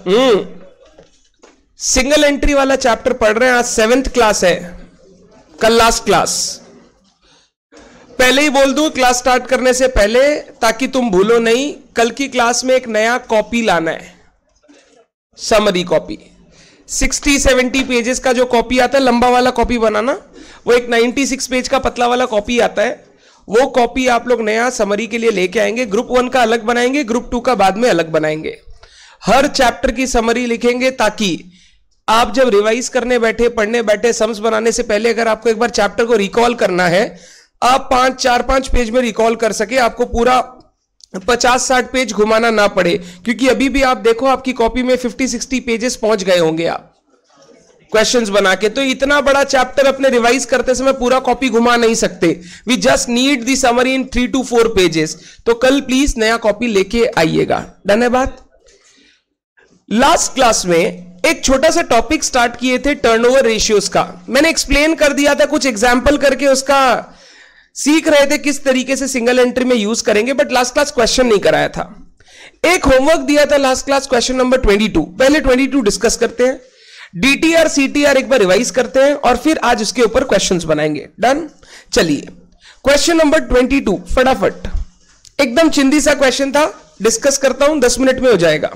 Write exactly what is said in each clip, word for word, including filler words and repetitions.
हम्म single entry वाला chapter पढ़ रहे हैं, आज सेवेंथ क्लास है, कल लास्ट क्लास। पहले ही बोल दूं क्लास स्टार्ट करने से पहले, ताकि तुम भूलो नहीं, कल की क्लास में एक नया कॉपी लाना है, summary copy. Sixty seventy pages का जो कॉपी आता है, लंबा वाला कॉपी बनाना, वो एक नाइन्टी सिक्स पेज का पतला वाला कॉपी आता है, वो कॉपी आप लोग नया समरी के लिए लेके आएंगे। ग्रुप वन का अलग बनाएंगे, ग्रुप टू का बाद में अलग बनाएंगे। हर चैप्टर की समरी लिखेंगे, ताकि आप जब रिवाइज करने बैठे, पढ़ने बैठे, सम्स बनाने से पहले अगर आपको एक बार चैप्टर को रिकॉल करना है, आप पांच चार पांच पेज में रिकॉल कर सके, आपको पूरा पचास साठ पेज घुमाना ना पड़े। क्योंकि अभी भी आप देखो आपकी कॉपी में फिफ्टी सिक्सटी पेजेस पहुंच गए होंगे आप क्वेश्चंस बना के, तो इतना बड़ा चैप्टर अपने रिवाइज करते समय पूरा कॉपी घुमा नहीं सकते। We just need the summary in three two four pages. तो कल प्लीज नया कॉपी लेके आइएगा। डन है बात। लास्ट क्लास में एक छोटा सा टॉपिक स्टार्ट किए थे टर्नओवर रेशियोज का, मैंने एक्सप्लेन कर दिया था, कुछ एग्जाम्पल करके उसका सीख रहे थे किस तरीके से सिंगल एंट्री में यूज करेंगे, बट लास्ट क्लास क्वेश्चन नहीं कराया था। एक होमवर्क दिया था last class, question number twenty two. पहले ट्वेंटी टू डिस्कस करते हैं, डीटीआर सीटीआर एक बार रिवाइज करते हैं, और फिर आज उसके ऊपर क्वेश्चंस बनाएंगे। डन। चलिए क्वेश्चन नंबर ट्वेंटी टू, फटाफट, एकदम चिंदी सा क्वेश्चन था, डिस्कस करता हूं, दस मिनट में हो जाएगा।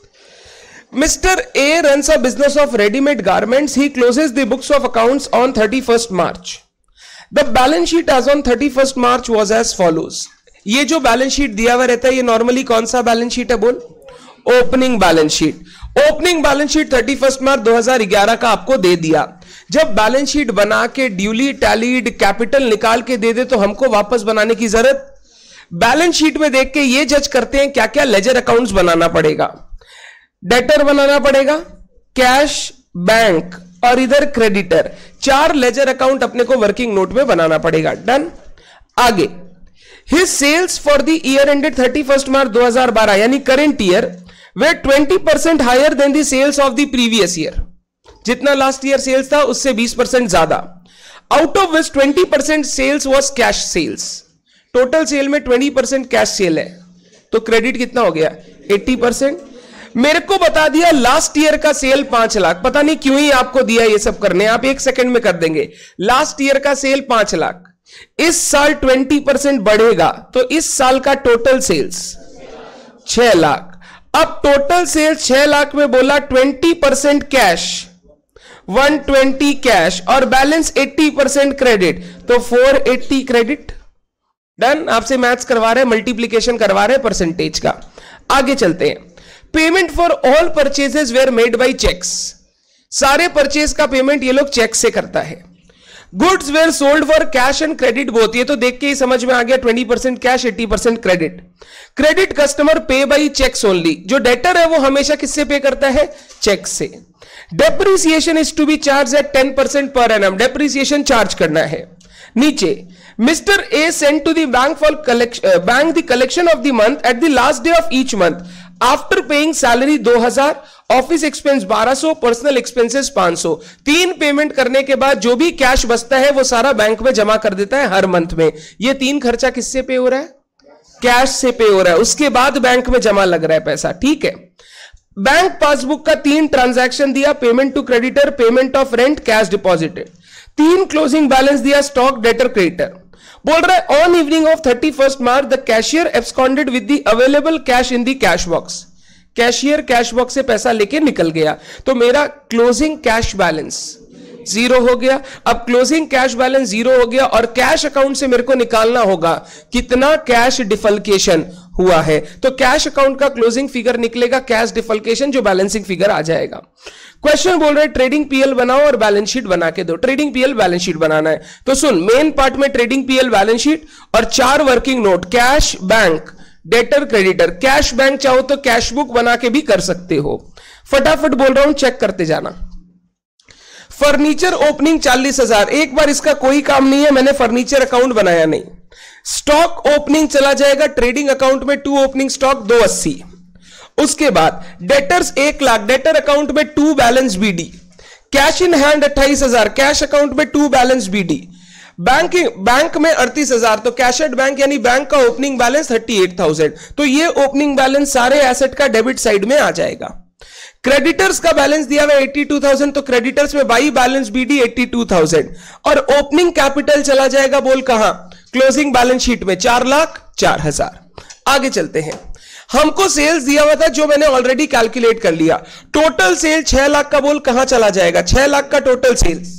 Mister A runs a business of readymade garments, he closes the books of accounts on thirty first March. The balance sheet as on thirty first March was as follows। ये जो balance sheet दिया हुआ रहता है, ये normally कौन सा balance sheet है बोल? Opening balance sheet. Opening balance sheet thirty first March दो हज़ार ग्यारह का आपको दे दिया। जब बैलेंस शीट बना के ड्यूली टैलीड कैपिटल निकाल के दे दे तो हमको वापस बनाने की जरूरत, बैलेंस शीट में देख के ये जज करते हैं क्या क्या लेजर अकाउंट्स बनाना पड़ेगा। डेटर बनाना पड़ेगा, कैश, बैंक और इधर क्रेडिटर, चार लेजर अकाउंट अपने को वर्किंग नोट में बनाना पड़ेगा। डन। आगे, his sales for the year ended thirty first March दो हज़ार बारह, यानी current year, were twenty percent higher than the sales of the previous year. जितना लास्ट ईयर सेल्स था उससे बीस परसेंट ज्यादा। Out of which twenty percent sales was cash sales. Total sale में ट्वेंटी परसेंट कैश सेल है, तो credit कितना हो गया? अस्सी परसेंट। मेरे को बता दिया लास्ट ईयर का सेल पांच लाख, पता नहीं क्यों ही आपको दिया ये सब करने, आप एक सेकंड में कर देंगे। लास्ट ईयर का सेल पांच लाख, इस साल ट्वेंटी परसेंट बढ़ेगा, तो इस साल का टोटल सेल्स छह लाख। अब टोटल सेल्स छह लाख में बोला twenty percent cash, one twenty cash और बैलेंस अस्सी परसेंट क्रेडिट, तो फोर एटी क्रेडिट। डन। आपसे मैथ्स करवा रहे हैं, मल्टीप्लीकेशन करवा रहे हैं परसेंटेज का। आगे चलते हैं। Payment for all purchases were made by cheques, सारे परचेज का पेमेंट ये लोग चेक से करता है। Goods were sold for cash and credit both, ये तो देख के ही समझ में आ गया, ट्वेंटी परसेंट कैश, अस्सी percent credit. Credit customer pay by cheques only, जो डेटर है वो हमेशा किससे पे करता है? चेक से। Depreciation is to be charged at ten percent पर एनम, डेप्रिसिएशन चार्ज करना है। नीचे, mister A send to the bank for collection bank the collection of the month at the last day of each month after paying salary दो हज़ार, office expense बारह सौ, personal expenses पांच सौ। तीन पेमेंट करने के बाद जो भी कैश बचता है वो सारा बैंक में जमा कर देता है हर मंथ में। ये तीन खर्चा किससे पे हो रहा है? कैश से पे हो रहा है, उसके बाद बैंक में जमा लग रहा है पैसा। ठीक है। बैंक पासबुक का तीन ट्रांजैक्शन दिया, payment to creditor, payment of rent, cash deposited. तीन क्लोजिंग बैलेंस दिया, स्टॉक, डेटर, क्रेडिटर। बोल रहा है on evening of thirty first March the cashier absconded with the available cash in the cash box. Cashier cash box से पैसा लेके निकल गया, तो मेरा क्लोजिंग कैश बैलेंस जीरो हो गया। अब क्लोजिंग कैश बैलेंस जीरो हो गया और कैश अकाउंट से मेरे को निकालना होगा कितना कैश डिफल्केशन हुआ है, तो कैश अकाउंट का क्लोजिंग फिगर निकलेगा, कैश डिफल्केशन जो बैलेंसिंग फिगर आ जाएगा। क्वेश्चन बोल रहे हैं ट्रेडिंग पीएल बनाओ और बैलेंस शीट बना के दो। ट्रेडिंग पीएल बैलेंस शीट बनाना है, तो सुन, मेन पार्ट में ट्रेडिंग पीएल बैलेंस शीट और चार working note, cash, bank, debtor, creditor. Cash bank चाहो तो कैश बुक बना के भी कर सकते हो। फटाफट बोल रहा हूं, चेक करते जाना। फर्नीचर ओपनिंग चालीस हजार, एक बार इसका कोई काम नहीं है, मैंने फर्नीचर अकाउंट बनाया नहीं। स्टॉक ओपनिंग चला जाएगा ट्रेडिंग अकाउंट में, टू ओपनिंग स्टॉक दो अस्सी। उसके बाद डेटर्स एक लाख, डेटर अकाउंट में to balance BD. Cash in hand अट्ठाईस हजार, कैश अकाउंट में to balance BD. Bank bank में अड़तीस हजार, तो कैश एट बैंक यानी बैंक का opening balance thirty eight thousand. तो ये ओपनिंग बैलेंस सारे एसेट का डेबिट साइड में आ जाएगा। क्रेडिटर्स का बैलेंस दिया हुआ बयासी हज़ार, तो क्रेडिटर्स में बाई बैलेंस बीडी बयासी हज़ार और ओपनिंग कैपिटल चला जाएगा बोल कहां, क्लोजिंग बैलेंस शीट में चार लाख चार हजार। आगे चलते हैं, हमको सेल्स दिया हुआ था जो मैंने ऑलरेडी कैलकुलेट कर लिया। टोटल सेल छह लाख का बोल कहां चला जाएगा, छह लाख का टोटल सेल्स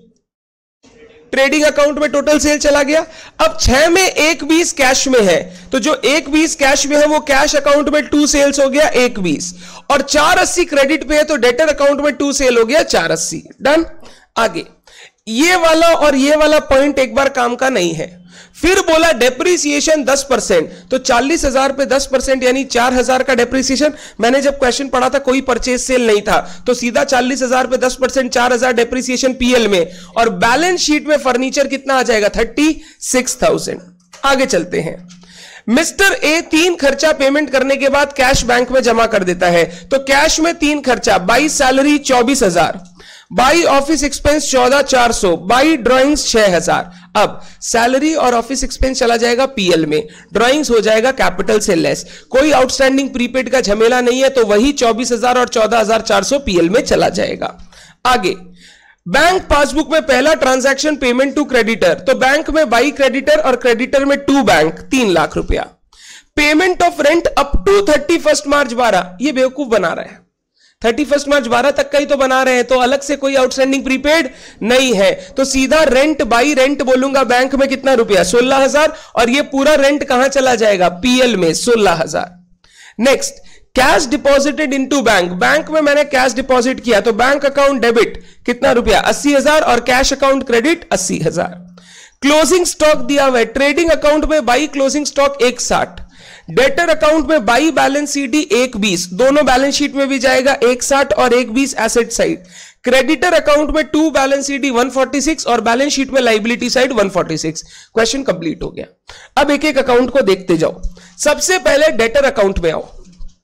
ट्रेडिंग अकाउंट में टोटल सेल चला गया। अब छह में एक बीस कैश में है, तो जो एक बीस कैश में है वो कैश अकाउंट में टू सेल्स हो गया एक बीस, और चार अस्सी क्रेडिट पे है तो डेटर अकाउंट में टू सेल हो गया चार अस्सी। डन। आगे ये वाला और ये वाला पॉइंट एक बार काम का नहीं है। फिर बोला डेप्रिसिएशन दस परसेंट, तो चालीस हजार पे दस परसेंट यानी चार हजार का डेप्रिसिएशन। मैंने जब क्वेश्चन पढ़ा था कोई परचेज सेल नहीं था, तो सीधा चालीस हजार पे दस परसेंट चार हजार डेप्रिसिएशन पीएल में, और बैलेंस शीट में फर्नीचर कितना आ जाएगा, थर्टी सिक्स थाउजेंड। आगे चलते हैं, मिस्टर ए तीन खर्चा पेमेंट करने के बाद कैश बैंक में जमा कर देता है, तो कैश में तीन खर्चा, बाई सैलरी चौबीस हजार, बाई ऑफिस एक्सपेंस चौदह चार सौ, बाई ड्राइंग्स छह हजार। अब सैलरी और ऑफिस एक्सपेंस चला जाएगा पीएल में, ड्राइंग्स हो जाएगा कैपिटल से लेस, कोई आउटस्टैंडिंग प्रीपेड का झमेला नहीं है, तो वही चौबीस हजार और चौदह हजार चार सौ पीएल में चला जाएगा। आगे बैंक पासबुक में पहला ट्रांजैक्शन पेमेंट टू क्रेडिटर, तो बैंक में बाई क्रेडिटर और क्रेडिटर में टू बैंक तीन लाख रुपया। Payment of rent up to thirty first March बारह, ये बेवकूफ बना रहा है, थर्टी फर्स्ट मार्च बारह तक का ही तो बना रहे हैं, तो अलग से कोई आउटस्टैंडिंग प्रीपेड नहीं है, तो सीधा रेंट बाई रेंट बोलूंगा बैंक में कितना रुपया सोलह हजार, और ये पूरा रेंट कहां चला जाएगा, पीएल में सोलह हजार। Next cash deposited into bank, bank में मैंने कैश डिपॉजिट किया, तो बैंक अकाउंट डेबिट कितना रुपया अस्सी हजार और कैश अकाउंट क्रेडिट अस्सी हजार। क्लोजिंग स्टॉक दिया हुआ है, ट्रेडिंग अकाउंट में बाई क्लोजिंग स्टॉक एक साठ, डेटर अकाउंट में बाई बैलेंस सीडी एक बीस, दोनों बैलेंस शीट में भी जाएगा एक साठ और एक बीस एसेट साइड। क्रेडिटर अकाउंट में to balance CD one forty six और बैलेंस शीट में liability side one forty six. Question complete हो गया। अब एक एक अकाउंट को देखते जाओ। सबसे पहले डेटर अकाउंट में आओ,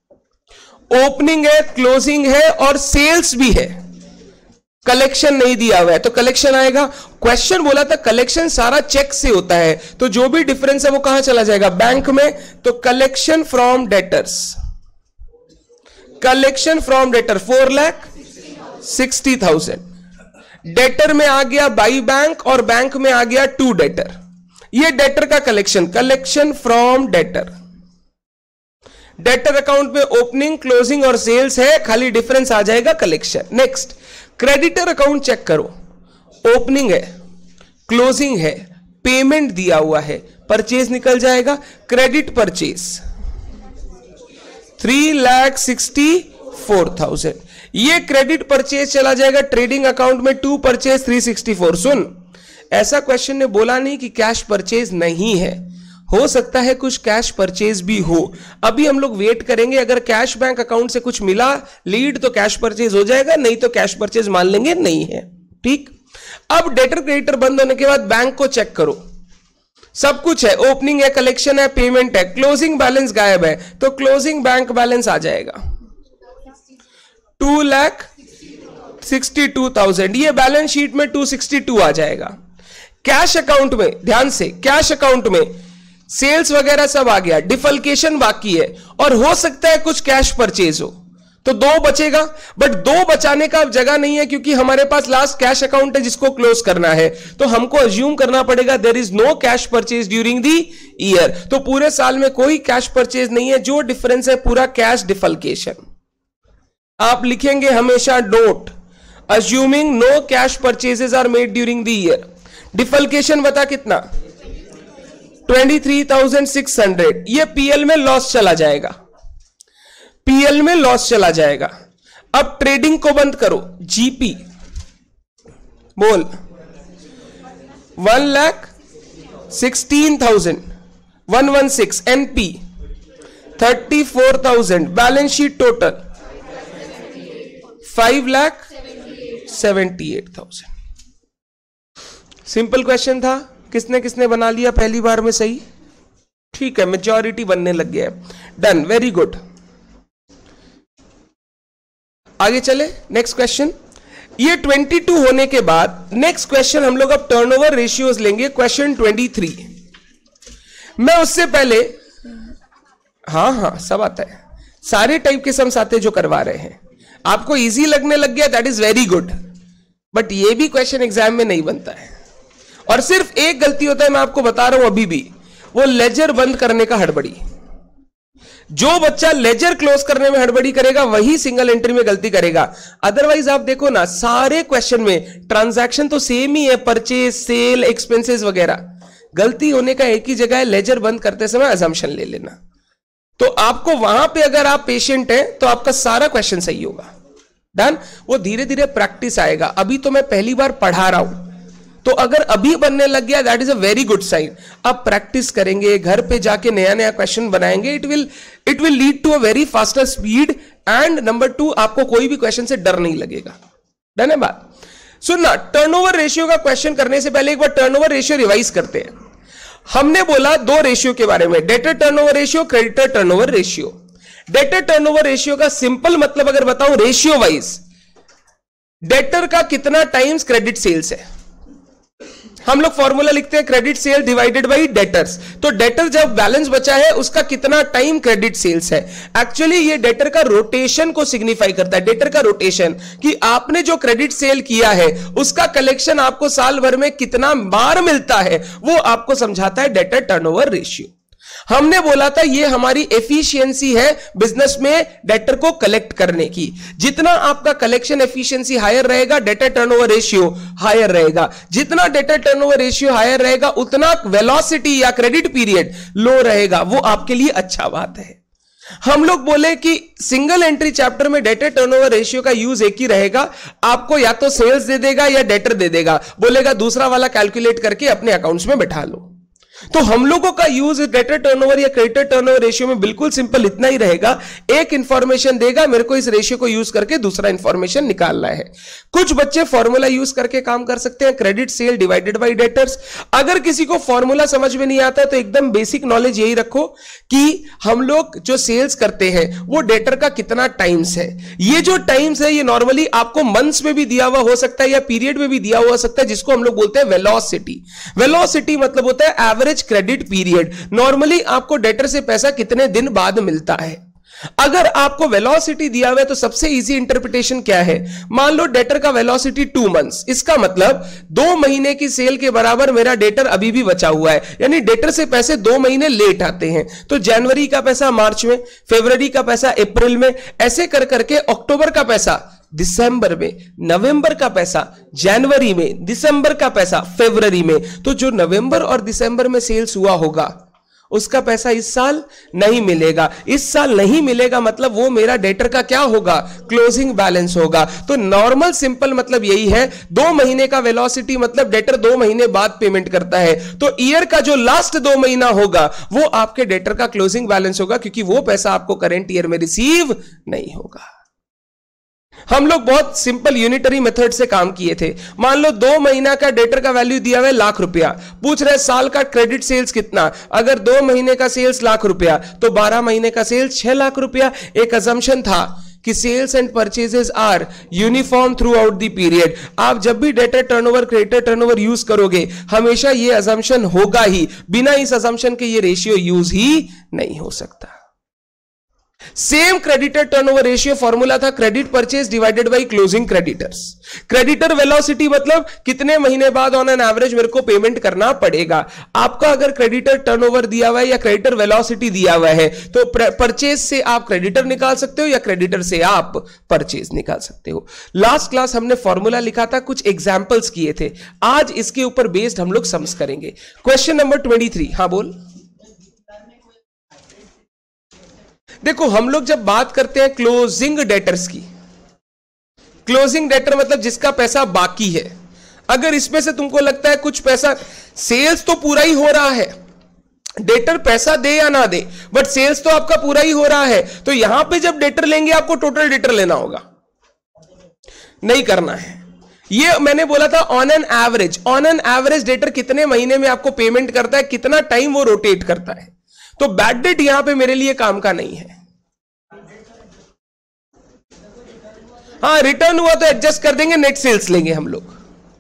ओपनिंग है, क्लोजिंग है और सेल्स भी है, कलेक्शन नहीं दिया हुआ है तो कलेक्शन आएगा। क्वेश्चन बोला था कलेक्शन सारा चेक से होता है, तो जो भी डिफरेंस है वो कहां चला जाएगा, बैंक में, तो collection from debtors, collection from debtor four lakh sixty thousand, debtor में आ गया बाई बैंक और बैंक में आ गया टू डेटर, ये डेटर का collection, collection from debtor. Debtor account में ओपनिंग, क्लोजिंग और सेल्स है, खाली डिफरेंस आ जाएगा collection. Next creditor account check करो, ओपनिंग है, क्लोजिंग है, पेमेंट दिया हुआ है, परचेज निकल जाएगा, credit purchase three lakh sixty four thousand, ये क्रेडिट परचेज चला जाएगा ट्रेडिंग अकाउंट में, to purchase three sixty four. सुन, ऐसा क्वेश्चन ने बोला नहीं कि कैश परचेज नहीं है, हो सकता है कुछ कैश परचेज भी हो। अभी हम लोग वेट करेंगे, अगर कैश बैंक अकाउंट से कुछ मिला लीड तो कैश परचेज हो जाएगा, नहीं तो कैश परचेज मान लेंगे नहीं है। ठीक, अब डेटर क्रेडिटर बंद होने के बाद बैंक को चेक करो, सब कुछ है, ओपनिंग है, कलेक्शन है, पेमेंट है, क्लोजिंग बैलेंस गायब है, तो क्लोजिंग बैंक बैलेंस आ जाएगा two lakh sixty two thousand, ये बैलेंस शीट में टू सिक्सटी टू आ जाएगा। कैश अकाउंट में ध्यान से, कैश अकाउंट में सेल्स वगैरह सब आ गया, डिफल्केशन बाकी है और हो सकता है कुछ कैश परचेज हो, तो दो बचेगा, बट दो बचाने का जगह नहीं है क्योंकि हमारे पास लास्ट कैश अकाउंट है जिसको क्लोज करना है, तो हमको अज्यूम करना पड़ेगा there is no cash purchase during the year, तो पूरे साल में कोई कैश परचेज नहीं है, जो डिफरेंस है पूरा कैश डिफल्केशन। आप लिखेंगे हमेशा note assuming no cash purchases are made during the year. Defalcation बता कितना, twenty three thousand six hundred, ये पीएल में लॉस चला जाएगा, पीएल में लॉस चला जाएगा। अब ट्रेडिंग को बंद करो, जीपी बोल one lakh sixteen thousand one one six, NP thirty four thousand, balance sheet total five lakh seventy eight thousand. Simple question था, किसने किसने बना लिया पहली बार में सही? ठीक है, मेजॉरिटी बनने लग गया है। Done, very good. आगे चले, नेक्स्ट क्वेश्चन। ये बाईस होने के बाद नेक्स्ट क्वेश्चन हम लोग अब टर्नओवर रेशियोज लेंगे, क्वेश्चन तेईस। मैं उससे पहले, हाँ हाँ सब आता है, सारे टाइप के सम्स आते जो करवा रहे हैं। आपको इजी लगने लग गया, that is very good, but ये भी क्वेश्चन एग्जाम में नहीं बनता है। और सिर्फ एक गलती होता है, मैं आपको बता रहा हूं अभी भी, वो लेजर बंद करने का हड़बड़ी। जो बच्चा लेजर क्लोज करने में हड़बड़ी करेगा वही सिंगल एंट्री में गलती करेगा। अदरवाइज आप देखो ना, सारे क्वेश्चन में ट्रांजैक्शन तो सेम ही है, परचेज, सेल, एक्सपेंसेस वगैरह। गलती होने का एक ही जगह है, लेजर बंद करते समय अजम्पशन ले लेना। तो आपको वहां पे अगर आप पेशेंट हैं तो आपका सारा क्वेश्चन सही होगा। डन। वो धीरे धीरे प्रैक्टिस आएगा। अभी तो मैं पहली बार पढ़ा रहा हूं, तो अगर अभी बनने लग गया that is a very good sign. अब प्रैक्टिस करेंगे, घर पे जाके नया नया क्वेश्चन बनाएंगे, it will it will lead to a very faster speed. And number two, आपको कोई भी क्वेश्चन से डर नहीं लगेगा। डन है बात। सुनना, टर्नओवर रेशियो का क्वेश्चन करने से पहले एक बार टर्नओवर रेशियो रिवाइज करते हैं। हमने बोला दो रेशियो के बारे में, debtor turnover ratio, creditor turnover ratio. Debtor turnover ratio का सिंपल मतलब अगर बताऊं रेशियो वाइज, डेटर का कितना टाइम्स क्रेडिट सेल्स है। हम लोग फॉर्मूला लिखते हैं credit sale divided by debtors. तो डेटर जब बैलेंस बचा है उसका कितना टाइम क्रेडिट सेल्स है। एक्चुअली ये डेटर का रोटेशन को सिग्निफाई करता है। डेटर का रोटेशन, कि आपने जो क्रेडिट सेल किया है उसका कलेक्शन आपको साल भर में कितना बार मिलता है, वो आपको समझाता है डेटर टर्नओवर रेशियो। हमने बोला था ये हमारी एफिशिएंसी है बिजनेस में डेटर को कलेक्ट करने की। जितना आपका कलेक्शन एफिशिएंसी हायर रहेगा, डेटर टर्नओवर रेशियो हायर रहेगा। जितना डेटर टर्नओवर रेशियो हायर रहेगा उतना वेलोसिटी या क्रेडिट पीरियड लो रहेगा। वो आपके लिए अच्छा बात है। हम लोग बोले कि सिंगल एंट्री चैप्टर में डेटर टर्नओवर रेशियो का यूज एक ही रहेगा। आपको या तो सेल्स दे देगा या डेटर दे देगा, बोलेगा दूसरा वाला कैलकुलेट करके अपने अकाउंट्स में बैठा लो। तो हम लोगों का यूज डेटर टर्नओवर या क्रेडिटर टर्नओवर रेशियो में बिल्कुल सिंपल इतना ही रहेगा, एक इंफॉर्मेशन देगा, मेरे को इस रेशियो को यूज करके दूसरा इंफॉर्मेशन निकालना है। कुछ बच्चे फॉर्मूला यूज करके काम कर सकते हैं, credit sale divided by debtors. अगर किसी को फॉर्मूला समझ में नहीं आता तो एकदम बेसिक नॉलेज यही रखो कि हम लोग जो सेल्स करते हैं वो डेटर का कितना टाइम्स है। ये जो टाइम्स है ये नॉर्मली आपको मंथ्स में भी दिया हुआ हो सकता है या पीरियड में भी दिया हुआ हो सकता है, जिसको हम लोग बोलते हैं वेलोसिटी। वेलोसिटी मतलब होता है एवरेज क्रेडिट पीरियड। नॉर्मली आपको डेटर से पैसा कितने दिन बाद मिलता है। अगर आपको वेलोसिटी दिया हुआ है तो सबसे इजी इंटरप्रिटेशन क्या है, मान लो डेटर का वेलोसिटी टू मंथ्स, इसका मतलब दो महीने की सेल के बराबर मेरा डेटर अभी भी बचा हुआ है, यानी डेटर से पैसे दो महीने लेट आते हैं। तो जनवरी का पैसा मार्च में, फरवरी का पैसा अप्रैल में, ऐसे कर करके अक्टूबर का पैसा दिसंबर में, नवंबर का पैसा जनवरी में, दिसंबर का पैसा फरवरी में। तो जो नवंबर और दिसंबर में सेल्स हुआ होगा उसका पैसा इस साल नहीं मिलेगा। इस साल नहीं मिलेगा मतलब वो मेरा डेटर का क्या होगा, क्लोजिंग बैलेंस होगा। तो नॉर्मल सिंपल मतलब यही है, दो महीने का वेलोसिटी मतलब डेटर दो महीने बाद पेमेंट करता है। तो ईयर का जो लास्ट दो महीना होगा वो आपके डेटर का क्लोजिंग बैलेंस होगा, क्योंकि वो पैसा आपको करंट ईयर में रिसीव नहीं होगा। हम लोग बहुत सिंपल यूनिटरी मेथड से काम किए थे। मान लो दो महीना का डेटर का वैल्यू दिया हुआ है लाख रुपया, पूछ रहे साल का क्रेडिट सेल्स कितना। अगर दो महीने का सेल्स लाख रुपया तो बारह महीने का सेल्स छह लाख रुपया। एक अजम्पशन था कि sales and purchases are uniform throughout the period. आप जब भी debtor turnover creditor turnover use करोगे हमेशा ये अजम्पशन होगा ही, बिना इस अजम्पशन के ये रेशियो यूज ही नहीं हो सकता। Same creditor turnover ratio formula था credit purchase divided by closing creditors. Creditor velocity मतलब कितने महीने बाद ऑन एन एवरेज मेरे को पेमेंट करना पड़ेगा। आपका अगर क्रेडिटर टर्नओवर दिया हुआ है या क्रेडिटर वेलोसिटी दिया हुआ है तो परचेज से आप क्रेडिटर निकाल सकते हो या क्रेडिटर से आप परचेज निकाल सकते हो। लास्ट क्लास हमने फॉर्मूला लिखा था, कुछ एग्जांपल्स किए थे, आज इसके ऊपर बेस्ड हम लोग सम्स करेंगे। क्वेश्चन नंबर ट्वेंटी थ्री, हाँ बोल। देखो हम लोग जब बात करते हैं क्लोजिंग डेटर्स की, क्लोजिंग डेटर मतलब जिसका पैसा बाकी है। अगर इसमें से तुमको लगता है कुछ पैसा, सेल्स तो पूरा ही हो रहा है, डेटर पैसा दे या ना दे बट सेल्स तो आपका पूरा ही हो रहा है, तो यहां पे जब डेटर लेंगे आपको टोटल डेटर लेना होगा, नहीं करना है। ये मैंने बोला था on an average, on an average debtor कितने महीने में आपको पेमेंट करता है, कितना टाइम वो रोटेट करता है। तो बैड डेट यहां पे मेरे लिए काम का नहीं है। हाँ रिटर्न हुआ तो एडजस्ट कर देंगे, नेट सेल्स लेंगे हम लोग।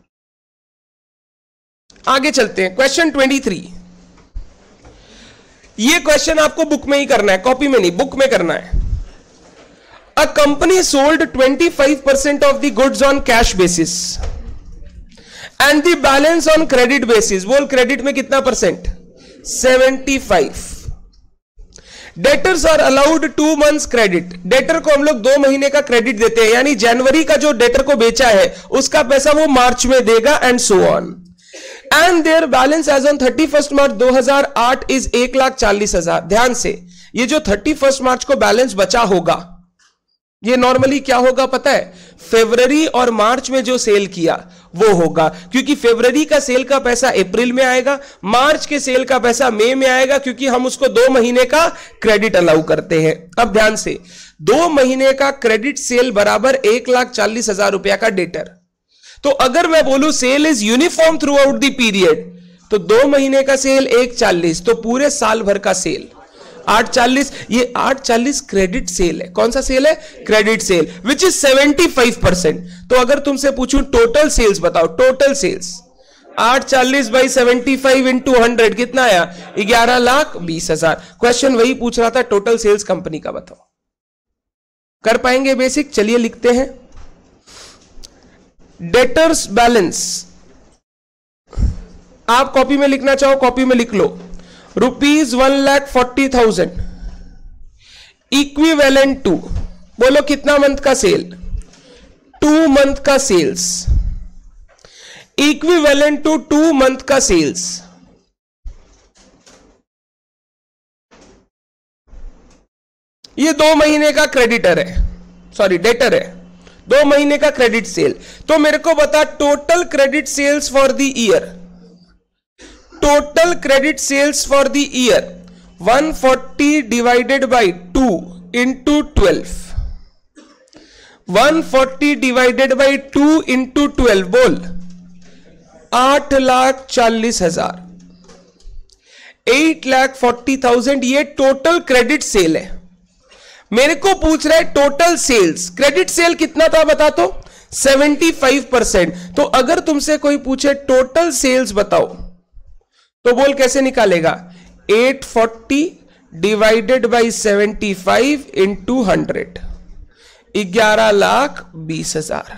आगे चलते हैं, क्वेश्चन ट्वेंटी थ्री। ये क्वेश्चन आपको बुक में ही करना है, कॉपी में नहीं, बुक में करना है। A company sold twenty-five percent of the goods on cash basis and the balance on credit basis. बोल क्रेडिट में कितना percent? seventy-five. Debtors are allowed two months credit. Debtor को हम लोग दो महीने का क्रेडिट देते हैं, यानी जनवरी का जो डेटर को बेचा है उसका पैसा वो मार्च में देगा and so on. And their balance as on thirty first March दो हजार आठ इज एक लाख चालीस हजार. ध्यान से, ये जो थर्टी फर्स्ट मार्च को बैलेंस बचा होगा, ये नॉर्मली क्या होगा पता है? फरवरी और मार्च में जो सेल किया वो होगा, क्योंकि फरवरी का सेल का पैसा अप्रैल में आएगा, मार्च के सेल का पैसा मई में आएगा, क्योंकि हम उसको दो महीने का क्रेडिट अलाउ करते हैं. अब ध्यान से, दो महीने का क्रेडिट सेल बराबर एक लाख चालीस हजार रुपया का डेटर. तो अगर मैं बोलूं sale is uniform throughout the period, तो दो महीने का सेल एक चालीस, तो पूरे साल भर का सेल आठ चालीस. ये आठ चालीस क्रेडिट सेल है. कौन सा सेल है? Credit sale, which is seventy five percent. तो अगर तुमसे पूछूं टोटल सेल्स बताओ, टोटल सेल्स आठ चालीस by seventy five into hundred कितना आया? ग्यारह लाख बीस हजार. क्वेश्चन वही पूछ रहा था, टोटल सेल्स कंपनी का बताओ. कर पाएंगे बेसिक? चलिए लिखते हैं. डेटर्स बैलेंस आप कॉपी में लिखना चाहो कॉपी में लिख लो. Rupees one lakh forty thousand equivalent to, बोलो कितना मंथ का सेल? टू मंथ का sales. Equivalent to two month का सेल्स. ये दो महीने का क्रेडिटर है, सॉरी डेटर है, दो महीने का क्रेडिट सेल. तो मेरे को बता total credit sales for the year. Total credit sales for the year one forty divided by two into twelve. one forty divided by two into twelve, बोल आठ लाख चालीस हजार. एट लाख फोर्टी थाउजेंड ये total credit sale है. मेरे को पूछ रहा है टोटल सेल्स. क्रेडिट सेल कितना था बता तो? Seventy five percent. तो अगर तुमसे कोई पूछे टोटल सेल्स बताओ, तो बोल कैसे निकालेगा? Eight forty divided by seventy five into hundred, ग्यारह लाख बीस हजार.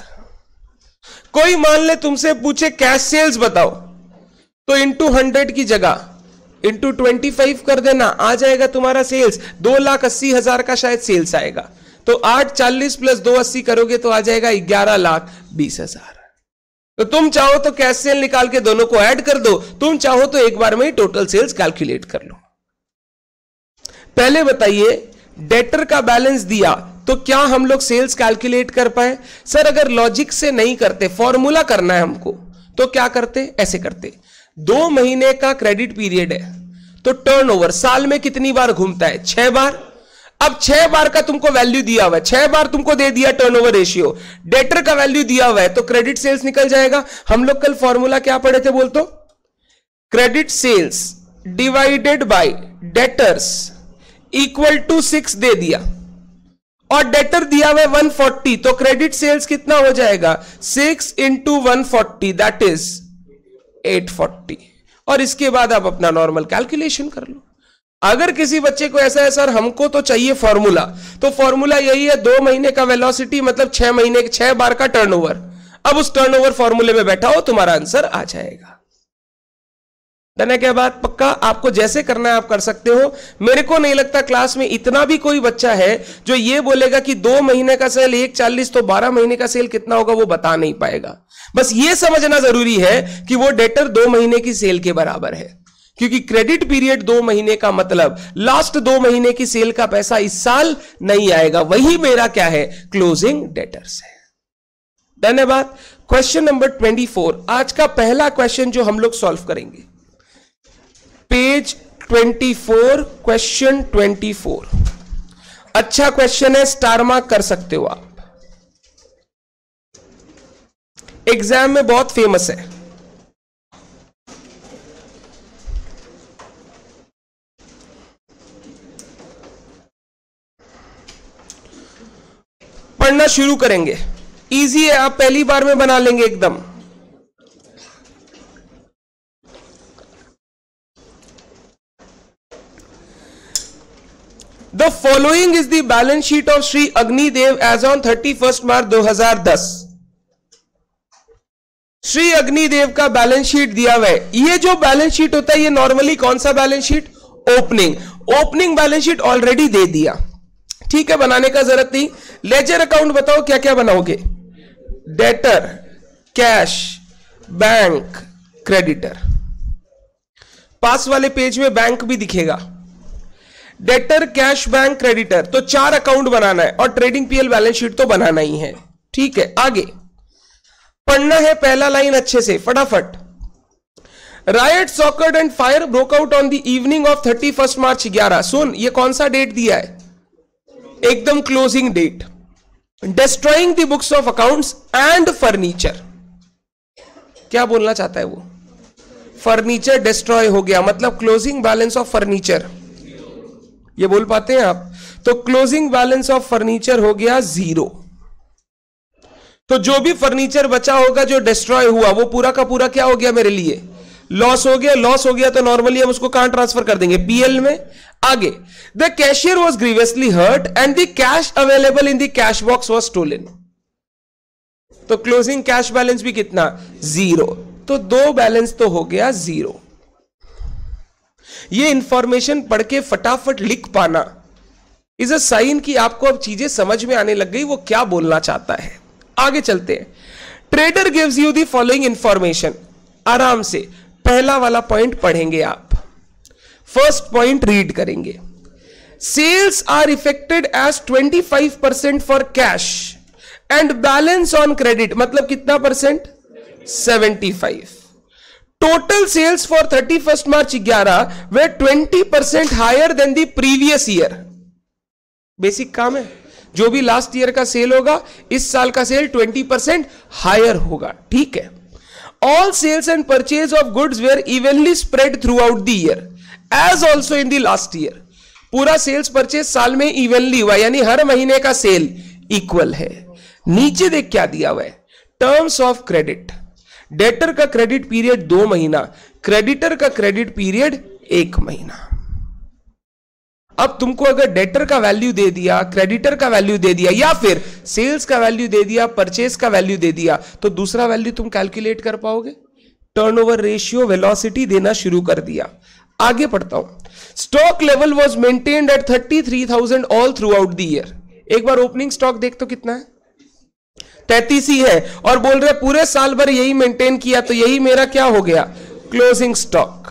कोई मान ले तुमसे पूछे कैश सेल्स बताओ, तो इंटू हंड्रेड की जगह इंटू ट्वेंटी फाइव कर देना, आ जाएगा तुम्हारा सेल्स दो लाख अस्सी हजार का शायद सेल्स आएगा. तो आठ चालीस प्लस दो अस्सी करोगे तो आ जाएगा ग्यारह लाख बीस हजार. तो तुम चाहो तो कैश सेल निकाल के दोनों को ऐड कर दो, तुम चाहो तो एक बार में ही टोटल सेल्स कैलकुलेट कर लो. पहले बताइए, डेटर का बैलेंस दिया तो क्या हम लोग सेल्स कैलकुलेट कर पाए? सर अगर लॉजिक से नहीं करते, फॉर्मूला करना है हमको, तो क्या करते? ऐसे करते. दो महीने का क्रेडिट पीरियड है, तो टर्नओवर साल में कितनी बार घूमता है? छह बार. अब छह बार का तुमको वैल्यू दिया हुआ है, छह बार तुमको दे दिया टर्नओवर रेशियो, डेटर का वैल्यू दिया हुआ है, तो क्रेडिट सेल्स निकल जाएगा. हम लोग कल फॉर्मूला क्या पढ़े थे बोल तो? Credit sales divided by debtors equal to six दे दिया, और डेटर दिया हुआ है वन फोर्टी, तो क्रेडिट सेल्स कितना हो जाएगा? Six into one forty that is eight forty. और इसके बाद आप अपना नॉर्मल कैलकुलेशन कर लो. अगर किसी बच्चे को ऐसा है सर हमको तो चाहिए फॉर्मूला, तो फॉर्मूला यही है, दो महीने का वेलोसिटी मतलब छह महीने छह बार का टर्नओवर. अब उस टर्नओवर फॉर्मूले में बैठा हो, तुम्हारा आंसर आ जाएगा. डन है क्या बात? पक्का आपको जैसे करना है आप कर सकते हो. मेरे को नहीं लगता क्लास में इतना भी कोई बच्चा है जो ये बोलेगा कि दो महीने का सेल एक चालीस, तो बारह महीने का सेल कितना होगा वो बता नहीं पाएगा. बस ये समझना जरूरी है कि वो डेटर दो महीने की सेल के बराबर है, क्योंकि क्रेडिट पीरियड दो महीने का मतलब लास्ट दो महीने की सेल का पैसा इस साल नहीं आएगा. वही मेरा क्या है? क्लोजिंग डेटर्स है. धन्यवाद. क्वेश्चन नंबर ट्वेंटी फोर आज का पहला क्वेश्चन जो हम लोग सॉल्व करेंगे, page twenty four, question twenty four. अच्छा क्वेश्चन है, स्टार मार्क कर सकते हो आप, एग्जाम में बहुत फेमस है. पढ़ना शुरू करेंगे. इजी है, आप पहली बार में बना लेंगे एकदम. The following is the balance sheet of Shri Agnidev as on thirty first March दो हजार दस। श्री अग्निदेव का बैलेंस शीट दिया हुआ है। ये जो बैलेंस शीट होता है ये नॉर्मली कौन सा balance sheet? Opening. Opening balance sheet already दे दिया, ठीक है, बनाने का जरूरत नहीं। लेजर अकाउंट बताओ क्या क्या बनाओगे? Debtor, cash, bank, creditor. पास वाले पेज में बैंक भी दिखेगा। डेटर, कैश, बैंक, क्रेडिटर, तो चार अकाउंट बनाना है और ट्रेडिंग पीएल बैलेंस शीट तो बनाना ही है, ठीक है। आगे पढ़ना है पहला लाइन अच्छे से फटाफट। Riots occurred and fire broke out on the evening of thirty first March ग्यारह। सुन, ये कौन सा डेट दिया है? एकदम closing date. Destroying the books of accounts and furniture. क्या बोलना चाहता है वो? फर्नीचर डिस्ट्रॉय हो गया, मतलब क्लोजिंग बैलेंस ऑफ फर्नीचर। ये बोल पाते हैं आप? तो क्लोजिंग बैलेंस ऑफ फर्नीचर हो गया जीरो। तो जो भी फर्नीचर बचा होगा जो डिस्ट्रॉय हुआ वो पूरा का पूरा क्या हो गया मेरे लिए? लॉस हो गया। लॉस हो गया तो नॉर्मली हम उसको कहां ट्रांसफर कर देंगे? पीएल में। आगे, the cashier was grievously hurt and the cash available in the cash box was stolen. तो क्लोजिंग कैश बैलेंस भी कितना? जीरो। तो दो बैलेंस तो हो गया जीरो। ये इंफॉर्मेशन पढ़ के फटाफट लिख पाना इज अ साइन कि आपको अब चीजें समझ में आने लग गई वो क्या बोलना चाहता है। आगे चलते हैं। Trader gives you the following information. आराम से पहला वाला पॉइंट पढ़ेंगे आप। फर्स्ट पॉइंट रीड करेंगे। Sales are effected as twenty five percent for cash and balance on credit, मतलब कितना percent? Seventy five. Total sales for thirty first March ग्यारह were twenty percent higher than the previous year. Basic काम है, जो भी last year का cell होगा इस साल का सेल ट्वेंटी परसेंट हायर होगा, ठीक है। All sales and purchase of goods were evenly spread throughout the year as also in the last year. पूरा सेल्स परचेज साल में इवनली हुआ, यानी हर महीने का सेल इक्वल है। नीचे देख क्या दिया हुआ है? Terms of credit. डेटर का क्रेडिट पीरियड दो महीना, क्रेडिटर का क्रेडिट पीरियड एक महीना। अब तुमको अगर डेटर का वैल्यू दे दिया, क्रेडिटर का वैल्यू दे दिया, या फिर सेल्स का वैल्यू दे दिया, परचेज का वैल्यू दे दिया, तो दूसरा वैल्यू तुम कैलकुलेट कर पाओगे? टर्नओवर रेशियो, वेलोसिटी देना शुरू कर दिया। आगे पढ़ता हूं। Stock level was maintained at thirty three thousand all throughout the year. एक बार ओपनिंग स्टॉक देख तो कितना है? तैतीस ही है, और बोल रहे पूरे साल भर यही मेंटेन किया, तो यही मेरा क्या हो गया? Closing stock.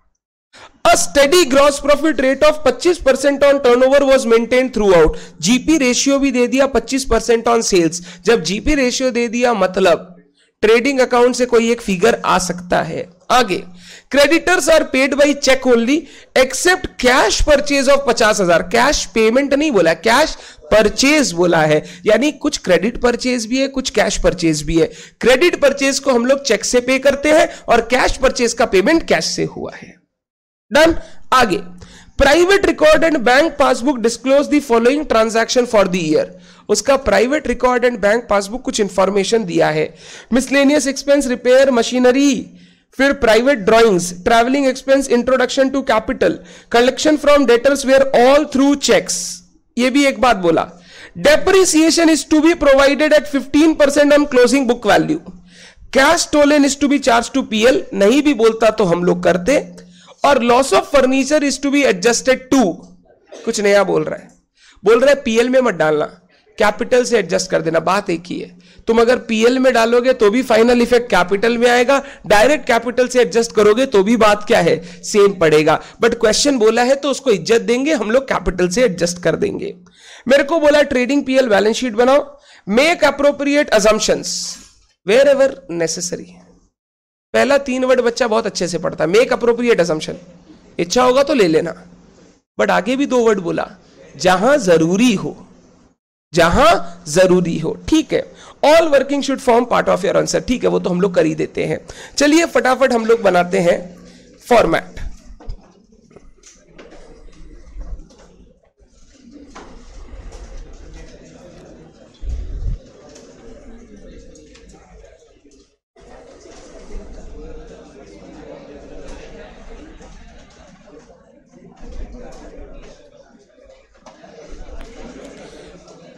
A steady gross profit rate of पच्चीस percent on turnover was maintain throughout. GP ratio भी दे दिया पच्चीस परसेंट ऑन सेल्स। जब जीपी रेशियो दे दिया मतलब ट्रेडिंग अकाउंट से कोई एक फिगर आ सकता है। आगे, creditors are paid by cheque only except cash purchase of पचास हजार। कैश पेमेंट नहीं बोला, कैश परचेज बोला है, यानी कुछ क्रेडिट परचेज भी है, कुछ कैश परचेज भी है। क्रेडिट परचेज को हम लोग चेक से पे करते हैं और कैश परचेज का पेमेंट कैश से हुआ है। डन। आगे, private record and bank passbook disclose the following transaction for the year. उसका private record and bank passbook कुछ इंफॉर्मेशन दिया है। मिसलेनियस एक्सपेंस, रिपेयर मशीनरी, फिर private drawings, travelling expense, introduction to capital, collection from debtors were all through cheques. ये भी एक बात बोला। Depreciation is to be provided at fifteen percent on closing book value. Cash stolen is to be charge to PL, नहीं भी बोलता तो हम लोग करते। और loss of furniture is to be adjusted to, कुछ नया बोल रहा है, बोल रहा है पीएल में मत डालना, कैपिटल से एडजस्ट कर देना। बात एक ही है, तुम अगर पीएल में डालोगे तो भी फाइनल इफेक्ट कैपिटल में आएगा, डायरेक्ट कैपिटल से एडजस्ट करोगे तो भी बात क्या है, सेम पड़ेगा। बट क्वेश्चन बोला है तो उसको इज्जत देंगे, हम लोग कैपिटल से एडजस्ट कर देंगे। मेरे को बोला ट्रेडिंग पीएल बैलेंस शीट बनाओ, make appropriate assumptions wherever necessary. पहला तीन वर्ड बच्चा बहुत अच्छे से पढ़ता है, मेक अप्रोप्रिएट अजम्पशन, इच्छा होगा तो ले लेना। बट आगे भी दो वर्ड बोला, जहां जरूरी हो, जहां जरूरी हो, ठीक है। All working should form part of your answer, ठीक है, वो तो हम लोग कर ही देते हैं। चलिए फटाफट हम लोग बनाते हैं फॉर्मेट।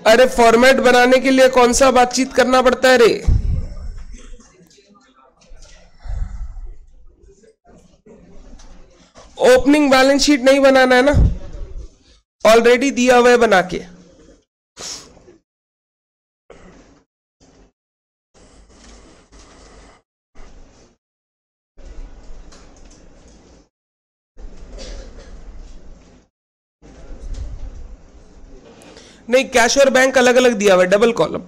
अरे फॉर्मेट बनाने के लिए कौन सा बातचीत करना पड़ता है रे? ओपनिंग बैलेंस शीट नहीं बनाना है ना, ऑलरेडी दिया हुआ है बना के। नहीं, कैश और बैंक अलग अलग दिया हुआ है, डबल कॉलम।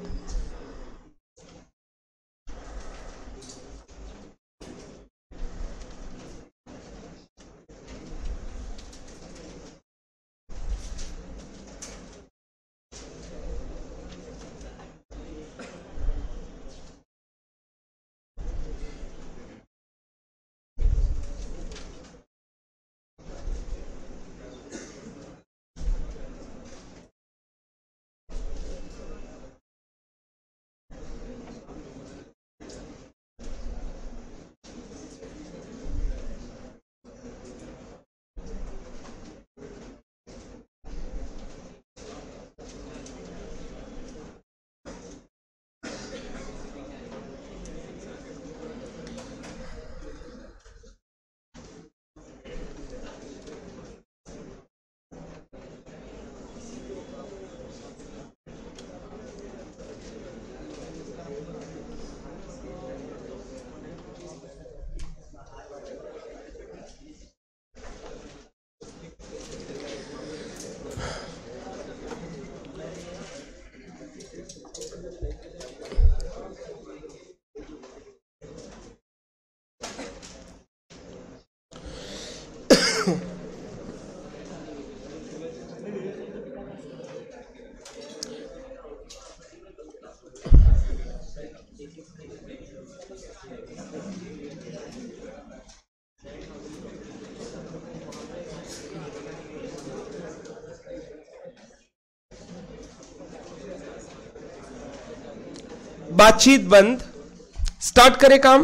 बातचीत बंद, स्टार्ट करें काम।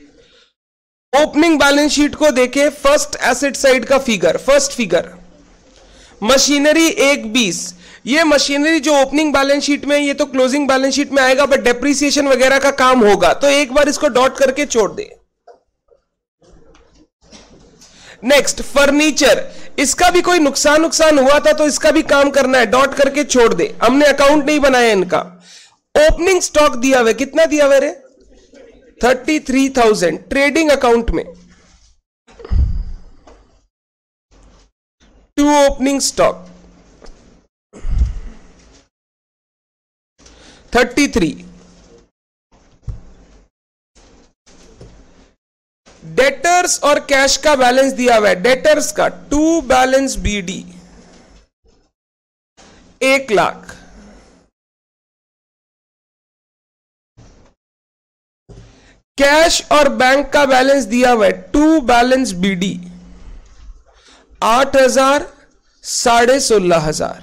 ओपनिंग बैलेंस शीट को देखे, फर्स्ट एसेट साइड का फिगर, फर्स्ट फिगर मशीनरी एक बीस। ये मशीनरी जो ओपनिंग बैलेंस शीट में, ये तो क्लोजिंग बैलेंस शीट में आएगा, बट डेप्रिसिएशन वगैरह का काम होगा, तो एक बार इसको डॉट करके छोड़ दे। नेक्स्ट फर्नीचर, इसका भी कोई नुकसान नुकसान हुआ था तो इसका भी काम करना है, डॉट करके छोड़ दे। हमने अकाउंट नहीं बनाया इनका। ओपनिंग स्टॉक दिया हुआ, कितना दिया हुआ रे? Thirty three thousand trading account में। To opening stock thirty three. Debtors और कैश का बैलेंस दिया हुआ है। डेटर्स का टू बैलेंस बीडी एक लाख। कैश और बैंक का बैलेंस दिया हुआ है टू बैलेंस बीडी आठ हजार साढ़े सोलह हजार।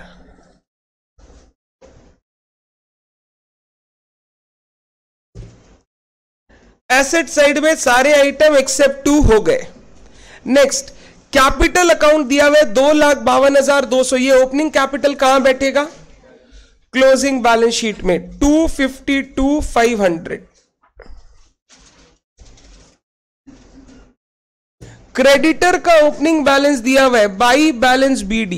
एसेट साइड में सारे आइटम एक्सेप्ट टू हो गए। नेक्स्ट कैपिटल अकाउंट दिया हुआ है दो लाख बावन हजार दो सौ। ये ओपनिंग कैपिटल कहां बैठेगा? क्लोजिंग बैलेंस शीट में two fifty two five hundred. Creditor का ओपनिंग बैलेंस दिया हुआ है बाई बैलेंस बीडी,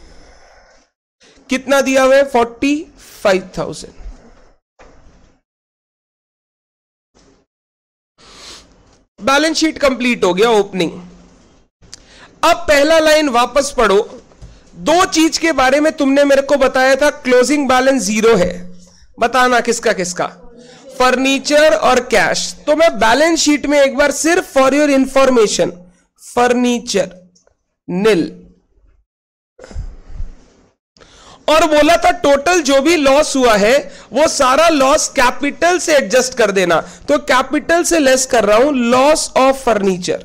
कितना दिया हुआ है? Forty five thousand. Balance sheet complete हो गया ओपनिंग। अब पहला लाइन वापस पढ़ो। दो चीज के बारे में तुमने मेरे को बताया था, क्लोजिंग बैलेंस जीरो है, बताना किसका किसका? फर्नीचर और कैश। तो मैं बैलेंस शीट में एक बार सिर्फ for your information, furniture nil, और बोला था टोटल जो भी लॉस हुआ है वो सारा लॉस कैपिटल से एडजस्ट कर देना। तो कैपिटल से लेस कर रहा हूं, लॉस ऑफ फर्नीचर।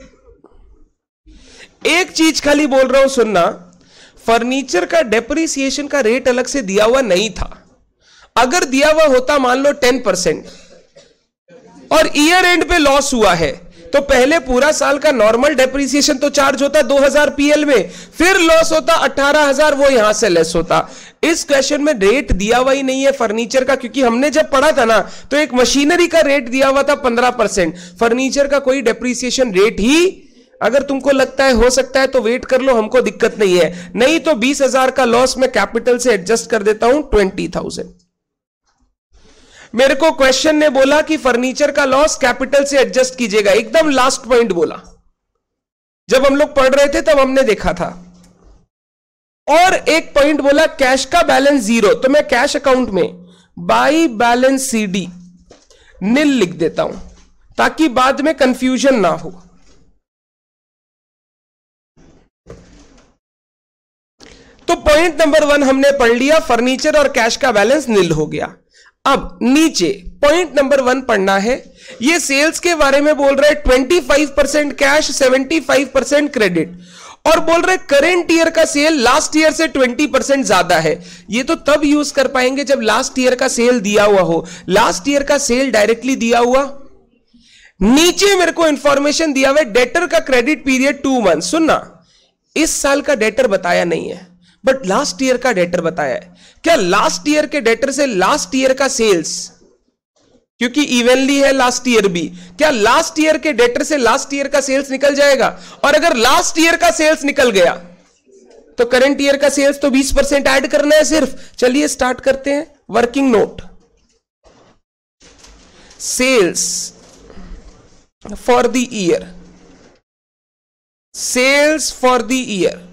एक चीज खाली बोल रहा हूं सुनना, फर्नीचर का डेप्रिसिएशन का रेट अलग से दिया हुआ नहीं था। अगर दिया हुआ होता मान लो टेन परसेंट और ईयर एंड पे लॉस हुआ है, तो पहले पूरा साल का नॉर्मल डेप्रिसिएशन तो चार्ज होता दो हज़ार पीएल में, फिर लॉस होता अठारह हज़ार, वो यहां से लेस होता। इस क्वेश्चन में रेट दिया हुआ ही नहीं है फर्नीचर का, क्योंकि हमने जब पढ़ा था ना तो एक मशीनरी का रेट दिया हुआ था पंद्रह परसेंट, फर्नीचर का कोई डेप्रिसिएशन रेट ही, अगर तुमको लगता है हो सकता है तो वेट कर लो, हमको दिक्कत नहीं है। नहीं तो बीस हजार का लॉस मैं कैपिटल से एडजस्ट कर देता हूं ट्वेंटी थाउजेंड। मेरे को क्वेश्चन ने बोला कि फर्नीचर का लॉस कैपिटल से एडजस्ट कीजिएगा, एकदम लास्ट पॉइंट बोला, जब हम लोग पढ़ रहे थे तब हमने देखा था। और एक पॉइंट बोला कैश का बैलेंस जीरो, तो मैं कैश अकाउंट में बाई बैलेंस सीडी नील लिख देता हूं ताकि बाद में कंफ्यूजन ना हो। तो पॉइंट नंबर वन हमने पढ़ लिया, फर्नीचर और कैश का बैलेंस नील हो गया। अब नीचे पॉइंट नंबर वन पढ़ना है, ये सेल्स के बारे में बोल रहे हैं पच्चीस परसेंट कैश, पचहत्तर परसेंट क्रेडिट, और बोल रहे करेंट ईयर का सेल लास्ट ईयर से बीस परसेंट ज्यादा है। ये तो तब यूज कर पाएंगे जब लास्ट ईयर का सेल दिया हुआ हो। लास्ट ईयर का सेल डायरेक्टली दिया हुआ, नीचे मेरे को इंफॉर्मेशन दिया हुआ डेटर का क्रेडिट पीरियड टू मंथ। सुनना, इस साल का डेटर बताया नहीं है बट लास्ट ईयर का डेटर बताया है। क्या लास्ट ईयर के डेटर से लास्ट ईयर का सेल्स, क्योंकि इवनली है लास्ट ईयर भी, क्या लास्ट ईयर के डेटर से लास्ट ईयर का सेल्स निकल जाएगा? और अगर लास्ट ईयर का सेल्स निकल गया तो करंट ईयर का सेल्स तो बीस परसेंट ऐड करना है सिर्फ। चलिए स्टार्ट करते हैं। Working note, sales for the year, sales for the year.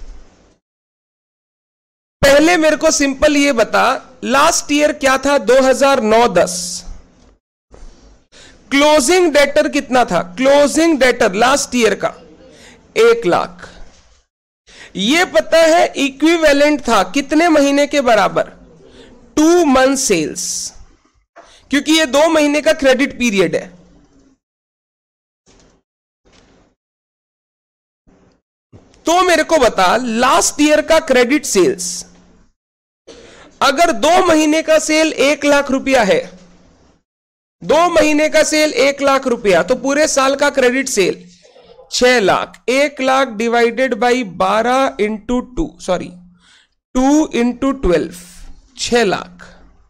पहले मेरे को सिंपल ये बता, लास्ट ईयर क्या था? दो हज़ार नौ दस। क्लोजिंग डेटर कितना था? क्लोजिंग डेटर लास्ट ईयर का एक लाख। ये पता है इक्विवेलेंट था कितने महीने के बराबर? टू मंथ सेल्स, क्योंकि ये दो महीने का क्रेडिट पीरियड है। तो मेरे को बता लास्ट ईयर का क्रेडिट सेल्स, अगर दो महीने का सेल एक लाख रुपया है, दो महीने का सेल एक लाख रुपया, तो पूरे साल का क्रेडिट सेल छह लाख। एक लाख डिवाइडेड बाई बारह into two, sorry two into twelve, छह लाख।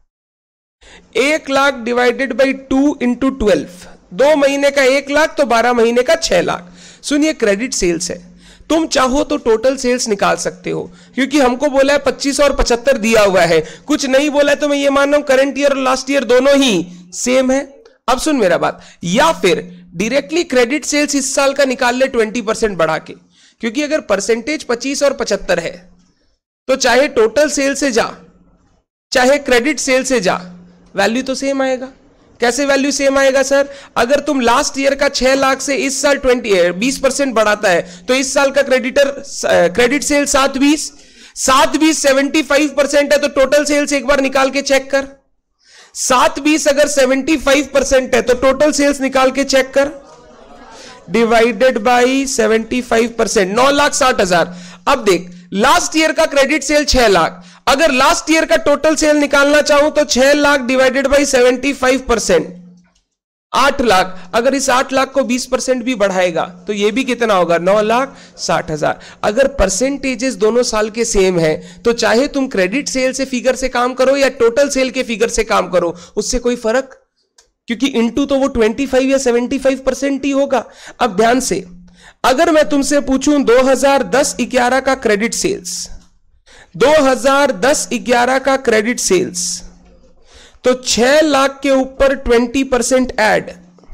एक lakh divided by two into twelve, दो महीने का एक लाख तो बारह महीने का छह लाख। सुनिए, क्रेडिट सेल्स है, तुम चाहो तो टोटल सेल्स निकाल सकते हो, क्योंकि हमको बोला है पच्चीस और पचहत्तर दिया हुआ है, कुछ नहीं बोला है तो मैं ये मान रहा हूं करंट ईयर और लास्ट ईयर दोनों ही सेम है। अब सुन मेरा बात, या फिर डायरेक्टली क्रेडिट सेल्स इस साल का निकाल ले ट्वेंटी परसेंट बढ़ा के, क्योंकि अगर परसेंटेज पच्चीस और पचहत्तर है तो चाहे टोटल सेल से जा चाहे क्रेडिट सेल से जा, वैल्यू तो सेम आएगा। कैसे वैल्यू सेम आएगा सर? अगर तुम लास्ट ईयर का छह लाख से इस साल ट्वेंटी बीस परसेंट बढ़ाता है तो इस साल का क्रेडिटर क्रेडिट सेल सात बीस सात बीस सेवेंटी फाइव परसेंट है, तो टोटल सेल्स एक बार निकाल के चेक कर। सात बीस अगर सेवेंटी फाइव परसेंट है तो टोटल सेल्स निकाल के चेक कर, divided by seventy five percent, नौ लाख साठ हजार। अब देख, लास्ट ईयर का क्रेडिट सेल छह लाख, अगर लास्ट ईयर का टोटल सेल निकालना चाहूं तो छह lakh divided by seventy five percent, आठ लाख। अगर इस आठ लाख को बीस परसेंट भी बढ़ाएगा तो ये भी कितना होगा? नौ लाख साठ हजार। अगर परसेंटेजेस दोनों साल के सेम है तो चाहे तुम क्रेडिट सेल से फिगर से काम करो या टोटल सेल के फिगर से काम करो, उससे कोई फर्क, क्योंकि इंटू तो वो पच्चीस या पचहत्तर परसेंट ही होगा। अब ध्यान से, अगर मैं तुमसे पूछूं दो हज़ार दस ग्यारह का क्रेडिट सेल्स, दो हज़ार दस ग्यारह का क्रेडिट सेल्स, तो छह लाख के ऊपर ट्वेंटी परसेंट ऐड,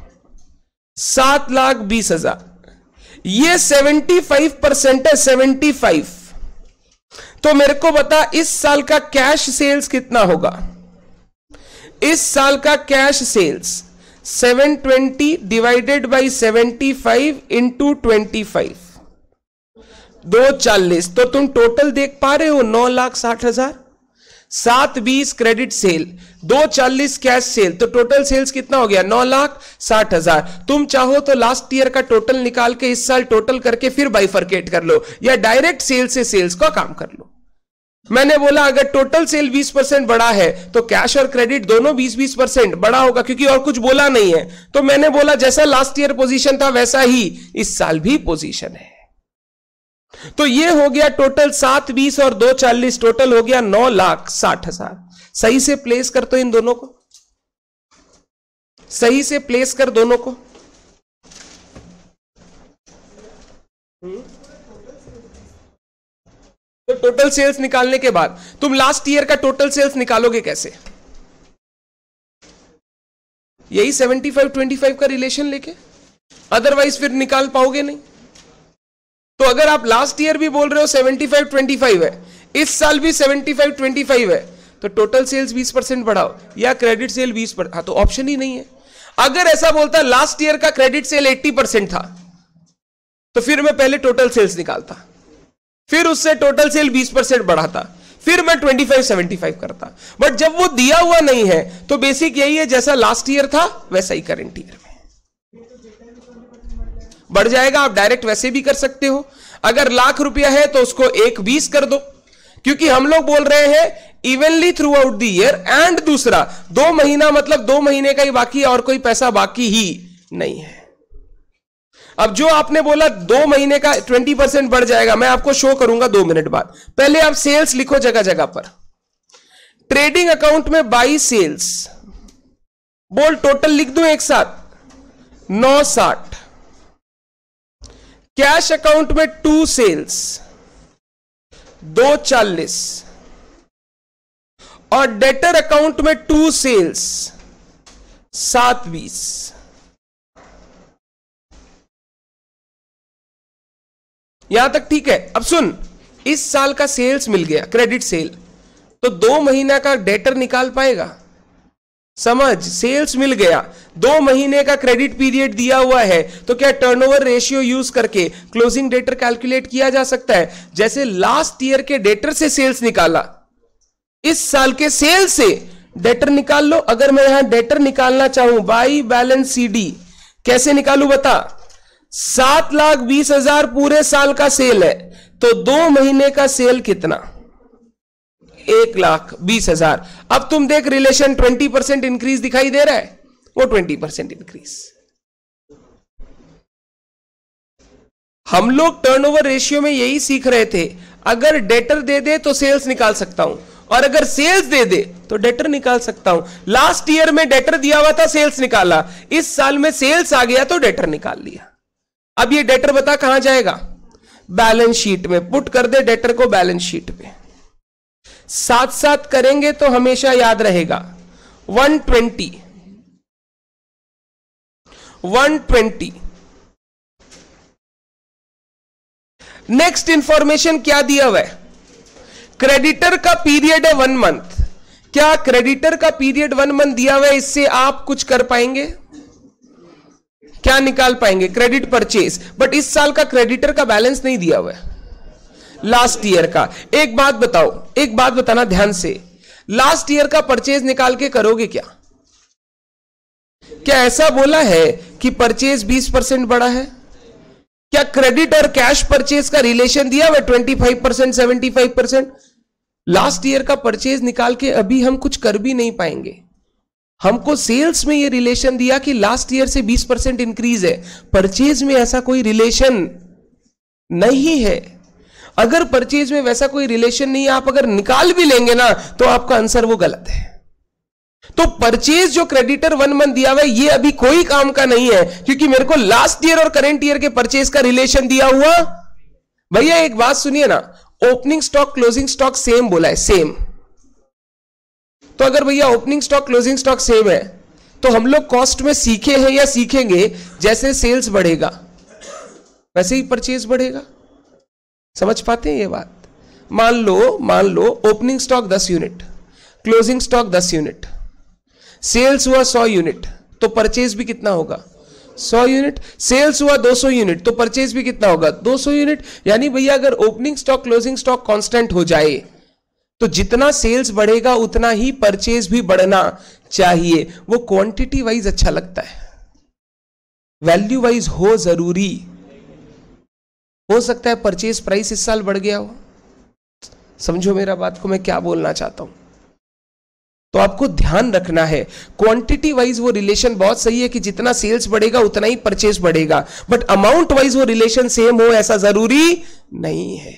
सात लाख बीस हजार, ये सेवेंटी फाइव परसेंट है, सेवेंटी फाइव। तो मेरे को बता इस साल का कैश सेल्स कितना होगा? इस साल का cash sales seven twenty divided by seventy five into twenty five, दो चालीस। तो तुम टोटल देख पा रहे हो नौ लाख साठ हजार। सात बीस क्रेडिट सेल, दो चालीस कैश सेल, तो टोटल सेल्स कितना हो गया? नौ लाख साठ हजार। तुम चाहो तो लास्ट ईयर का टोटल निकाल के इस साल टोटल करके फिर बाइफरकेट कर लो, या डायरेक्ट सेल से सेल्स का काम कर लो। मैंने बोला अगर टोटल सेल बीस परसेंट बढ़ा है तो कैश और क्रेडिट दोनों बीस बीस परसेंट बढ़ा होगा, क्योंकि और कुछ बोला नहीं है। तो मैंने बोला जैसा लास्ट ईयर पोजीशन था वैसा ही इस साल भी पोजीशन है। तो ये हो गया टोटल सात बीस और दो चालीस, टोटल हो गया नौ लाख साठ हजार। सही से प्लेस कर तो इन दोनों को, सही से प्लेस कर दोनों को। तो टोटल सेल्स निकालने के बाद तुम लास्ट ईयर का टोटल सेल्स निकालोगे कैसे? यही सेवेंटी फाइव ट्वेंटी फाइव का रिलेशन लेके, अदरवाइज फिर निकाल पाओगे नहीं। तो अगर आप लास्ट ईयर भी बोल रहे हो सेवेंटी फाइव ट्वेंटी फाइव है, इस साल भी सेवेंटी फाइव ट्वेंटी फाइव है, तो टोटल सेल्स बीस परसेंट बढ़ाओ या क्रेडिट सेल बीस परसेंट। हाँ, तो ऑप्शन ही नहीं है। अगर ऐसा बोलता लास्ट ईयर का क्रेडिट सेल अस्सी परसेंट था, तो फिर मैं पहले टोटल सेल्स निकालता, फिर उससे टोटल सेल बीस परसेंट बढ़ाता, फिर मैं पच्चीस पचहत्तर करता। बट जब वो दिया हुआ नहीं है तो बेसिक यही है, जैसा लास्ट ईयर था वैसा ही करंट ईयर में बढ़ जाएगा। आप डायरेक्ट वैसे भी कर सकते हो। अगर लाख रुपया है तो उसको एक बीस कर दो, क्योंकि हम लोग बोल रहे हैं evenly throughout the year. And दूसरा, दो महीना मतलब दो महीने का ही बाकी है और कोई पैसा बाकी ही नहीं है। अब जो आपने बोला दो महीने का ट्वेंटी परसेंट बढ़ जाएगा, मैं आपको शो करूंगा दो मिनट बाद। पहले आप सेल्स लिखो जगह जगह पर। ट्रेडिंग अकाउंट में बाई सेल्स, बोल टोटल लिख दूं एक साथ, नौ साठ। कैश अकाउंट में टू सेल्स, दो चालीस। और डेटर अकाउंट में टू सेल्स, सात बीस। यहां तक ठीक है। अब सुन, इस साल का सेल्स मिल गया, क्रेडिट सेल, तो दो महीना का डेटर निकाल पाएगा? समझ, सेल्स मिल गया, दो महीने का क्रेडिट पीरियड दिया हुआ है, तो क्या टर्नओवर रेशियो यूज करके क्लोजिंग डेटर कैलकुलेट किया जा सकता है? जैसे लास्ट ईयर के डेटर से सेल्स निकाला, इस साल के सेल से डेटर निकाल लो। अगर मैं यहां डेटर निकालना चाहूं बाई बैलेंस सीडी, कैसे निकालू बता? सात लाख बीस हजार पूरे साल का सेल है, तो दो महीने का सेल कितना? एक लाख बीस हजार। अब तुम देख रिलेशन, ट्वेंटी परसेंट इंक्रीज दिखाई दे रहा है, वो ट्वेंटी परसेंट इंक्रीज। हम लोग टर्नओवर रेशियो में यही सीख रहे थे, अगर डेटर दे दे तो सेल्स निकाल सकता हूं, और अगर सेल्स दे दे तो डेटर निकाल सकता हूं। लास्ट ईयर में डेटर दिया हुआ था, सेल्स निकाला, इस साल में सेल्स आ गया तो डेटर निकाल लिया। अब ये डेटर बता कहां जाएगा? बैलेंस शीट में। पुट कर दे डेटर को बैलेंस शीट पे। साथ साथ करेंगे तो हमेशा याद रहेगा। One twenty, one twenty. Next information क्या दिया हुआ है? क्रेडिटर का पीरियड है वन मंथ। क्या क्रेडिटर का पीरियड वन मंथ दिया हुआ है? इससे आप कुछ कर पाएंगे? क्या निकाल पाएंगे? Credit purchase. बट इस साल का क्रेडिटर का बैलेंस नहीं दिया हुआ है, लास्ट ईयर का। एक बात बताओ, एक बात बताना ध्यान से, लास्ट ईयर का परचेज निकाल के करोगे क्या? क्या ऐसा बोला है कि परचेज बीस परसेंट बढ़ा है? क्या क्रेडिट और कैश परचेज का रिलेशन दिया हुआ twenty five percent seventy five percent? Last year का परचेज निकाल के अभी हम कुछ कर भी नहीं पाएंगे। हमको सेल्स में ये रिलेशन दिया कि लास्ट ईयर से बीस परसेंट इंक्रीज है, परचेज में ऐसा कोई रिलेशन नहीं है। अगर परचेज में वैसा कोई रिलेशन नहीं है, आप अगर निकाल भी लेंगे ना, तो आपका आंसर वो गलत है। तो परचेज जो क्रेडिटर वन मंथ दिया हुआ है, ये अभी कोई काम का नहीं है, क्योंकि मेरे को लास्ट ईयर और करंट ईयर के परचेज का रिलेशन दिया हुआ। भैया एक बात सुनिए ना, opening stock closing stock same बोला है, सेम। तो अगर भैया opening stock closing stock same है, तो हम लोग कॉस्ट में सीखे हैं या सीखेंगे जैसे सेल्स बढ़ेगा वैसे ही परचेज बढ़ेगा। समझ पाते हैं ये बात? मान लो मान लो ओपनिंग स्टॉक दस यूनिट, क्लोजिंग स्टॉक दस यूनिट, सेल्स हुआ सौ यूनिट, तो परचेज भी कितना होगा? सौ यूनिट। सेल्स हुआ दो सौ यूनिट, तो परचेज भी कितना होगा? दो सौ यूनिट। यानी भैया अगर opening stock closing stock constant हो जाए, तो जितना सेल्स बढ़ेगा उतना ही परचेज भी बढ़ना चाहिए। वो क्वांटिटी वाइज अच्छा लगता है, वैल्यू वाइज हो जरूरी। हो सकता है परचेज प्राइस इस साल बढ़ गया हो, समझो मेरा बात को मैं क्या बोलना चाहता हूं। तो आपको ध्यान रखना है, क्वांटिटी वाइज वो रिलेशन बहुत सही है कि जितना सेल्स बढ़ेगा उतना ही परचेज बढ़ेगा, बट अमाउंट वाइज वो रिलेशन सेम हो ऐसा जरूरी नहीं है।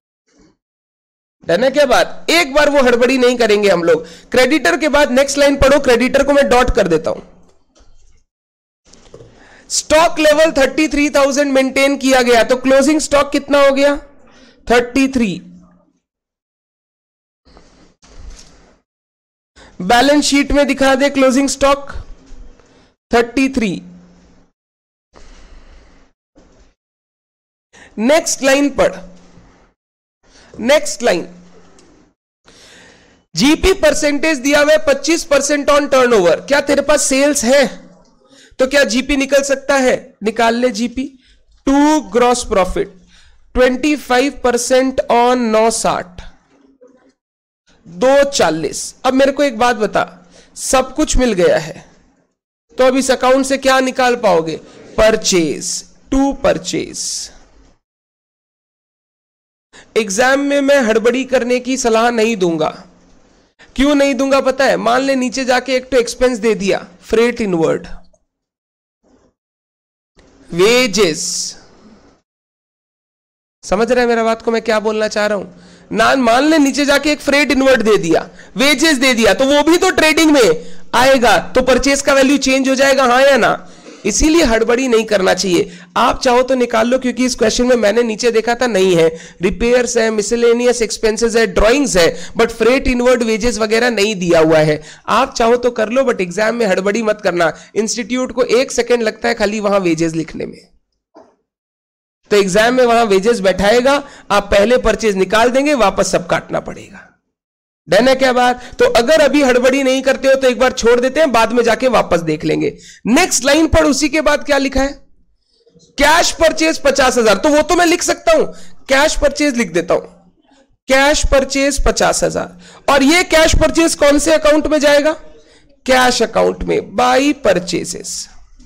डन है क्या बात? एक बार वो हड़बड़ी नहीं करेंगे हम लोग। क्रेडिटर के बाद नेक्स्ट लाइन पढ़ो, क्रेडिटर को मैं डॉट कर देता हूं। Stock level thirty three thousand maintain किया गया, तो क्लोजिंग स्टॉक कितना हो गया? Thirty three. बैलेंस शीट में दिखा दे closing stock thirty three. Next line पढ़, नेक्स्ट लाइन, जीपी परसेंटेज दिया हुआ है पच्चीस परसेंट ऑन टर्नओवर। क्या तेरे पास सेल्स है तो क्या जीपी निकल सकता है? निकाल ले GP. To gross profit twenty five percent on नौ साठ, दो चालीस। अब मेरे को एक बात बता, सब कुछ मिल गया है तो अब इस अकाउंट से क्या निकाल पाओगे? Purchase, to purchase. एग्जाम में मैं हड़बड़ी करने की सलाह नहीं दूंगा। क्यों नहीं दूंगा पता है? मान ले नीचे जाके एक तो एक्सपेंस दे दिया, फ्रेट इनवर्ड, वेजेस। समझ रहे हैं मेरा बात को मैं क्या बोलना चाह रहा हूं ना? मान ले नीचे जाके एक फ्रेट इनवर्ड दे दिया, वेजेस दे दिया, तो वो भी तो ट्रेडिंग में आएगा, तो परचेस का वैल्यू चेंज हो जाएगा, हाँ या ना? इसीलिए हड़बड़ी नहीं करना चाहिए। आप चाहो तो निकाल लो, क्योंकि इस क्वेश्चन में मैंने नीचे देखा था नहीं है, रिपेयर्स है, मिसलेनियस एक्सपेंसेस है, ड्राइंग्स है, बट फ्रेट इनवर्ड वेजेस वगैरह नहीं दिया हुआ है। आप चाहो तो कर लो, बट एग्जाम में हड़बड़ी मत करना। इंस्टीट्यूट को एक सेकेंड लगता है खाली वहां वेजेस लिखने में, तो एग्जाम में वहां वेजेस बैठाएगा, आप पहले परचेज निकाल देंगे, वापस सब काटना पड़ेगा। डन है क्या बात? तो अगर अभी हड़बड़ी नहीं करते हो तो एक बार छोड़ देते हैं, बाद में जाके वापस देख लेंगे। नेक्स्ट लाइन पर उसी के बाद क्या लिखा है? कैश परचेज पचास हजार। तो वो तो मैं लिख सकता हूं, कैश परचेज लिख देता हूं, कैश परचेज पचास हजार। और ये कैश परचेज कौन से अकाउंट में जाएगा? कैश अकाउंट में, बाई परचेजेस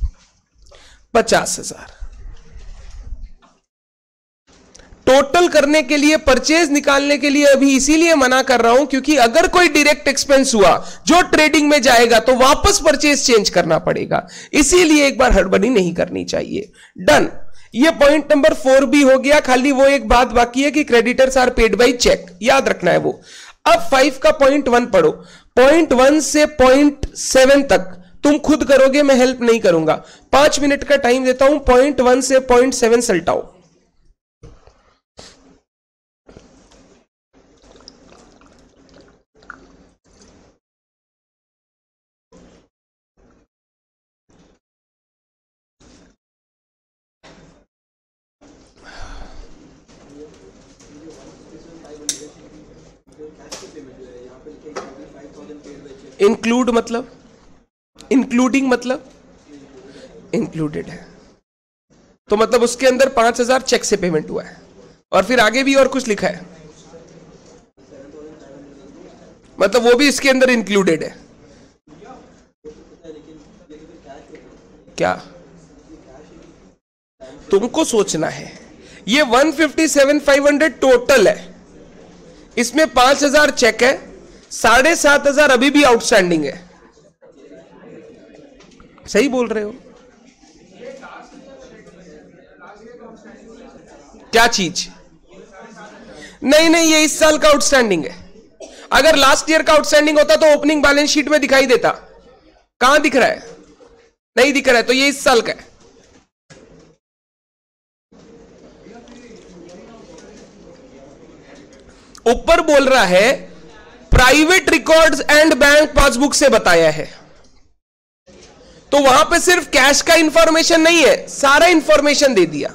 पचास हजार। टोटल करने के लिए, परचेज निकालने के लिए अभी इसीलिए मना कर रहा हूं क्योंकि अगर कोई डायरेक्ट एक्सपेंस हुआ जो ट्रेडिंग में जाएगा तो वापस परचेज चेंज करना पड़ेगा, इसीलिए एक बार हड़बड़ी नहीं करनी चाहिए। डन। ये पॉइंट नंबर फोर भी हो गया। खाली वो एक बात बाकी है कि creditors are paid by cheque, याद रखना है वो। अब फाइव का पॉइंट वन पढ़ो। पॉइंट वन से पॉइंट सेवन तक तुम खुद करोगे, मैं हेल्प नहीं करूंगा। पांच मिनट का टाइम देता हूं, पॉइंट वन से पॉइंट सेवन सल्टाओ। इंक्लूड मतलब, इंक्लूडिंग मतलब इंक्लूडेड है, तो मतलब उसके अंदर पांच हजार चेक से पेमेंट हुआ है, और फिर आगे भी और कुछ लिखा है, मतलब वो भी इसके अंदर इंक्लूडेड है। क्या तुमको सोचना है? ये one fifty seven five hundred total है, इसमें पांच हजार चेक है, साढ़े सात हजार अभी भी आउटस्टैंडिंग है। सही बोल रहे हो? क्या चीज? नहीं नहीं, ये इस साल का आउटस्टैंडिंग है। अगर लास्ट ईयर का आउटस्टैंडिंग होता तो ओपनिंग बैलेंस शीट में दिखाई देता। कहां दिख रहा है? नहीं दिख रहा है, तो ये इस साल का है। ऊपर बोल रहा है private records and bank passbook से बताया है, तो वहां पे सिर्फ कैश का इंफॉर्मेशन नहीं है, सारा इंफॉर्मेशन दे दिया।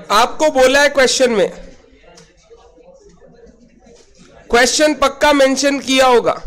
आपको बोला है क्वेश्चन में, क्वेश्चन पक्का मेंशन किया होगा।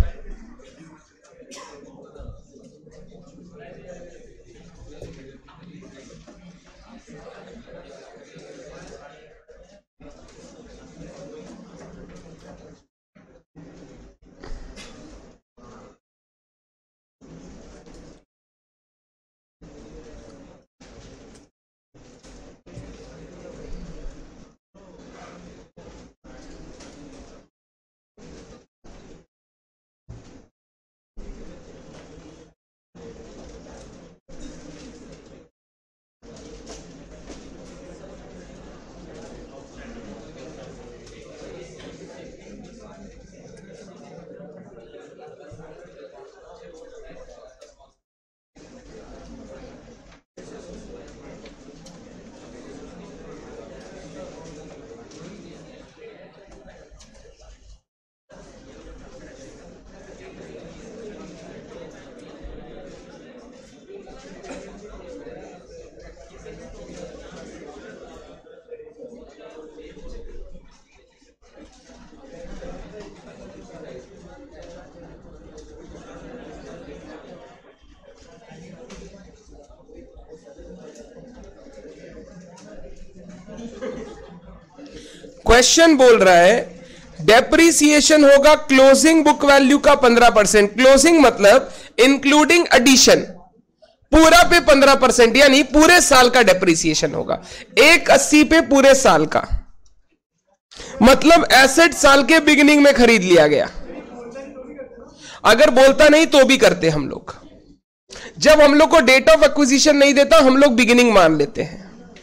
क्वेश्चन बोल रहा है डेप्रिसिएशन होगा क्लोजिंग बुक वैल्यू का पंद्रह परसेंट। क्लोजिंग मतलब इंक्लूडिंग एडिशन, पूरा पे पंद्रह परसेंट, यानी पूरे साल का डेप्रिसिएशन होगा। एक अस्सी पे पूरे साल का, मतलब एसेट साल के बिगिनिंग में खरीद लिया गया। अगर बोलता नहीं तो भी करते हम लोग। जब हम लोग को डेट ऑफ एक्विजिशन नहीं देता हम लोग बिगिनिंग मान लेते हैं।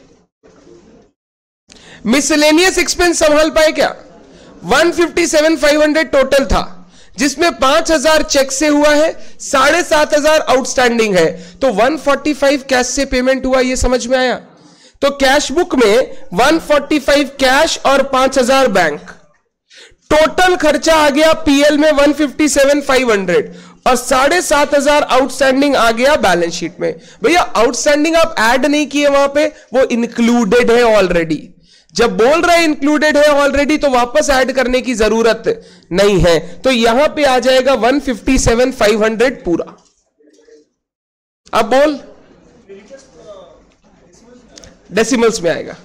मिसलेनियस एक्सपेंस संभाल पाए क्या? One fifty seven five hundred total था, जिसमें पांच हजार चेक से हुआ है, साढ़े सात हजार आउटस्टैंडिंग है, तो वन फोर्टी फाइव कैश से पेमेंट हुआ। ये समझ में आया? तो कैश बुक में वन फोर्टी फाइव कैश और पांच हजार बैंक, टोटल खर्चा आ गया पीएल में one fifty seven five hundred और साढ़े सात हजार आउटस्टैंडिंग आ गया बैलेंस शीट में। भैया आउटस्टैंडिंग आप ऐड नहीं किए वहां पे, वो इंक्लूडेड है ऑलरेडी। जब बोल रहे इंक्लूडेड है ऑलरेडी तो वापस ऐड करने की जरूरत नहीं है, तो यहां पे आ जाएगा one fifty seven five hundred पूरा। अब बोल, डेसिमल्स में आएगा।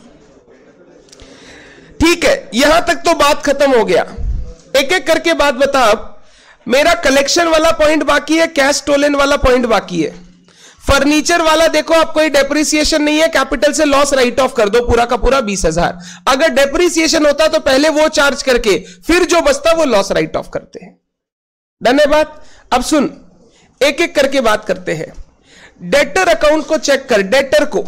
ठीक है, यहां तक तो बात खत्म हो गया। एक एक करके बात बता। अब मेरा कलेक्शन वाला पॉइंट बाकी है, कैश स्टोलन वाला पॉइंट बाकी है। फर्नीचर वाला देखो, आप कोई डेप्रिसिएशन नहीं है, कैपिटल से लॉस राइट ऑफ कर दो पूरा का पूरा बीस हजार। अगर डेप्रिसिएशन होता तो पहले वो चार्ज करके फिर जो बचता वो लॉस राइट ऑफ करते हैं। डन है बात? अब सुन, एक एक करके बात करते हैं। डेटर अकाउंट को चेक कर। डेटर को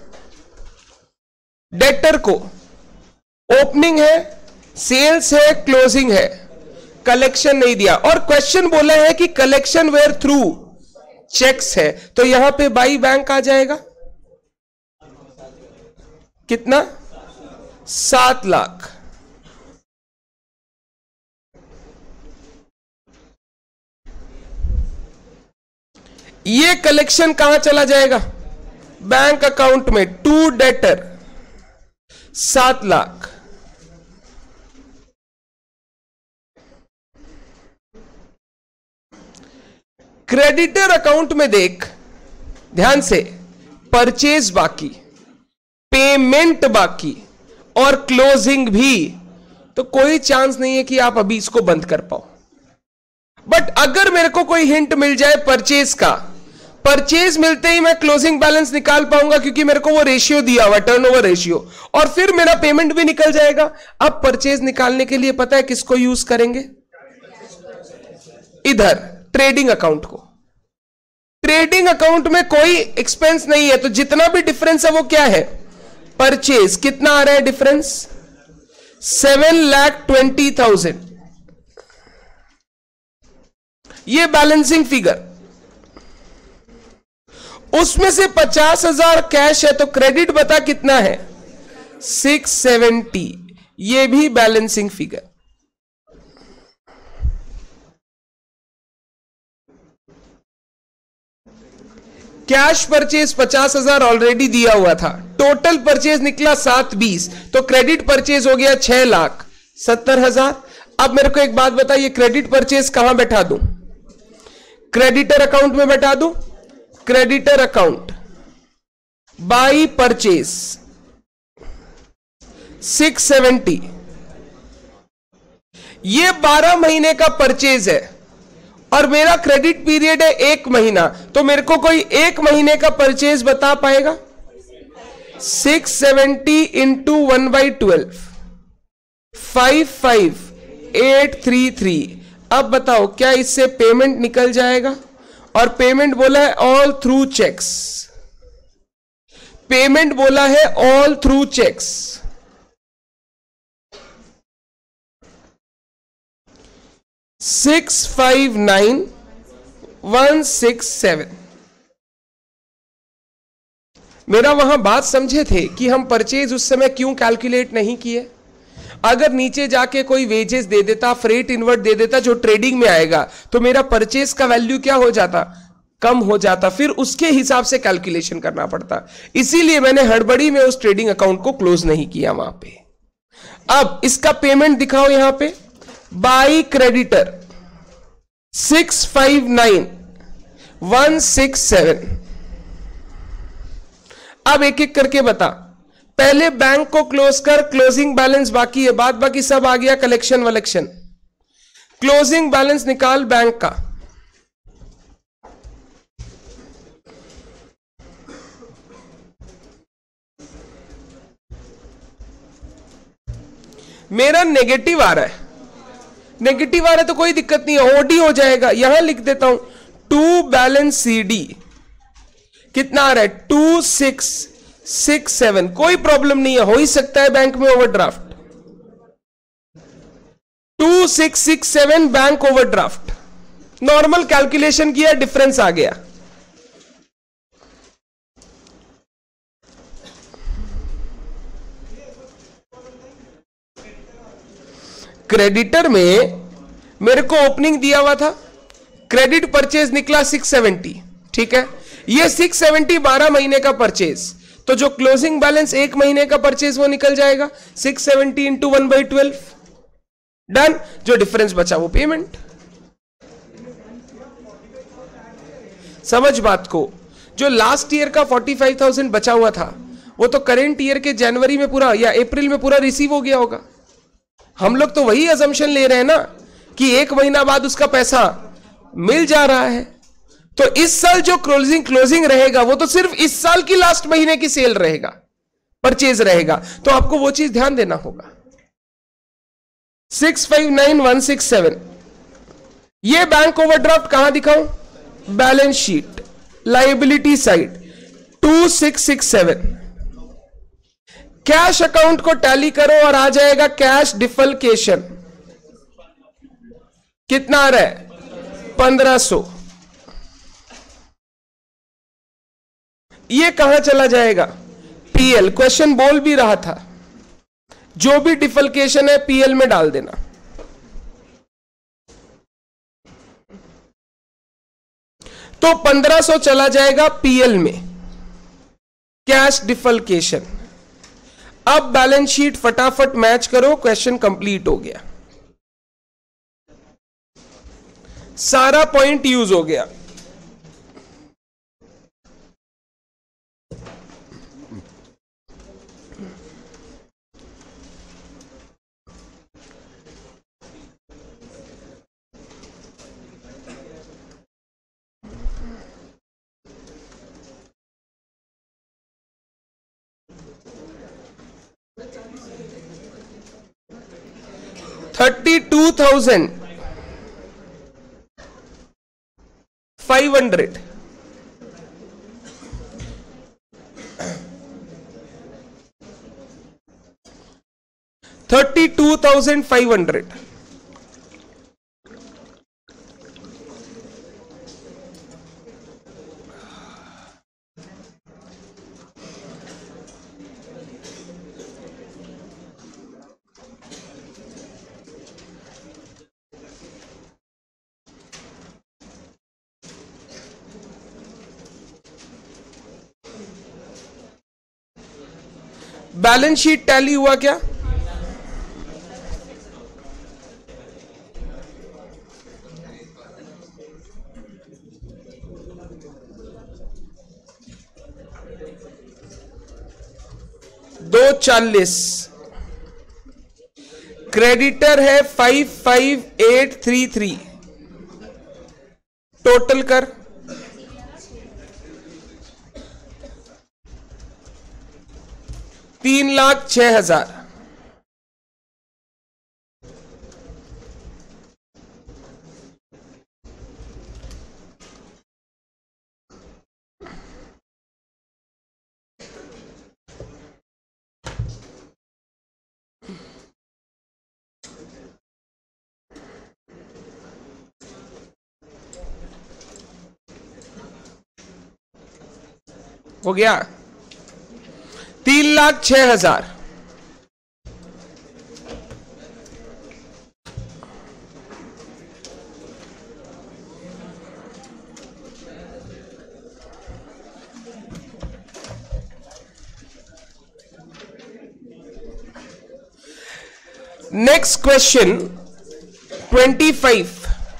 डेटर को ओपनिंग है, सेल्स है, क्लोजिंग है, कलेक्शन नहीं दिया। और क्वेश्चन बोला है कि कलेक्शन वेयर थ्रू चेक्स है, तो यहां पे बाई बैंक आ जाएगा। कितना? सात लाख। ये कलेक्शन कहां चला जाएगा? बैंक अकाउंट में। टू डेटर सात लाख। क्रेडिटर अकाउंट में देख ध्यान से, परचेज बाकी, पेमेंट बाकी और क्लोजिंग भी, तो कोई चांस नहीं है कि आप अभी इसको बंद कर पाओ। बट अगर मेरे को कोई हिंट मिल जाए परचेज का, परचेज मिलते ही मैं क्लोजिंग बैलेंस निकाल पाऊंगा, क्योंकि मेरे को वो रेशियो दिया हुआ, टर्नओवर रेशियो, और फिर मेरा पेमेंट भी निकल जाएगा। अब परचेज निकालने के लिए पता है किसको यूज करेंगे? इधर ट्रेडिंग अकाउंट को। ट्रेडिंग अकाउंट में कोई एक्सपेंस नहीं है, तो जितना भी डिफरेंस है वो क्या है? परचेज। कितना आ रहा है difference? Seven lakh twenty thousand. ये बैलेंसिंग फिगर। उसमें से पचास हजार कैश है, तो क्रेडिट बता कितना है? Six seventy. ये भी बैलेंसिंग फिगर। कैश परचेज पचास हजार ऑलरेडी दिया हुआ था, टोटल परचेज निकला सात बीस, तो क्रेडिट परचेज हो गया छह लाख सत्तर हजार। अब मेरे को एक बात बताइए, क्रेडिट परचेज कहां बैठा दूं? क्रेडिटर अकाउंट में बैठा दूं? Creditor account by purchase six seventy, ये बारह महीने का परचेज है और मेरा क्रेडिट पीरियड है एक महीना, तो मेरे को कोई एक महीने का परचेज बता पाएगा? Six seventy into one by twelve, five five eight three three. अब बताओ क्या इससे पेमेंट निकल जाएगा? और पेमेंट बोला है ऑल थ्रू चेक्स, पेमेंट बोला है all through cheques. Six five nine one six seven. मेरा वहां बात समझे थे कि हम परचेज उस समय क्यों कैलकुलेट नहीं किए? अगर नीचे जाके कोई वेजेस दे देता, फ्रेट इनवर्ट दे देता जो ट्रेडिंग में आएगा, तो मेरा परचेज का वैल्यू क्या हो जाता? कम हो जाता, फिर उसके हिसाब से कैलकुलेशन करना पड़ता। इसीलिए मैंने हड़बड़ी में उस ट्रेडिंग अकाउंट को क्लोज नहीं किया वहां पे। अब इसका पेमेंट दिखाओ यहां पे, by creditor six five nine one six seven. अब एक एक करके बता, पहले बैंक को क्लोज कर, क्लोजिंग बैलेंस बाकी है, बाद बाकी सब आ गया कलेक्शन वलेक्शन। क्लोजिंग बैलेंस निकाल बैंक का, मेरा नेगेटिव आ रहा है, नेगेटिव आ रहा है तो कोई दिक्कत नहीं है, ओडी हो जाएगा। यहां लिख देता हूं टू बैलेंस सीडी, कितना आ रहा है? Two six six seven. कोई प्रॉब्लम नहीं है, हो ही सकता है बैंक में overdraft. Two six six seven bank overdraft, normal calculation किया, डिफरेंस आ गया। क्रेडिटर में मेरे को ओपनिंग दिया हुआ था, क्रेडिट परचेज निकला सिक्स सेवेंटी, ठीक है। ये सिक्स सेवेंटी बारह महीने का परचेज, तो जो क्लोजिंग बैलेंस एक महीने का परचेज वो निकल जाएगा six seventy into one by twelve, done. जो डिफरेंस बचा वो पेमेंट। समझ बात को, जो लास्ट ईयर का फोर्टी फाइव थाउजेंड बचा हुआ था वो तो करेंट ईयर के जनवरी में पूरा या अप्रैल में पूरा रिसीव हो गया होगा। हम लोग तो वही अजम्पशन ले रहे हैं ना कि एक महीना बाद उसका पैसा मिल जा रहा है। तो इस साल जो क्लोजिंग क्लोजिंग रहेगा वो तो सिर्फ इस साल की लास्ट महीने की सेल रहेगा, परचेज रहेगा, तो आपको वो चीज ध्यान देना होगा। Six five nine one six seven, ये बैंक ओवरड्राफ्ट कहां दिखाऊं? Balance sheet, liability side two six six seven. Cash account को टैली करो और आ जाएगा कैश डिफल्केशन, कितना आ रहा है? पंद्रह सौ। ये कहां चला जाएगा? पीएल। क्वेश्चन बोल भी रहा था जो भी डिफल्केशन है पीएल में डाल देना। तो पंद्रह सौ चला जाएगा पीएल में, कैश डिफल्केशन। अब बैलेंस शीट फटाफट मैच करो, क्वेश्चन कंप्लीट हो गया, सारा पॉइंट यूज हो गया। Thirty two thousand five hundred, thirty two thousand five hundred. Balance sheet tally हुआ क्या? दो चालीस, क्रेडिटर है five five eight three three, total कर। तीन लाख छह हजार। हो गया तीन लाख छह हजार। Next question twenty five.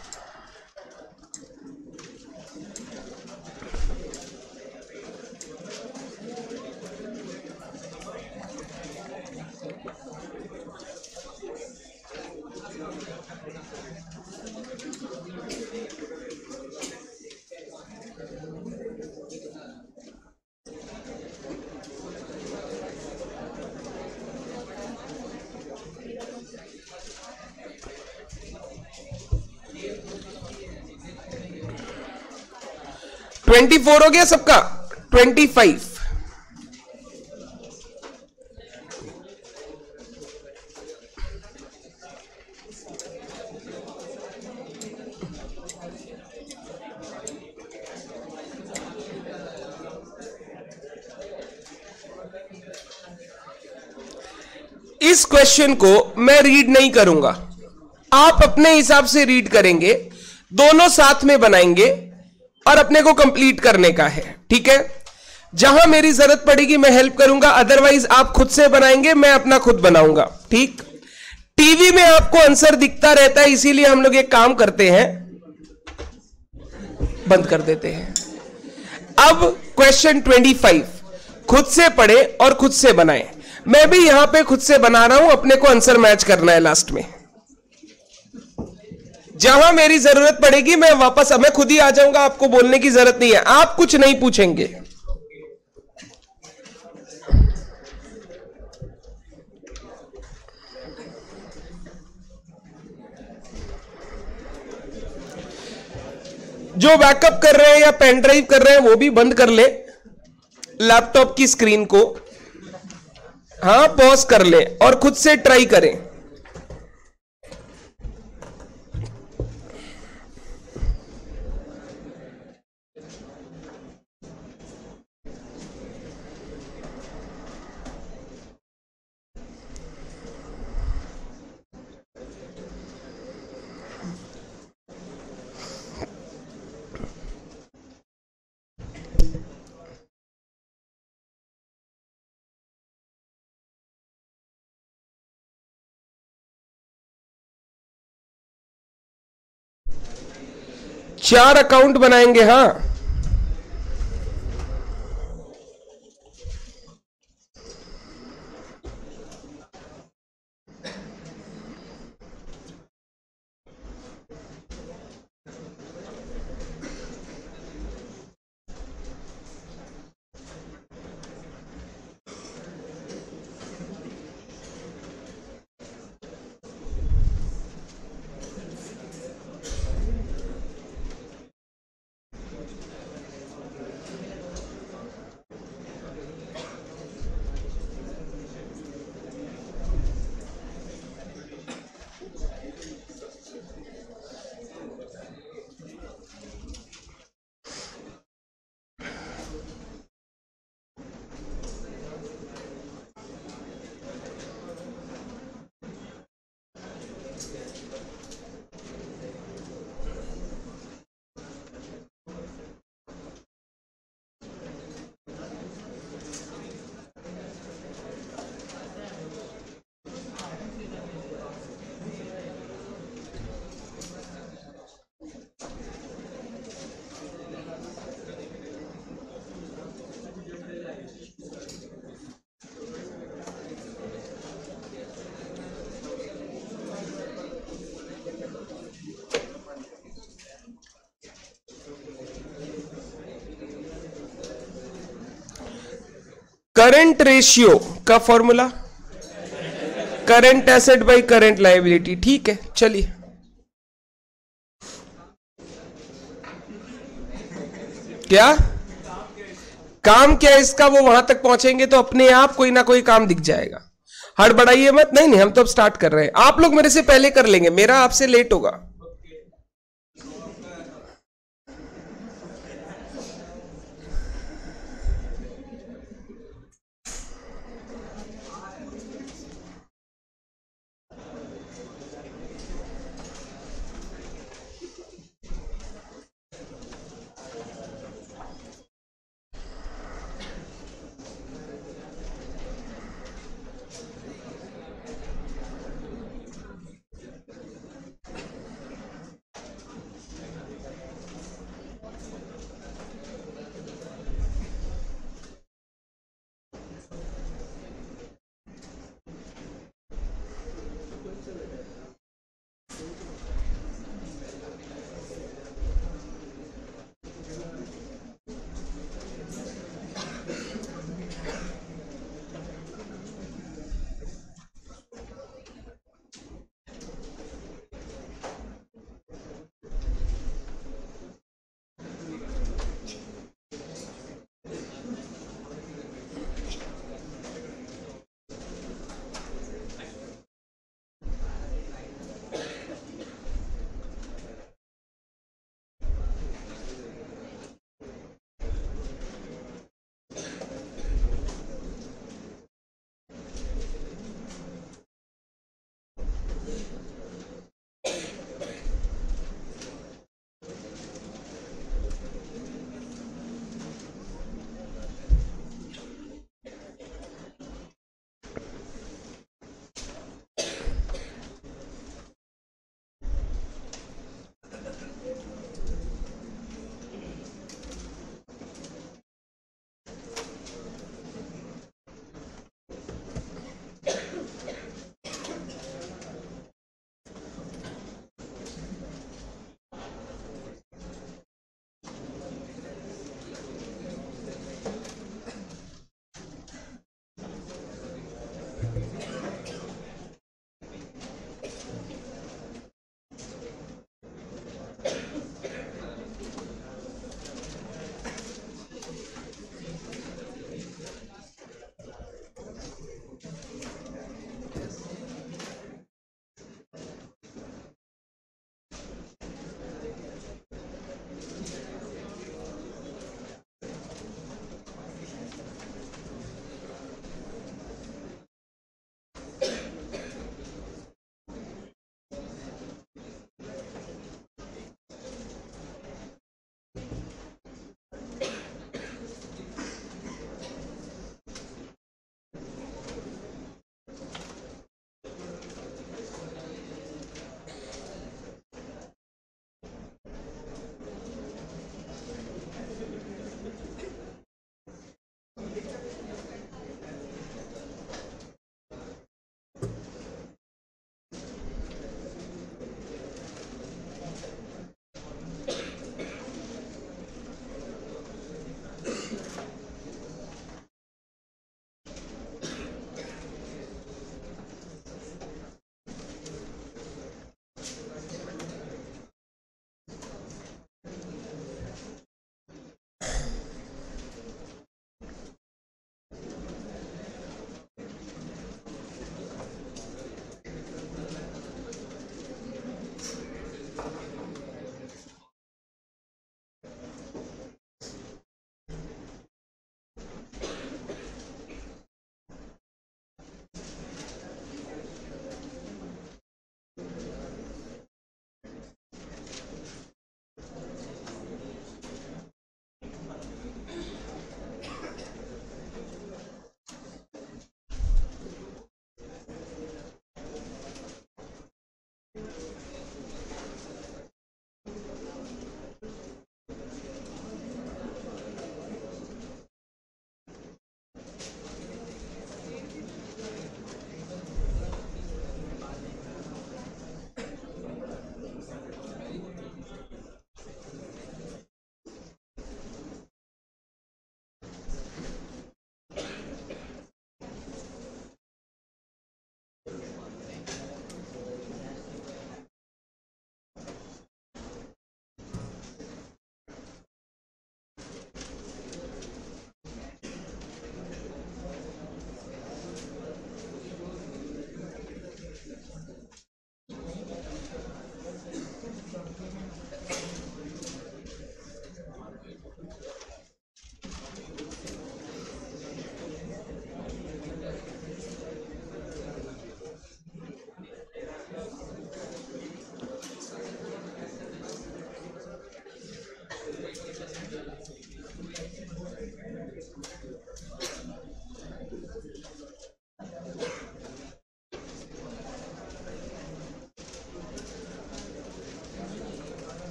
Twenty four हो गया सबका। ट्वेंटी फाइव, इस क्वेश्चन को मैं रीड नहीं करूंगा, आप अपने हिसाब से रीड करेंगे, दोनों साथ में बनाएंगे और अपने को कंप्लीट करने का है। ठीक है, जहां मेरी जरूरत पड़ेगी मैं हेल्प करूंगा, अदरवाइज आप खुद से बनाएंगे, मैं अपना खुद बनाऊंगा। ठीक, टीवी में आपको आंसर दिखता रहता है, इसीलिए हम लोग एक काम करते हैं, बंद कर देते हैं। अब क्वेश्चन ट्वेंटी फाइव खुद से पढ़े और खुद से बनाए। मैं भी यहां पे खुद से बना रहा हूं, अपने को आंसर मैच करना है लास्ट में। जहां मेरी जरूरत पड़ेगी मैं वापस मैं खुद ही आ जाऊंगा, आपको बोलने की जरूरत नहीं है, आप कुछ नहीं पूछेंगे। जो बैकअप कर रहे हैं या पेन ड्राइव कर रहे हैं वो भी बंद कर ले लैपटॉप की स्क्रीन को, हाँ पॉज कर ले और खुद से ट्राई करें। चार अकाउंट बनाएंगे। हाँ, करंट रेशियो का formula current asset by current liability. ठीक है, चलिए क्या काम क्या है इसका, वो वहां तक पहुंचेंगे तो अपने आप कोई ना कोई काम दिख जाएगा, हड़बड़ाइए मत। नहीं नहीं, हम तो अब स्टार्ट कर रहे हैं, आप लोग मेरे से पहले कर लेंगे, मेरा आपसे लेट होगा।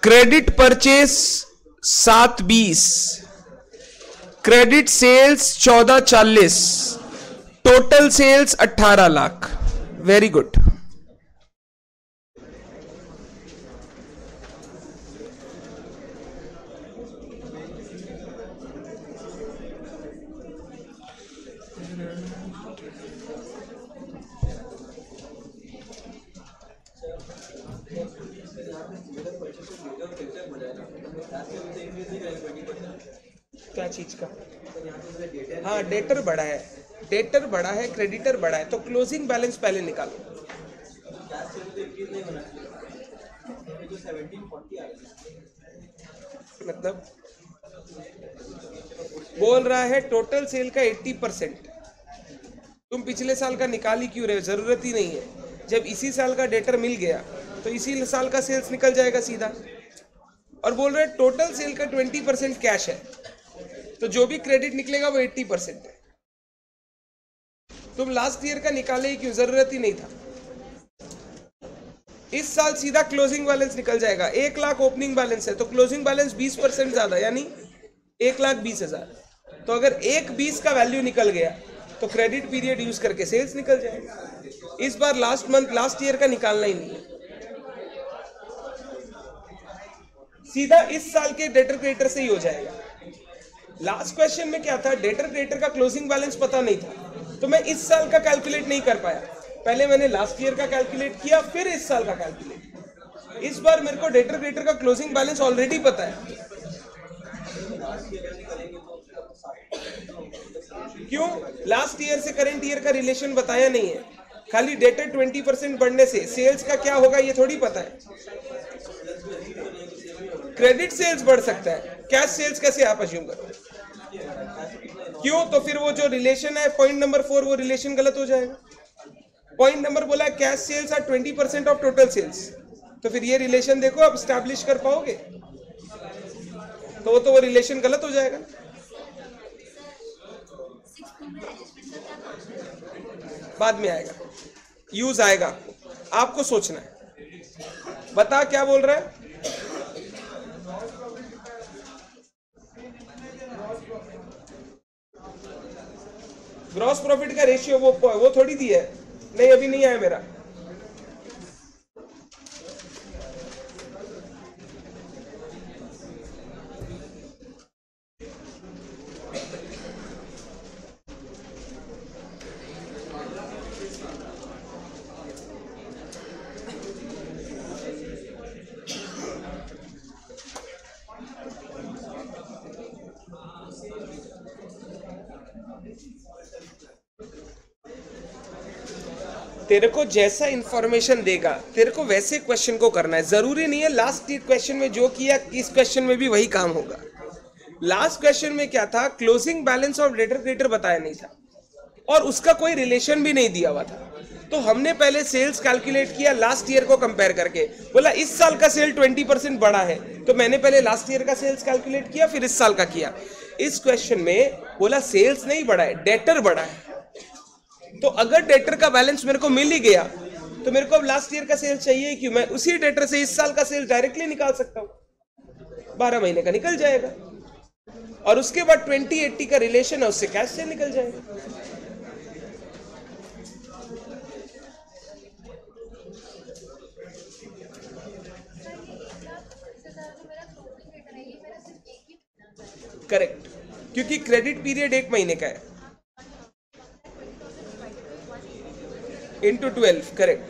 क्रेडिट परचेस सात बीस, क्रेडिट सेल्स चौदह चालीस, टोटल सेल्स अट्ठारह लाख। Very good. क्या चीज का? हाँ, डेटर बड़ा है, डेटर बड़ा है, क्रेडिटर बड़ा है, तो क्लोजिंग बैलेंस पहले निकालो। मतलब बोल रहा है टोटल सेल का अस्सी परसेंट। तुम पिछले साल का निकाल ही क्यों रहे हो? जरूरत ही नहीं है। जब इसी साल का डेटर मिल गया तो इसी साल का सेल्स निकल जाएगा सीधा। और बोल रहे हैं टोटल सेल का बीस परसेंट कैश है, तो जो भी क्रेडिट निकलेगा वो अस्सी परसेंट है। तुम लास्ट ईयर का निकाले ही क्यों? जरूरत ही नहीं था। इस साल सीधा क्लोजिंग बैलेंस निकल जाएगा। एक लाख ओपनिंग बैलेंस है तो क्लोजिंग बैलेंस बीस परसेंट ज्यादा, यानी एक लाख बीस हजार। तो अगर एक बीस का वैल्यू निकल गया तो क्रेडिट पीरियड यूज करके सेल्स निकल जाएगा। इस बार लास्ट मंथ लास्ट ईयर का निकालना ही नहीं है, सीधा इस साल के डेटर क्रेडिटर से ही हो जाएगा। लास्ट क्वेश्चन में क्या था? डेटर क्रेडिटर का क्लोजिंग बैलेंस पता नहीं था, तो मैं इस साल का कैलकुलेट नहीं कर पाया। पहले मैंने लास्ट ईयर का कैलकुलेट किया, फिर इस साल का कैलकुलेट। इस बार मेरे को डेटर क्रेडिटर का क्लोजिंग बैलेंस ऑलरेडी पता है। क्यों? लास्ट ईयर से करंट ईयर का रिलेशन बताया नहीं है। खाली डेटर बीस परसेंट बढ़ने से सेल्स का क्या होगा ये थोड़ी पता है। क्रेडिट सेल्स बढ़ सकता है, कैश सेल्स कैसे आप अज्यूम करो? क्यों? तो फिर वो जो रिलेशन है पॉइंट नंबर फोर, वो रिलेशन गलत हो जाएगा। पॉइंट नंबर बोला है cash sales are twenty percent of total sales, तो फिर ये रिलेशन देखो आप स्टैब्लिश कर पाओगे? तो वो तो वो रिलेशन गलत हो जाएगा। बाद में आएगा, यूज आएगा, आपको सोचना है। बता क्या बोल रहा है? ग्रॉस प्रॉफिट का रेशियो वो वो थोड़ी दी है। नहीं, अभी नहीं आया मेरा। तेरे को जैसा इंफॉर्मेशन देगा तेरे को वैसे क्वेश्चन को करना है। जरूरी नहीं है लास्ट क्वेश्चन में जो किया इस क्वेश्चन में भी वही काम होगा। लास्ट क्वेश्चन में क्या था? Closing balance of debtor creditor बताया नहीं था और उसका कोई रिलेशन भी नहीं दिया हुआ था। तो हमने पहले सेल्स कैलकुलेट किया लास्ट ईयर को कंपेयर करके। बोला इस साल का सेल बीस परसेंट बढ़ा है, तो मैंने पहले लास्ट ईयर का सेल्स कैलकुलेट किया, फिर इस साल का किया। इस क्वेश्चन में बोला सेल्स नहीं बढ़ा है, डेटर बढ़ा है। तो अगर डेटर का बैलेंस मेरे को मिल ही गया तो मेरे को अब लास्ट ईयर का सेल्स चाहिए क्यों? मैं उसी डेटर से इस साल का सेल्स डायरेक्टली निकाल सकता हूं, बारह महीने का निकल जाएगा और उसके बाद ट्वेंटी एट्टी का रिलेशन है उससे कैश से निकल जाएगा। करेक्ट, क्योंकि क्रेडिट पीरियड एक महीने का है into twelve. Correct.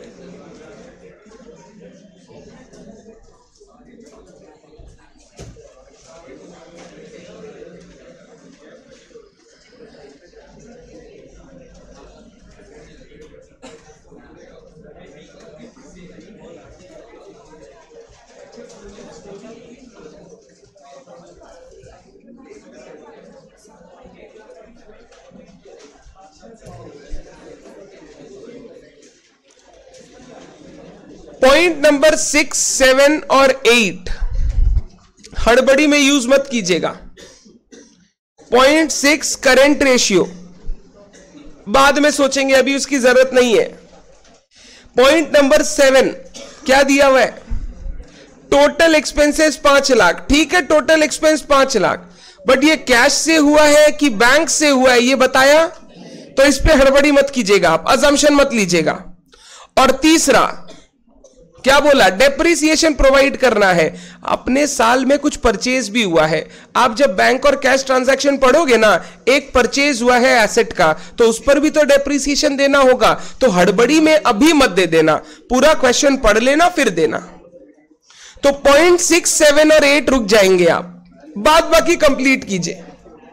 Point number six, seven और एट हड़बड़ी में यूज मत कीजिएगा। पॉइंट सिक्स करंट रेशियो बाद में सोचेंगे, अभी उसकी जरूरत नहीं है। पॉइंट नंबर सेवन क्या दिया हुआ है? टोटल एक्सपेंसेस पांच लाख, ठीक है, टोटल एक्सपेंस पांच लाख, बट ये कैश से हुआ है कि बैंक से हुआ है ये बताया, तो इस पे हड़बड़ी मत कीजिएगा, आप अजम्पशन मत लीजिएगा। और तीसरा क्या बोला, डेप्रिसिएशन प्रोवाइड करना है। अपने साल में कुछ परचेज भी हुआ है, आप जब बैंक और कैश ट्रांजैक्शन पढ़ोगे ना, एक परचेज हुआ है एसेट का, तो उस पर भी तो डेप्रिसिएशन देना होगा, तो हड़बड़ी में अभी मत दे देना, पूरा क्वेश्चन पढ़ लेना फिर देना। तो पॉइंट सिक्स सेवन और एट रुक जाएंगे आप, बाद बाकी कंप्लीट कीजिए।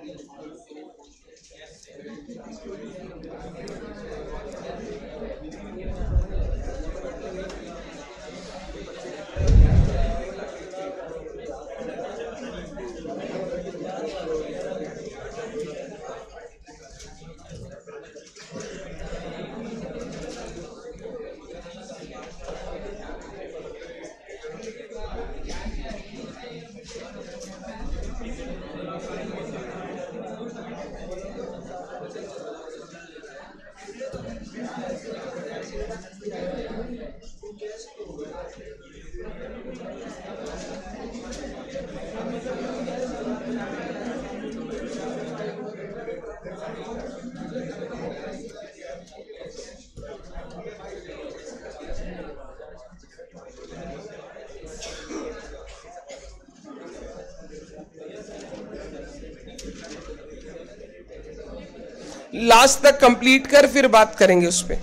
लास्ट तक कंप्लीट कर फिर बात करेंगे उस पे।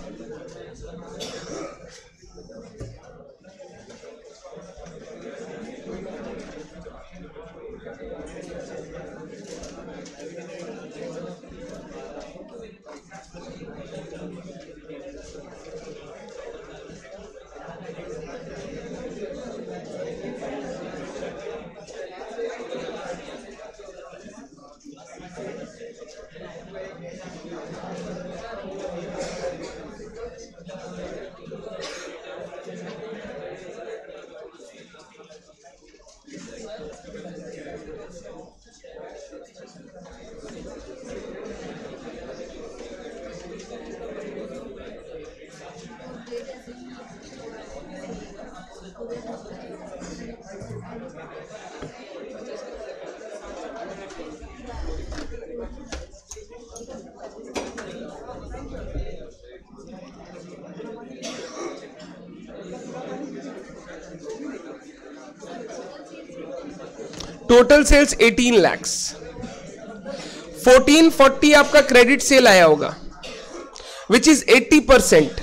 टोटल सेल्स अठारह लाख, फोर्टीन फोर्टी आपका क्रेडिट सेल आया होगा, विच इज एटी परसेंट।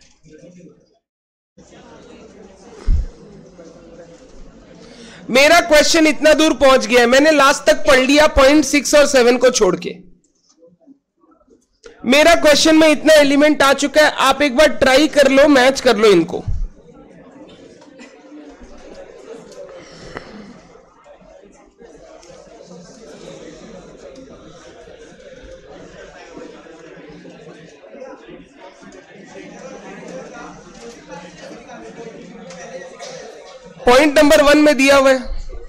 मेरा क्वेश्चन इतना दूर पहुंच गया है, मैंने लास्ट तक पढ़ लिया पॉइंट सिक्स और सेवन को छोड़ के। मेरा क्वेश्चन में इतना एलिमेंट आ चुका है, आप एक बार ट्राई कर लो, मैच कर लो इनको। पॉइंट नंबर वन में दिया हुआ है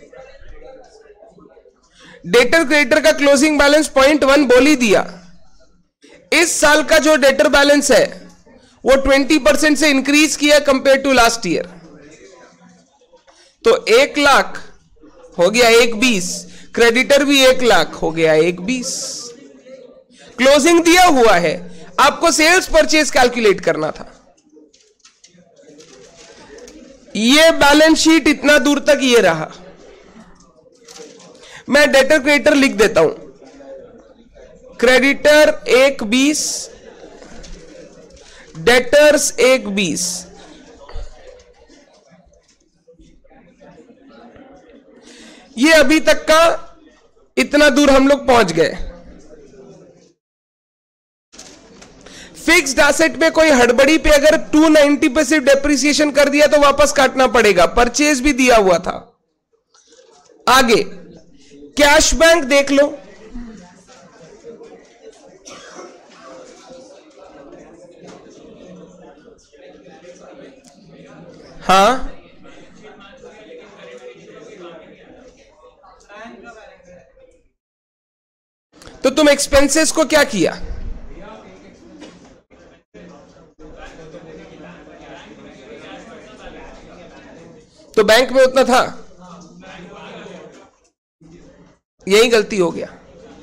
डेटर क्रेडिटर का क्लोजिंग बैलेंस पॉइंट वन बोल ही दिया। इस साल का जो डेटर बैलेंस है वो ट्वेंटी परसेंट से इंक्रीज किया कंपेयर टू लास्ट ईयर, तो एक लाख हो गया एक बीस, क्रेडिटर भी एक लाख हो गया एक बीस। क्लोजिंग दिया हुआ है, आपको सेल्स परचेज कैलकुलेट करना था। ये बैलेंस शीट इतना दूर तक ये रहा। मैं डेटर क्रेडिटर लिख देता हूं, क्रेडिटर एक बीस, डेटर्स एक बीस। ये अभी तक का इतना दूर हम लोग पहुंच गए। फिक्स्ड एसेट में कोई हड़बड़ी पे अगर टू नाइंटी पे सिर्फ डेप्रिसिएशन कर दिया तो वापस काटना पड़ेगा, परचेज भी दिया हुआ था। आगे कैश बैंक देख लो, हाँ तो तुम एक्सपेंसेस को क्या किया, तो बैंक में उतना था, यही गलती हो गया,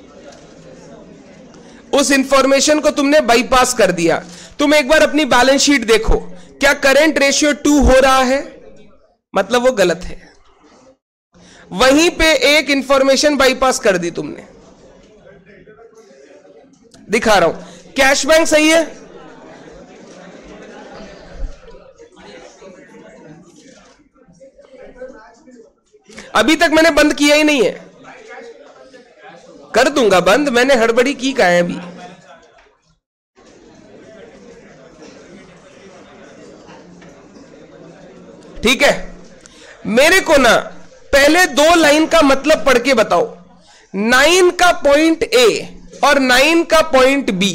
उस इंफॉर्मेशन को तुमने बाईपास कर दिया। तुम एक बार अपनी बैलेंस शीट देखो, क्या करंट रेशियो टू हो रहा है, मतलब वो गलत है। वहीं पे एक इंफॉर्मेशन बाईपास कर दी तुमने। दिखा रहा हूं, कैश बैंक सही है, अभी तक मैंने बंद किया ही नहीं है, कर दूंगा बंद, मैंने हड़बड़ी की का है अभी। ठीक है, मेरे को ना पहले दो लाइन का मतलब पढ़ के बताओ। नाइन का पॉइंट ए और नाइन का point B,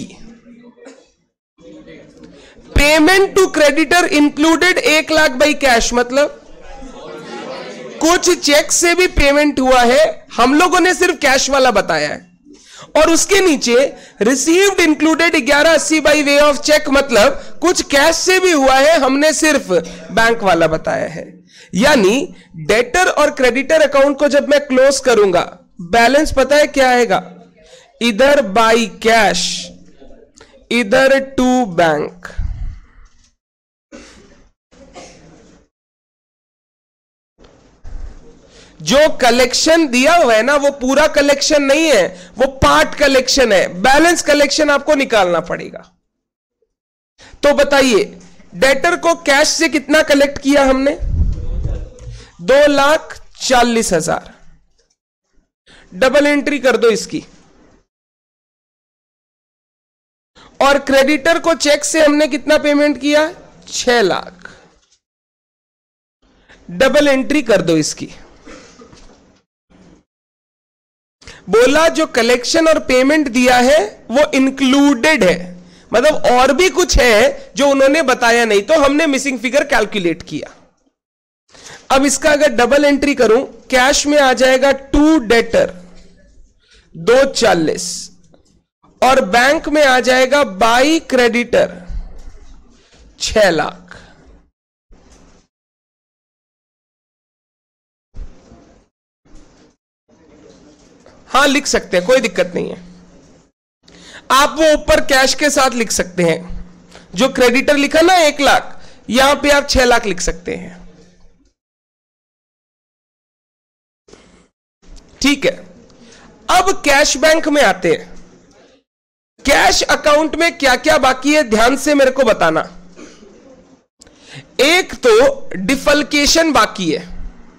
payment to creditor included एक लाख बाई कैश, मतलब कुछ चेक से भी पेमेंट हुआ है, हम लोगों ने सिर्फ कैश वाला बताया है। और उसके नीचे रिसीव्ड इंक्लूडेड ग्यारह अस्सी बाई वे ऑफ चेक, मतलब कुछ कैश से भी हुआ है, हमने सिर्फ बैंक वाला बताया है। यानी डेटर और क्रेडिटर अकाउंट को जब मैं क्लोज करूंगा, बैलेंस पता है क्या आएगा, इधर बाई कैश, इधर टू बैंक। जो कलेक्शन दिया हुआ है ना, वो पूरा कलेक्शन नहीं है, वो पार्ट कलेक्शन है। बैलेंस कलेक्शन आपको निकालना पड़ेगा। तो बताइए, डेटर को कैश से कितना कलेक्ट किया हमने, दो लाख चालीस हजार। डबल एंट्री कर दो इसकी। और क्रेडिटर को चेक से हमने कितना पेमेंट किया, छह लाख। डबल एंट्री कर दो इसकी। बोला जो कलेक्शन और पेमेंट दिया है वो इंक्लूडेड है, मतलब और भी कुछ है जो उन्होंने बताया नहीं, तो हमने मिसिंग फिगर कैलकुलेट किया। अब इसका अगर डबल एंट्री करूं, कैश में आ जाएगा टू डेटर दो चालीस, और बैंक में आ जाएगा बाई क्रेडिटर छह लाख। हाँ लिख सकते हैं, कोई दिक्कत नहीं है। आप वो ऊपर कैश के साथ लिख सकते हैं, जो क्रेडिटर लिखा ना एक लाख, यहां पे आप छह लाख लिख सकते हैं। ठीक है, अब कैश बैंक में आते हैं। कैश अकाउंट में क्या क्या बाकी है, ध्यान से मेरे को बताना। एक तो डिफल्केशन बाकी है,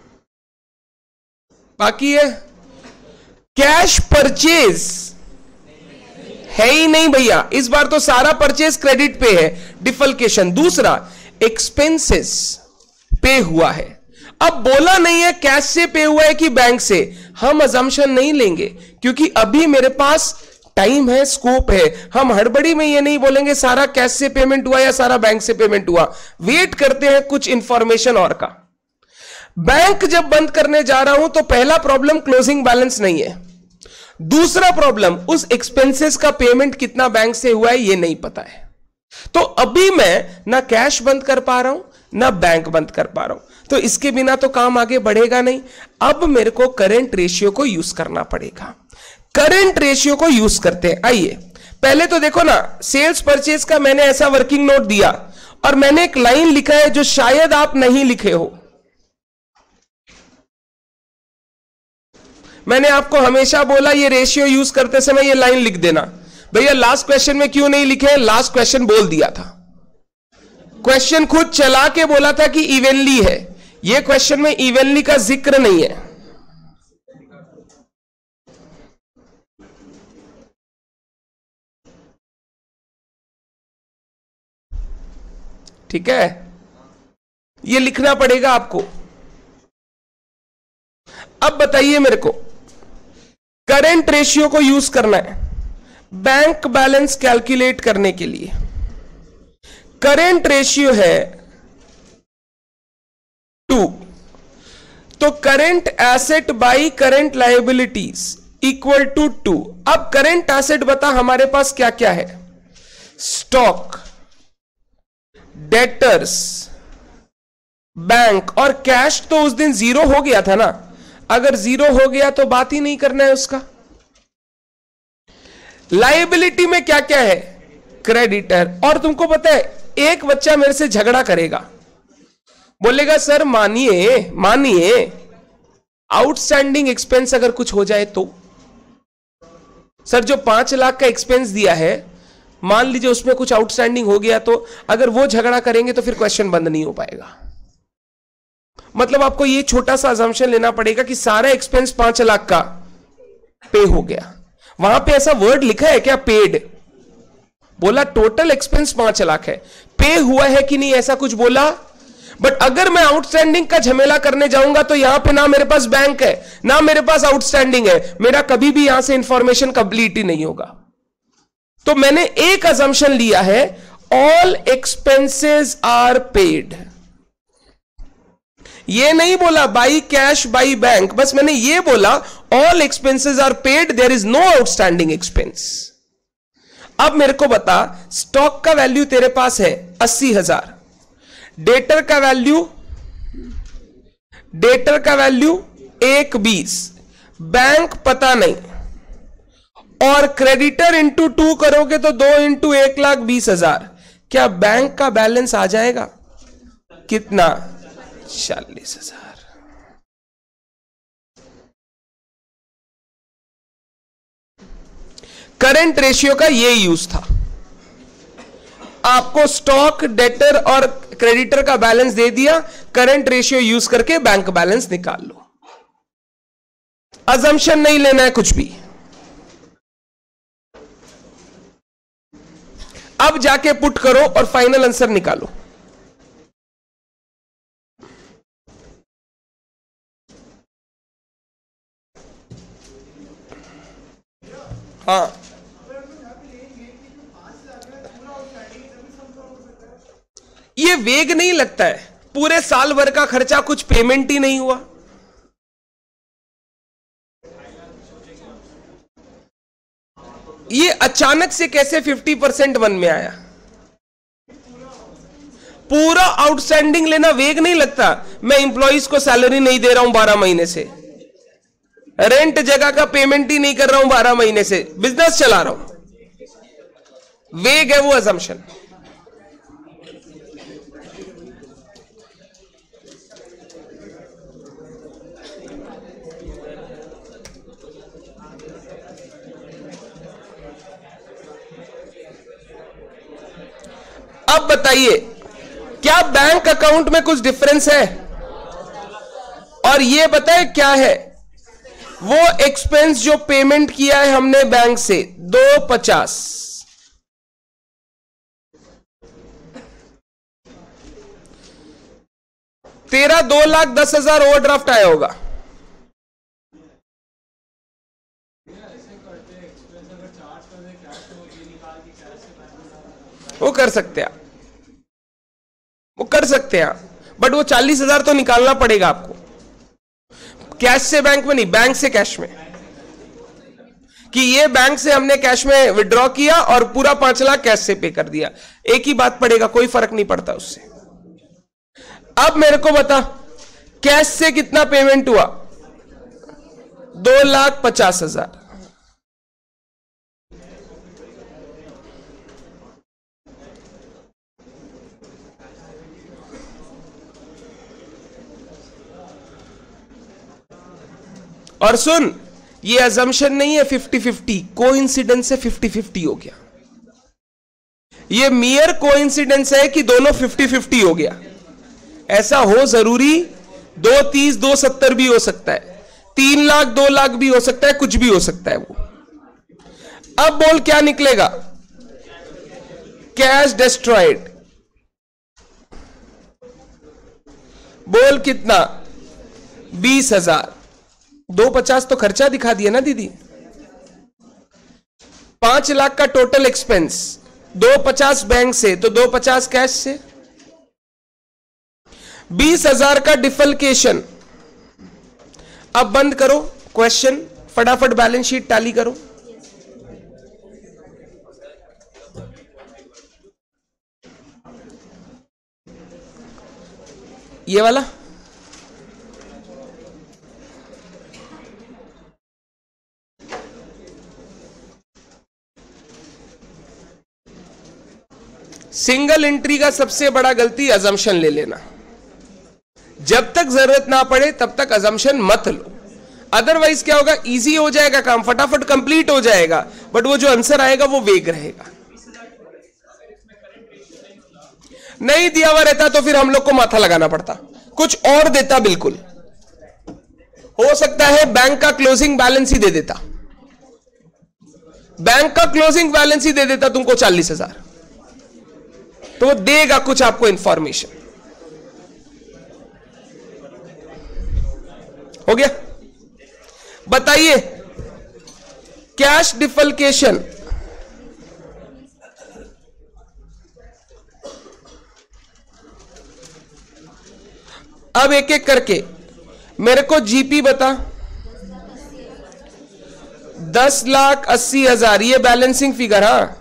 बाकी है। कैश परचेज है ही नहीं भैया, इस बार तो सारा परचेज क्रेडिट पे है, डिफल्केशन। दूसरा, एक्सपेंसेस पे हुआ है। अब बोला नहीं है कैश से पे हुआ है कि बैंक से, हम अजम्पशन नहीं लेंगे क्योंकि अभी मेरे पास टाइम है, स्कोप है। हम हड़बड़ी में ये नहीं बोलेंगे सारा कैश से पेमेंट हुआ या सारा बैंक से पेमेंट हुआ। वेट करते हैं कुछ इंफॉर्मेशन और का। बैंक जब बंद करने जा रहा हूं तो पहला प्रॉब्लम क्लोजिंग बैलेंस नहीं है, दूसरा प्रॉब्लम उस एक्सपेंसेस का पेमेंट कितना बैंक से हुआ है ये नहीं पता है। तो अभी मैं ना कैश बंद कर पा रहा हूं ना बैंक बंद कर पा रहा हूं, तो इसके बिना तो काम आगे बढ़ेगा नहीं। अब मेरे को करंट रेशियो को यूज करना पड़ेगा। करंट रेशियो को यूज करते हैं। आइए पहले तो देखो ना, सेल्स परचेज का मैंने ऐसा वर्किंग नोट दिया और मैंने एक लाइन लिखा है जो शायद आप नहीं लिखे हो। मैंने आपको हमेशा बोला ये रेशियो यूज करते समय ये लाइन लिख देना। भैया लास्ट क्वेश्चन में क्यों नहीं लिखे, लास्ट क्वेश्चन बोल दिया था, क्वेश्चन खुद चला के बोला था कि इवनली है, ये क्वेश्चन में इवनली का जिक्र नहीं है। ठीक है, ये लिखना पड़ेगा आपको। अब बताइए मेरे को, करंट रेशियो को यूज करना है बैंक बैलेंस कैलकुलेट करने के लिए। करंट रेशियो है टू, तो current asset by current liabilities equal to two. अब करंट एसेट बता हमारे पास क्या क्या है, स्टॉक, डेटर्स, बैंक और कैश तो उस दिन जीरो हो गया था ना, अगर जीरो हो गया तो बात ही नहीं करना है उसका। लायबिलिटी में क्या क्या है? क्रेडिटर। और तुमको पता है एक बच्चा मेरे से झगड़ा करेगा, बोलेगा सर मानिए मानिए आउटस्टैंडिंग एक्सपेंस अगर कुछ हो जाए तो। सर जो पांच लाख का एक्सपेंस दिया है, मान लीजिए उसमें कुछ आउटस्टैंडिंग हो गया तो, अगर वो झगड़ा करेंगे तो फिर क्वेश्चन बंद नहीं हो पाएगा। मतलब आपको ये छोटा सा अजम्पशन लेना पड़ेगा कि सारा एक्सपेंस पांच लाख का पे हो गया। वहां पे ऐसा वर्ड लिखा है क्या? पेड। बोला टोटल एक्सपेंस पांच लाख है, पे हुआ है कि नहीं ऐसा कुछ बोला। बट अगर मैं आउटस्टैंडिंग का झमेला करने जाऊंगा तो यहां पे ना मेरे पास बैंक है ना मेरे पास आउटस्टैंडिंग है, मेरा कभी भी यहां से इंफॉर्मेशन कंप्लीट ही नहीं होगा। तो मैंने एक अजम्पशन लिया है, ऑल एक्सपेंसेस आर पेड। ये नहीं बोला बाई कैश बाई बैंक, बस मैंने ये बोला all expenses are paid, there is no outstanding expense. अब मेरे को बता, स्टॉक का वैल्यू तेरे पास है अस्सी हजार, डेटर का वैल्यू डेटर का वैल्यू एक बीस, बैंक पता नहीं, और क्रेडिटर इंटू टू करोगे तो दो इंटू एक लाख बीस हजार। क्या बैंक का बैलेंस आ जाएगा? कितना? चालीस हजार। करंट रेशियो का ये यूज था, आपको स्टॉक, डेटर और क्रेडिटर का बैलेंस दे दिया, करंट रेशियो यूज करके बैंक बैलेंस निकाल लो। अजम्पशन नहीं लेना है कुछ भी। अब जाके पुट करो और फाइनल आंसर निकालो। हाँ, ये वेग नहीं लगता है, पूरे साल भर का खर्चा कुछ पेमेंट ही नहीं हुआ। ये अचानक से कैसे फिफ्टी परसेंट वन में आया? पूरा आउटस्टैंडिंग लेना वेग नहीं लगता। मैं इंप्लॉइज को सैलरी नहीं दे रहा हूं बारह महीने से, रेंट जगह का पेमेंट ही नहीं कर रहा हूं बारह महीने से, बिजनेस चला रहा हूं, वेग है वो अजम्पशन। अब बताइए, क्या बैंक अकाउंट में कुछ डिफरेंस है? और ये बताए क्या है वो एक्सपेंस जो पेमेंट किया है हमने बैंक से, दो पचास। तेरा दो लाख दस हजार ओवरड्राफ्ट आया होगा। वो कर सकते हैं, वो कर सकते हैं, बट वो चालीस हजार तो निकालना पड़ेगा आपको, कैश से बैंक में नहीं, बैंक से कैश में। कि ये बैंक से हमने कैश में विड्रॉ किया और पूरा पांच लाख कैश से पे कर दिया, एक ही बात पड़ेगा, कोई फर्क नहीं पड़ता उससे। अब मेरे को बता, कैश से कितना पेमेंट हुआ? दो लाख पचास हजार। और सुन, ये अजम्पशन नहीं है फिफ्टी फिफ्टी, कोइंसिडेंस से फिफ्टी फिफ्टी हो गया। ये मियर कोइंसिडेंस है कि दोनों फिफ्टी फिफ्टी हो गया। ऐसा हो जरूरी, दो तीस दो सत्तर भी हो सकता है, तीन लाख दो लाख भी हो सकता है, कुछ भी हो सकता है वो। अब बोल क्या निकलेगा? कैश डिस्ट्रॉयड। बोल कितना? बीस हजार। दो पचास तो खर्चा दिखा दिया ना दीदी। पांच लाख का टोटल एक्सपेंस, दो पचास बैंक से तो दो पचास कैश से, बीस हजार का डिफल्केशन। अब बंद करो क्वेश्चन, फटाफट बैलेंस शीट टैली करो। ये वाला सिंगल एंट्री का सबसे बड़ा गलती अजम्पशन ले लेना। जब तक जरूरत ना पड़े तब तक अजम्पशन मत लो, अदरवाइज क्या होगा, इजी हो जाएगा काम, फटाफट कंप्लीट हो जाएगा, बट वो जो आंसर आएगा वो वेग रहेगा। नहीं दिया हुआ रहता तो फिर हम लोग को माथा लगाना पड़ता, कुछ और देता, बिल्कुल हो सकता है बैंक का क्लोजिंग बैलेंस ही दे देता, बैंक का क्लोजिंग बैलेंस ही दे देता तुमको चालीस हजार, तो वो देगा कुछ आपको इंफॉर्मेशन। हो गया? बताइए कैश डिफल्केशन अब एक एक करके मेरे को जीपी बता। दस लाख अस्सी हजार ये बैलेंसिंग फिगर। हाँ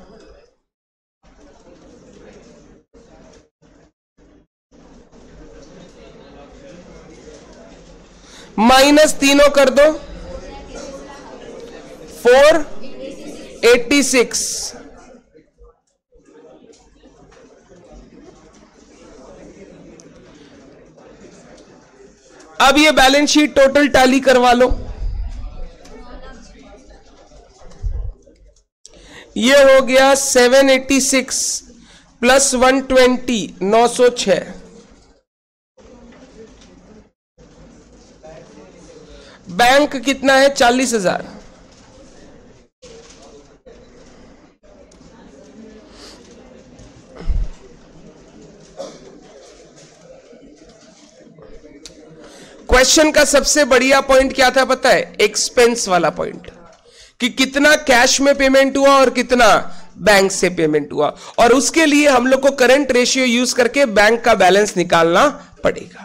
माइनस तीनों कर दो, फोर एट्टी सिक्स। अब ये बैलेंस शीट टोटल टैली करवा लो। ये हो गया seven eighty six plus one twenty, नौ सौ छह। बैंक कितना है? चालीस हजार। क्वेश्चन का सबसे बढ़िया पॉइंट क्या था पता है? एक्सपेंस वाला पॉइंट, कि कितना कैश में पेमेंट हुआ और कितना बैंक से पेमेंट हुआ, और उसके लिए हम लोग को करंट रेशियो यूज करके बैंक का बैलेंस निकालना पड़ेगा।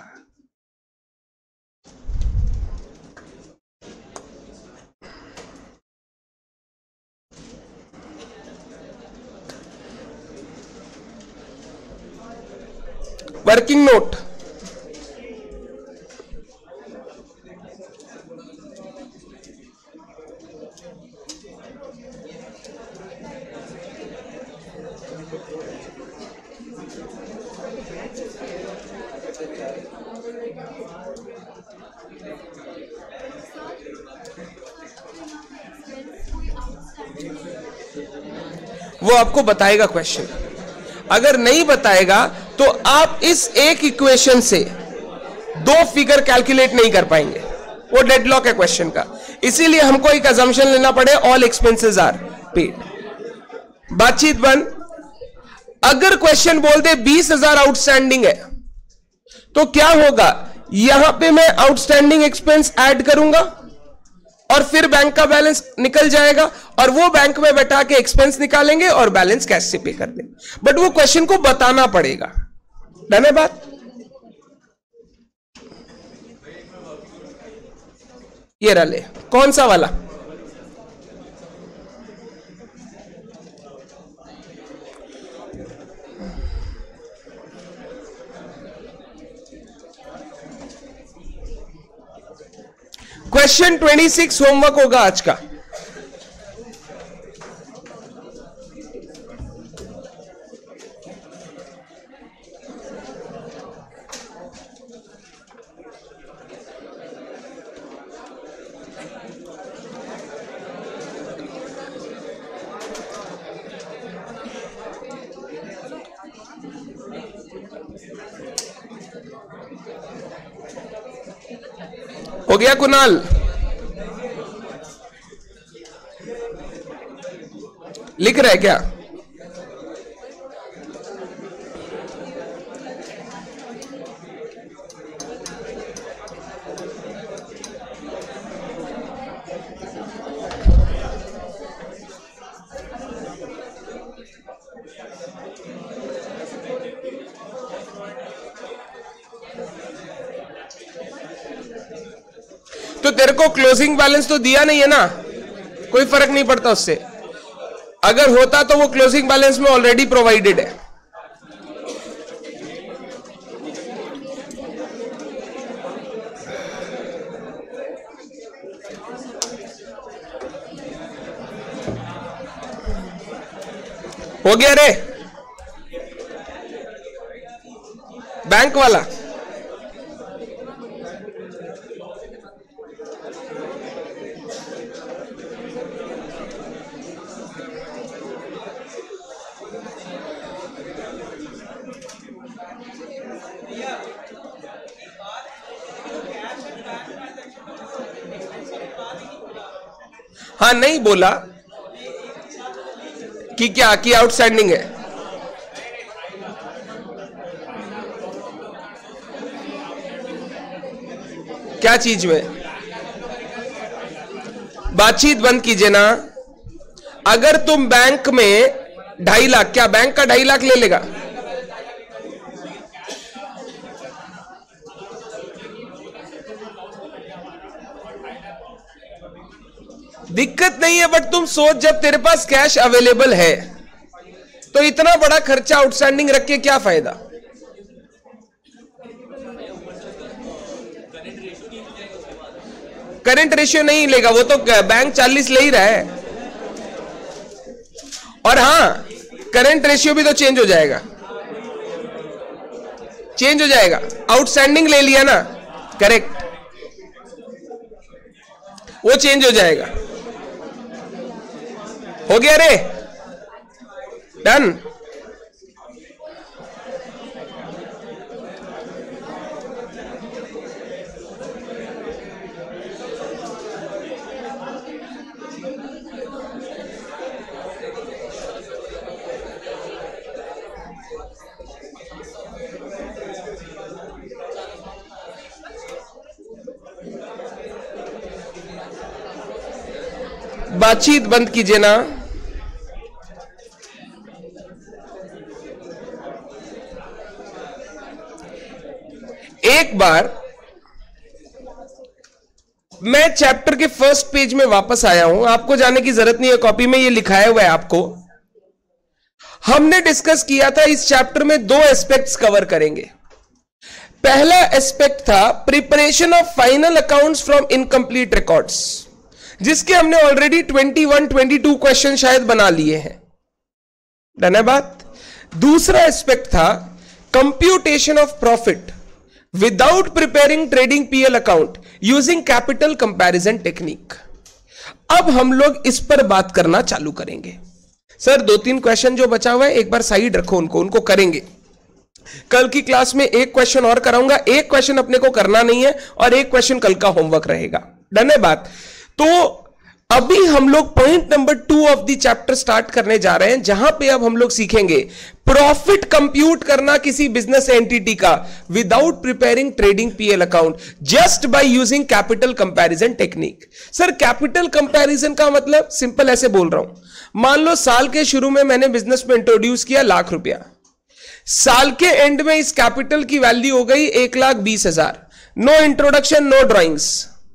वर्किंग नोट वो आपको बताएगा क्वेश्चन। अगर नहीं बताएगा तो आप इस एक इक्वेशन से दो फिगर कैलकुलेट नहीं कर पाएंगे, वो डेडलॉक है क्वेश्चन का। इसीलिए हमको एक अजम्पशन लेना पड़े, ऑल एक्सपेंसेस आर पेड। बातचीत बंद। अगर क्वेश्चन बोल दे बीस हजार आउटस्टैंडिंग है तो क्या होगा, यहां पे मैं आउटस्टैंडिंग एक्सपेंस ऐड करूंगा और फिर बैंक का बैलेंस निकल जाएगा, और वो बैंक में बैठा के एक्सपेंस निकालेंगे और बैलेंस कैश से पे कर देंगे। बट वो क्वेश्चन को बताना पड़ेगा। डन है बात? ये रले कौन सा वाला? क्वेश्चन छब्बीस होमवर्क होगा आज का। हो गया कुणाल? लिख रहा है क्या? तो तेरे को क्लोजिंग बैलेंस तो दिया नहीं है ना, कोई फर्क नहीं पड़ता उससे। अगर होता तो वो क्लोजिंग बैलेंस में ऑलरेडी प्रोवाइडेड है। हो गया रे बैंक वाला। हाँ नहीं बोला कि क्या कि आउटस्टैंडिंग है। क्या चीज में? बातचीत बंद कीजिए ना। अगर तुम बैंक में ढाई लाख, क्या बैंक का ढाई लाख ले लेगा? दिक्कत नहीं है, बट तुम सोच, जब तेरे पास कैश अवेलेबल है तो इतना बड़ा खर्चा आउटस्टैंडिंग रख के क्या फायदा? करंट रेशियो नहीं लेगा, वो तो बैंक चालीस ले ही रहा है। और हां, करंट रेशियो भी तो चेंज हो जाएगा, चेंज हो जाएगा। आउटस्टैंडिंग ले लिया ना, करेक्ट, वो चेंज हो जाएगा। हो गया रे, डन। बातचीत बंद कीजिए ना। एक बार मैं चैप्टर के फर्स्ट पेज में वापस आया हूं, आपको जाने की जरूरत नहीं है, कॉपी में ये लिखाया हुआ है आपको। हमने डिस्कस किया था इस चैप्टर में दो एस्पेक्ट्स कवर करेंगे। पहला एस्पेक्ट था preparation of final accounts from incomplete records, जिसके हमने ऑलरेडी इक्कीस, बाईस क्वेश्चन शायद बना लिए हैं। डन है बात। दूसरा एस्पेक्ट था computation of profit without preparing trading PL account using capital comparison technique. अब हम लोग इस पर बात करना चालू करेंगे। सर दो तीन क्वेश्चन जो बचा हुआ है एक बार साइड रखो, उनको उनको करेंगे। कल की क्लास में एक क्वेश्चन और कराऊंगा, एक क्वेश्चन अपने को करना नहीं है और एक क्वेश्चन कल का होमवर्क रहेगा। डन है बात। तो अभी हम लोग point number two of the chapter start करने जा रहे हैं, जहां पे अब हम लोग सीखेंगे प्रॉफिट कंप्यूट करना किसी बिजनेस एंटिटी का without preparing trading PL account, just by using capital comparison technique. Sir capital comparison का मतलब सिंपल ऐसे बोल रहा हूं, मान लो साल के शुरू में मैंने बिजनेस में इंट्रोड्यूस किया लाख रुपया, साल के एंड में इस कैपिटल की वैल्यू हो गई एक लाख बीस हजार, नो इंट्रोडक्शन नो ड्रॉइंग्स।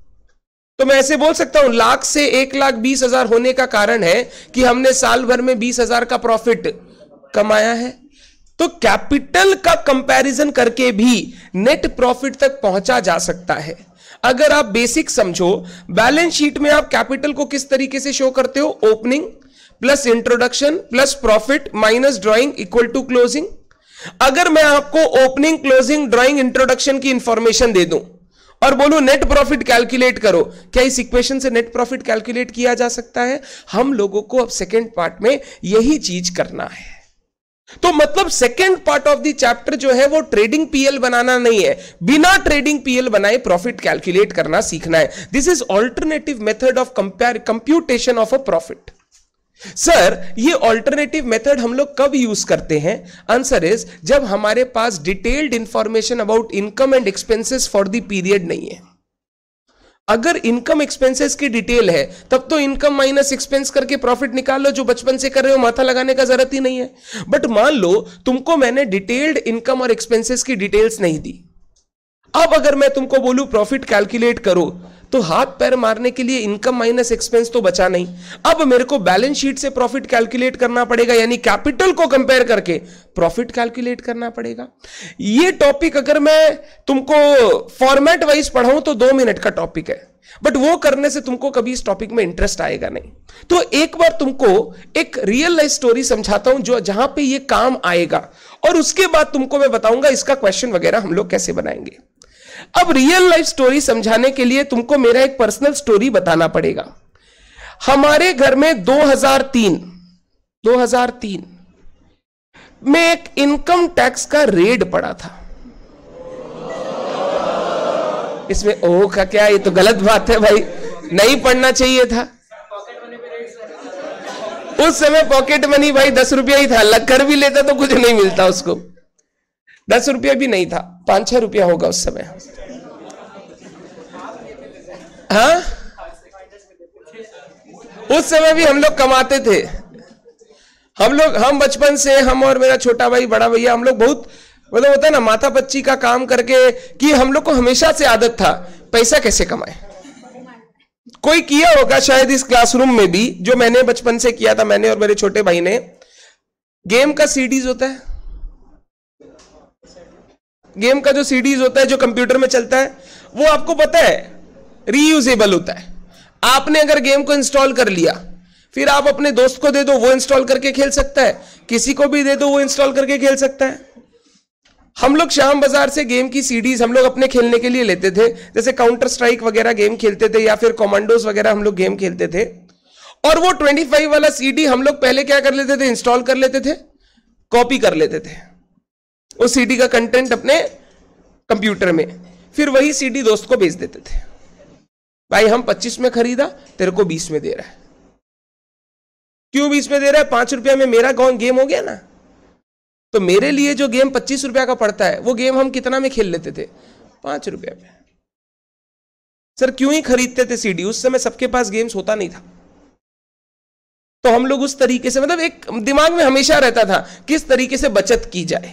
तो मैं ऐसे बोल सकता हूं लाख से एक लाख बीस हजार होने का कारण है कि हमने साल भर में बीस हजार का प्रॉफिट कमाया है। तो कैपिटल का कंपैरिजन करके भी नेट प्रॉफिट तक पहुंचा जा सकता है। अगर आप बेसिक समझो, बैलेंस शीट में आप कैपिटल को किस तरीके से शो करते हो, opening plus introduction plus profit minus drawing equal to closing. अगर मैं आपको ओपनिंग क्लोजिंग ड्रॉइंग इंट्रोडक्शन की इंफॉर्मेशन दे दूं और बोलूं नेट प्रॉफिट कैलकुलेट करो, क्या इस इक्वेशन से नेट प्रॉफिट कैलकुलेट किया जा सकता है? हम लोगों को अब सेकेंड पार्ट में यही चीज करना है। तो मतलब second part of the chapter जो है वो ट्रेडिंग पीएल बनाना नहीं है, बिना ट्रेडिंग पीएल बनाए प्रॉफिट कैलकुलेट करना सीखना है। This is alternative method of compare computation of a profit. Sir ये ऑल्टरनेटिव मेथड हम लोग कब यूज करते हैं? आंसर इज जब हमारे पास detailed information about income and expenses for the period नहीं है। अगर इनकम एक्सपेंसेस की डिटेल है तब तो इनकम माइनस एक्सपेंस करके प्रॉफिट निकाल लो, जो बचपन से कर रहे हो, माथा लगाने का जरूरत ही नहीं है। बट मान लो तुमको मैंने डिटेल्ड इनकम और एक्सपेंसेस की डिटेल्स नहीं दी, अब अगर मैं तुमको बोलूं प्रॉफिट कैलकुलेट करो तो हाथ पैर मारने के लिए इनकम माइनस एक्सपेंस तो बचा नहीं। अब मेरे को बैलेंस शीट से प्रॉफिट कैलकुलेट करना पड़ेगा, यानी कैपिटल को कंपेयर करके प्रॉफिट कैलकुलेट करना पड़ेगा। ये टॉपिक अगर मैं तुमको फॉर्मेट वाइज पढ़ाऊं तो दो मिनट का टॉपिक है। बट वो करने से तुमको कभी इस टॉपिक में इंटरेस्ट आएगा नहीं। तो एक बार तुमको एक रियल लाइफ स्टोरी समझाता हूं जो जहां पे ये काम आएगा, और उसके बाद तुमको मैं बताऊंगा इसका क्वेश्चन वगैरह हम लोग कैसे बनाएंगे। अब रियल लाइफ स्टोरी समझाने के लिए तुमको मेरा एक पर्सनल स्टोरी बताना पड़ेगा। हमारे घर में दो हज़ार तीन में एक इनकम टैक्स का रेड पड़ा था। इसमें ओ का क्या, ये तो गलत बात है भाई, नहीं पढ़ना चाहिए था। उस समय पॉकेट मनी भाई दस रुपया ही था, लग कर भी लेता तो कुछ नहीं मिलता उसको, दस रुपया भी नहीं था, पांच छह रुपया होगा उस समय। हाँ, उस समय भी हम लोग कमाते थे। हम लोग हम बचपन से, हम और मेरा छोटा भाई बड़ा भैया, हम लोग बहुत मतलब होता है ना माता बच्ची का काम करके, कि हम लोग को हमेशा से आदत था पैसा कैसे कमाए। कोई किया होगा शायद इस क्लासरूम में भी, जो मैंने बचपन से किया था, मैंने और मेरे छोटे भाई ने। गेम का सीडीज होता है, गेम का जो सीडीज होता है जो कंप्यूटर में चलता है, वो आपको पता है रीयूजेबल होता है। आपने अगर गेम को इंस्टॉल कर लिया, फिर आप अपने दोस्त को दे दो, वो इंस्टॉल करके खेल सकता है, किसी को भी दे दो वो इंस्टॉल करके खेल सकता है। हम लोग श्याम बाजार से गेम की सीडीज हम लोग अपने खेलने के लिए लेते थे, जैसे काउंटर स्ट्राइक वगैरह गेम खेलते थे, या फिर कमांडोज वगैरह हम लोग गेम खेलते थे। और वो पच्चीस वाला सीडी हम लोग पहले क्या कर लेते थे, इंस्टॉल कर लेते थे, कॉपी कर लेते थे उस सीडी का कंटेंट अपने कंप्यूटर में, फिर वही सीडी दोस्त को भेज देते थे, भाई हम पच्चीस में खरीदा, तेरे को बीस में दे रहा है। क्यों बीस में दे रहा है? पांच रुपया में मेरा कौन गेम हो गया ना। तो मेरे लिए जो गेम पच्चीस रुपया का पड़ता है, वो गेम हम कितना में खेल लेते थे? पांच रुपया में। सर क्यों ही खरीदते थे सीडी? उस समय सबके पास गेम्स होता नहीं था, तो हम लोग उस तरीके से, मतलब एक दिमाग में हमेशा रहता था किस तरीके से बचत की जाए।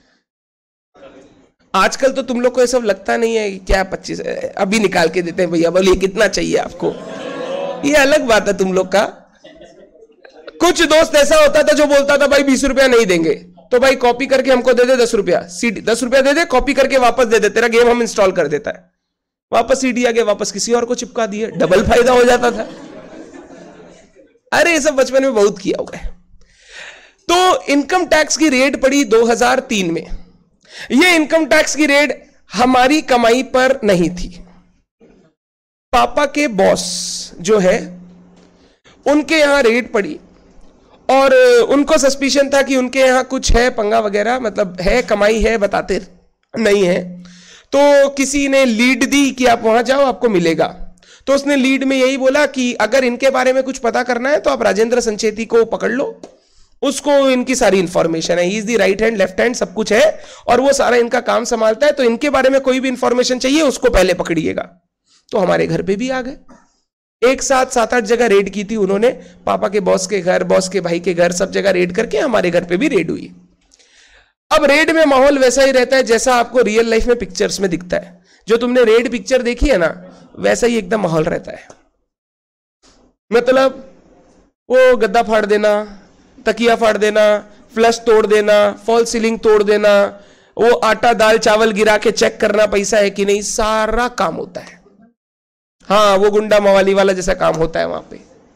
आजकल तो तुम लोग को ये सब लगता नहीं है, क्या पच्चीस अभी निकाल के देते हैं भैया, बोलिए कितना चाहिए आपको, ये अलग बात है तुम लोग का। कुछ दोस्त ऐसा होता था जो बोलता था भाई बीस रुपया नहीं देंगे, तो भाई कॉपी करके हमको दे दे दस रुपया, सीडी दस रुपया दे दे, कॉपी करके वापस दे दे, तेरा गेम हम इंस्टॉल कर देता है। वापस सीडी आ गया, वापस किसी और को चिपका दिए, डबल फायदा हो जाता था। अरे ये सब बचपन में बहुत किया हुआ है। तो इनकम टैक्स की रेड पड़ी दो हज़ार तीन में। ये इनकम टैक्स की रेड हमारी कमाई पर नहीं थी, पापा के बॉस जो है उनके यहां रेड पड़ी, और उनको सस्पिशन था कि उनके यहां कुछ है पंगा वगैरह, मतलब है कमाई है, बताते नहीं है। तो किसी ने लीड दी कि आप वहां जाओ आपको मिलेगा। तो उसने लीड में यही बोला कि अगर इनके बारे में कुछ पता करना है तो आप राजेंद्र संचेती को पकड़ लो, उसको इनकी सारी इंफॉर्मेशन है, he is the right hand left hand सब कुछ है, और वो सारा इनका काम संभालता है, तो इनके बारे में कोई भी इंफॉर्मेशन चाहिए उसको पहले पकड़िएगा। तो हमारे घर पे भी आ गए, एक साथ सात आठ जगह रेड की थी उन्होंने, पापा के बॉस के घर, बॉस के भाई के घर, सब जगह रेड करके हमारे घर पे भी रेड हुई। अब रेड में माहौल वैसा ही रहता है जैसा आपको रियल लाइफ में पिक्चर्स में दिखता है। जो तुमने रेड पिक्चर देखी है ना, वैसा ही एकदम माहौल रहता है। मतलब वो गद्दा फाड़ देना, तकिया फाड़ देना, फ्लश तोड़ देना, फॉल सीलिंग तोड़ देना, वो आटा दाल चावल गिरा के चेक करना पैसा है कि नहीं, सारा काम होता है। हाँ, वो गुंडा मवाली वाला जैसा काम होता है वहां पे।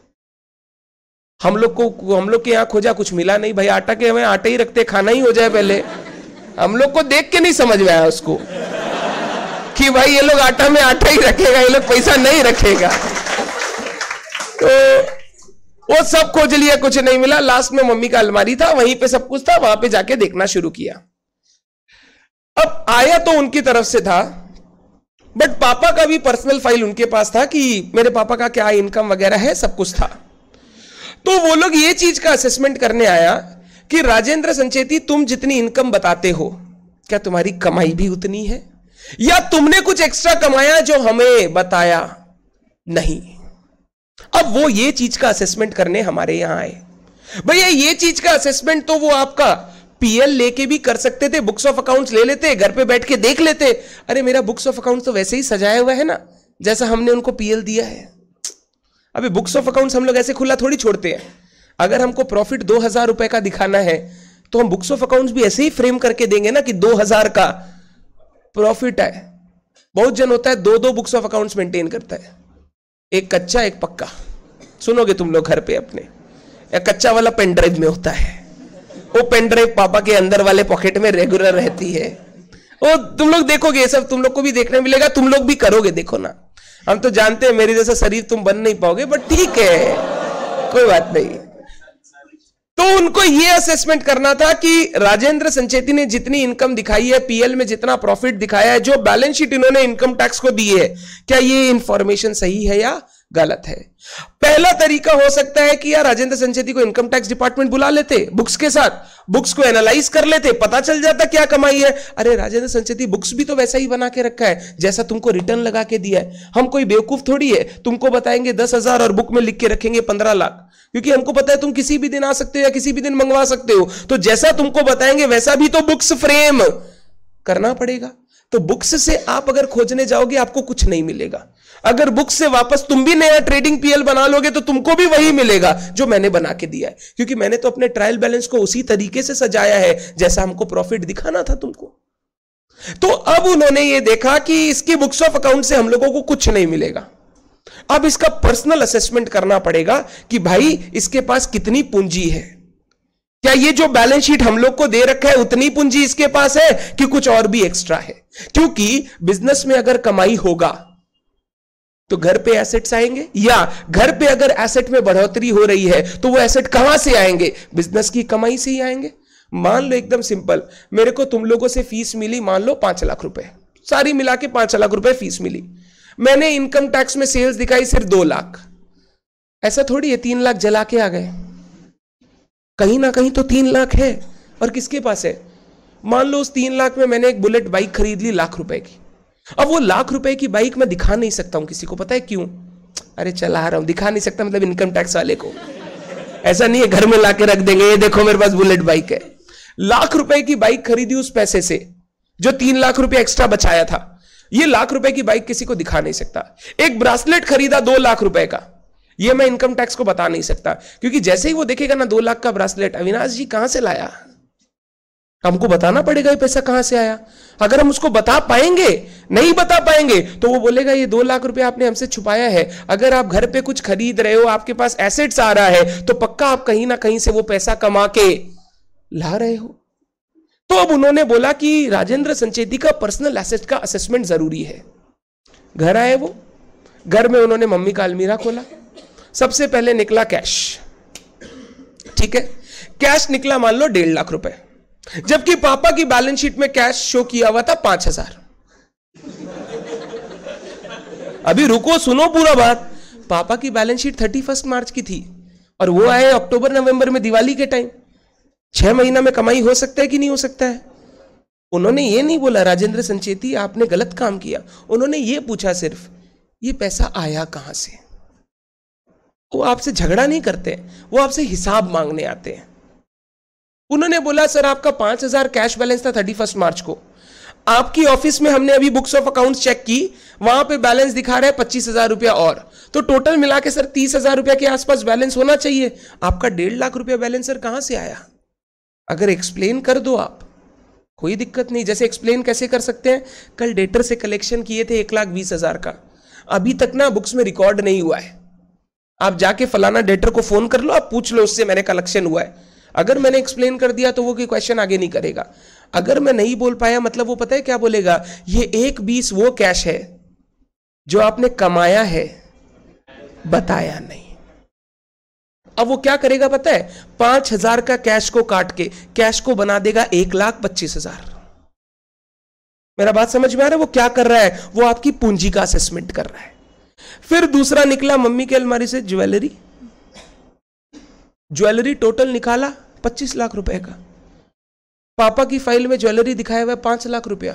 हम लोग को, हम लोग के यहाँ खोजा, कुछ मिला नहीं भाई, आटा के हमें आटा ही रखते, खाना ही हो जाए पहले। हम लोग को देख के नहीं समझ में आया उसको कि भाई ये लोग आटा में आटा ही रखेगा, ये लोग पैसा नहीं रखेगा। तो वो सब खोज लिया, कुछ नहीं मिला। लास्ट में मम्मी का अलमारी था, वहीं पे सब कुछ था, वहां पे जाके देखना शुरू किया। अब आया तो उनकी तरफ से था, बट पापा का भी पर्सनल फाइल उनके पास था कि मेरे पापा का क्या इनकम वगैरह है, सब कुछ था। तो वो लोग ये चीज का असेसमेंट करने आया कि राजेंद्र संचेती तुम जितनी इनकम बताते हो, क्या तुम्हारी कमाई भी उतनी है, या तुमने कुछ एक्स्ट्रा कमाया जो हमें बताया नहीं। अब वो ये चीज का असेसमेंट करने हमारे यहां आए। भैया ये चीज का असेसमेंट तो वो आपका पीएल लेके भी कर सकते थे, बुक्स ऑफ अकाउंट्स ले लेते, घर पे बैठ के देख लेते। अरे मेरा बुक्स ऑफ अकाउंट्स तो वैसे ही सजाया हुआ है ना, जैसा हमने उनको पीएल दिया है। अभी बुक्स ऑफ अकाउंट्स हम लोग ऐसे खुला थोड़ी छोड़ते हैं। अगर हमको प्रॉफिट दो हजार रुपए का दिखाना है तो हम बुक्स ऑफ अकाउंट्स भी ऐसे ही फ्रेम करके देंगे ना कि दो हजार का प्रॉफिट है। बहुत जन होता है दो दो बुक्स ऑफ अकाउंट्स मेंटेन करता है, एक कच्चा एक पक्का। सुनोगे तुम लोग घर पे अपने, एक कच्चा वाला पेन ड्राइव में होता है, वो पेन ड्राइव पापा के अंदर वाले पॉकेट में रेगुलर रहती है। वो तुम लोग देखोगे, ये सब तुम लोग को भी देखने मिलेगा, तुम लोग भी करोगे, देखो ना। हम तो जानते हैं मेरे जैसा शरीर तुम बन नहीं पाओगे, बट ठीक है, कोई बात नहीं। तो उनको ये असेसमेंट करना था कि राजेंद्र संचेती ने जितनी इनकम दिखाई है, पीएल में जितना प्रॉफिट दिखाया है, जो बैलेंस शीट इन्होंने इनकम टैक्स को दी है, क्या ये इंफॉर्मेशन सही है या गलत है। पहला तरीका हो सकता है कि यार राजेंद्र संचेती को इनकम टैक्स डिपार्टमेंट बुला लेते, बुक्स के साथ बुक्स को एनालाइज कर लेते, पता चल जाता क्या कमाई है। अरे राजेंद्र संचेती बुक्स भी तो वैसा ही बना के रखा है जैसा तुमको रिटर्न लगा के दिया है। हम कोई बेवकूफ थोड़ी है, तुमको बताएंगे दस हजार और बुक में लिख के रखेंगे पंद्रह लाख, क्योंकि हमको पता है तुम किसी भी दिन आ सकते हो या किसी भी दिन मंगवा सकते हो। तो जैसा तुमको बताएंगे वैसा भी तो बुक्स फ्रेम करना पड़ेगा। तो बुक्स से आप अगर खोजने जाओगे आपको कुछ नहीं मिलेगा। अगर बुक्स से वापस तुम भी नया ट्रेडिंग पीएल बना लोगे तो तुमको भी वही मिलेगा जो मैंने बना के दिया है, क्योंकि मैंने तो अपने ट्रायल बैलेंस को उसी तरीके से सजाया है जैसा हमको प्रॉफिट दिखाना था तुमको। तो अब उन्होंने ये देखा कि इसकी बुक्स ऑफ अकाउंट से हम लोगों को कुछ नहीं मिलेगा। अब इसका पर्सनल असेसमेंट करना पड़ेगा कि भाई इसके पास कितनी पूंजी है, क्या ये जो बैलेंस शीट हम लोग को दे रखा है उतनी पूंजी इसके पास है कि कुछ और भी एक्स्ट्रा है। क्योंकि बिजनेस में अगर कमाई होगा तो घर पे एसेट्स आएंगे, या घर पे अगर एसेट में बढ़ोतरी हो रही है तो वो एसेट कहां से आएंगे, बिजनेस की कमाई से ही आएंगे। मान लो एकदम सिंपल, मेरे को तुम लोगों से फीस मिली मान लो पांच लाख रुपए, सारी मिला के पांच लाख रुपए फीस मिली, मैंने इनकम टैक्स में सेल्स दिखाई सिर्फ दो लाख, ऐसा थोड़ी है तीन लाख जला के आ गए, कहीं ना कहीं तो तीन लाख है और किसके पास है। मान लो उस तीन लाख में मैंने एक बुलेट बाइक खरीद ली लाख रुपए की। अब वो लाख रुपए की बाइक मैं दिखा नहीं सकता हूं किसी को, पता है क्यों? अरे चला रहा हूं, दिखा नहीं सकता मतलब इनकम टैक्स वाले को ऐसा नहीं है घर में लाके रख देंगे ये देखो मेरे पास बुलेट बाइक है। लाख रुपए की बाइक खरीदी उस पैसे से जो तीन लाख रुपए एक्स्ट्रा बचाया था, ये लाख रुपए की बाइक किसी को दिखा नहीं सकता। एक ब्रासलेट खरीदा दो लाख रुपए का, ये मैं इनकम टैक्स को बता नहीं सकता, क्योंकि जैसे ही वो देखेगा ना दो लाख का ब्रासलेट, अविनाश जी कहां से लाया, हमको बताना पड़ेगा ये पैसा कहां से आया। अगर हम उसको बता पाएंगे, नहीं बता पाएंगे तो वो बोलेगा ये दो लाख रुपए आपने हमसे छुपाया है। अगर आप घर पे कुछ खरीद रहे हो, आपके पास एसेट्स आ रहा है, तो पक्का आप कहीं ना कहीं से वो पैसा कमा के ला रहे हो। तो अब उन्होंने बोला कि राजेंद्र संचेती का पर्सनल एसेट का असेसमेंट जरूरी है। घर आए वो, घर में उन्होंने मम्मी का अलमीरा खोला, सबसे पहले निकला कैश, ठीक है, कैश निकला मान लो डेढ़ लाख रुपए, जबकि पापा की बैलेंस शीट में कैश शो किया हुआ था पांच हजार। अभी रुको सुनो पूरा बात, पापा की balance sheet thirty first March की थी और वो आए अक्टूबर नवंबर में दिवाली के टाइम। छह महीना में कमाई हो सकता है कि नहीं हो सकता है। उन्होंने ये नहीं बोला राजेंद्र संचेती आपने गलत काम किया, उन्होंने ये पूछा सिर्फ ये पैसा आया कहां से। वो आपसे झगड़ा नहीं करते, वो आपसे हिसाब मांगने आते हैं। उन्होंने बोला सर आपका पांच हजार कैश बैलेंस था थर्टी फर्स्ट मार्च को, आपकी ऑफिस में हमने अभी बुक्स ऑफ अकाउंट्स चेक की, वहां पे बैलेंस दिखा रहा है पच्चीस हजार रुपया और, तो टोटल मिला के सर तीस हजार रुपया के आसपास बैलेंस होना चाहिए। आपका डेढ़ लाख रुपया बैलेंस सर कहां से आया? अगर एक्सप्लेन कर दो आप, कोई दिक्कत नहीं। जैसे एक्सप्लेन कैसे कर सकते हैं, कल डेटर से कलेक्शन किए थे एक लाख बीस हजार का, अभी तक ना बुक्स में रिकॉर्ड नहीं हुआ है। आप जाके फलाना डेटर को फोन कर लो, आप पूछ लो उससे मैंने कलेक्शन हुआ है। अगर मैंने एक्सप्लेन कर दिया तो वो कोई क्वेश्चन आगे नहीं करेगा। अगर मैं नहीं बोल पाया मतलब वो पता है क्या बोलेगा, ये एक बीस वो कैश है जो आपने कमाया है, बताया नहीं। अब वो क्या करेगा पता है, पांच हजार का कैश को काट के कैश को बना देगा एक लाख पच्चीस हजार। मेरा बात समझ में आ रहा है? वो क्या कर रहा है, वो आपकी पूंजी का असेसमेंट कर रहा है। फिर दूसरा निकला मम्मी की अलमारी से ज्वेलरी, ज्वेलरी टोटल निकाला पच्चीस लाख रुपए का, पापा की फाइल में ज्वेलरी दिखाया हुआ है पांच लाख रुपया।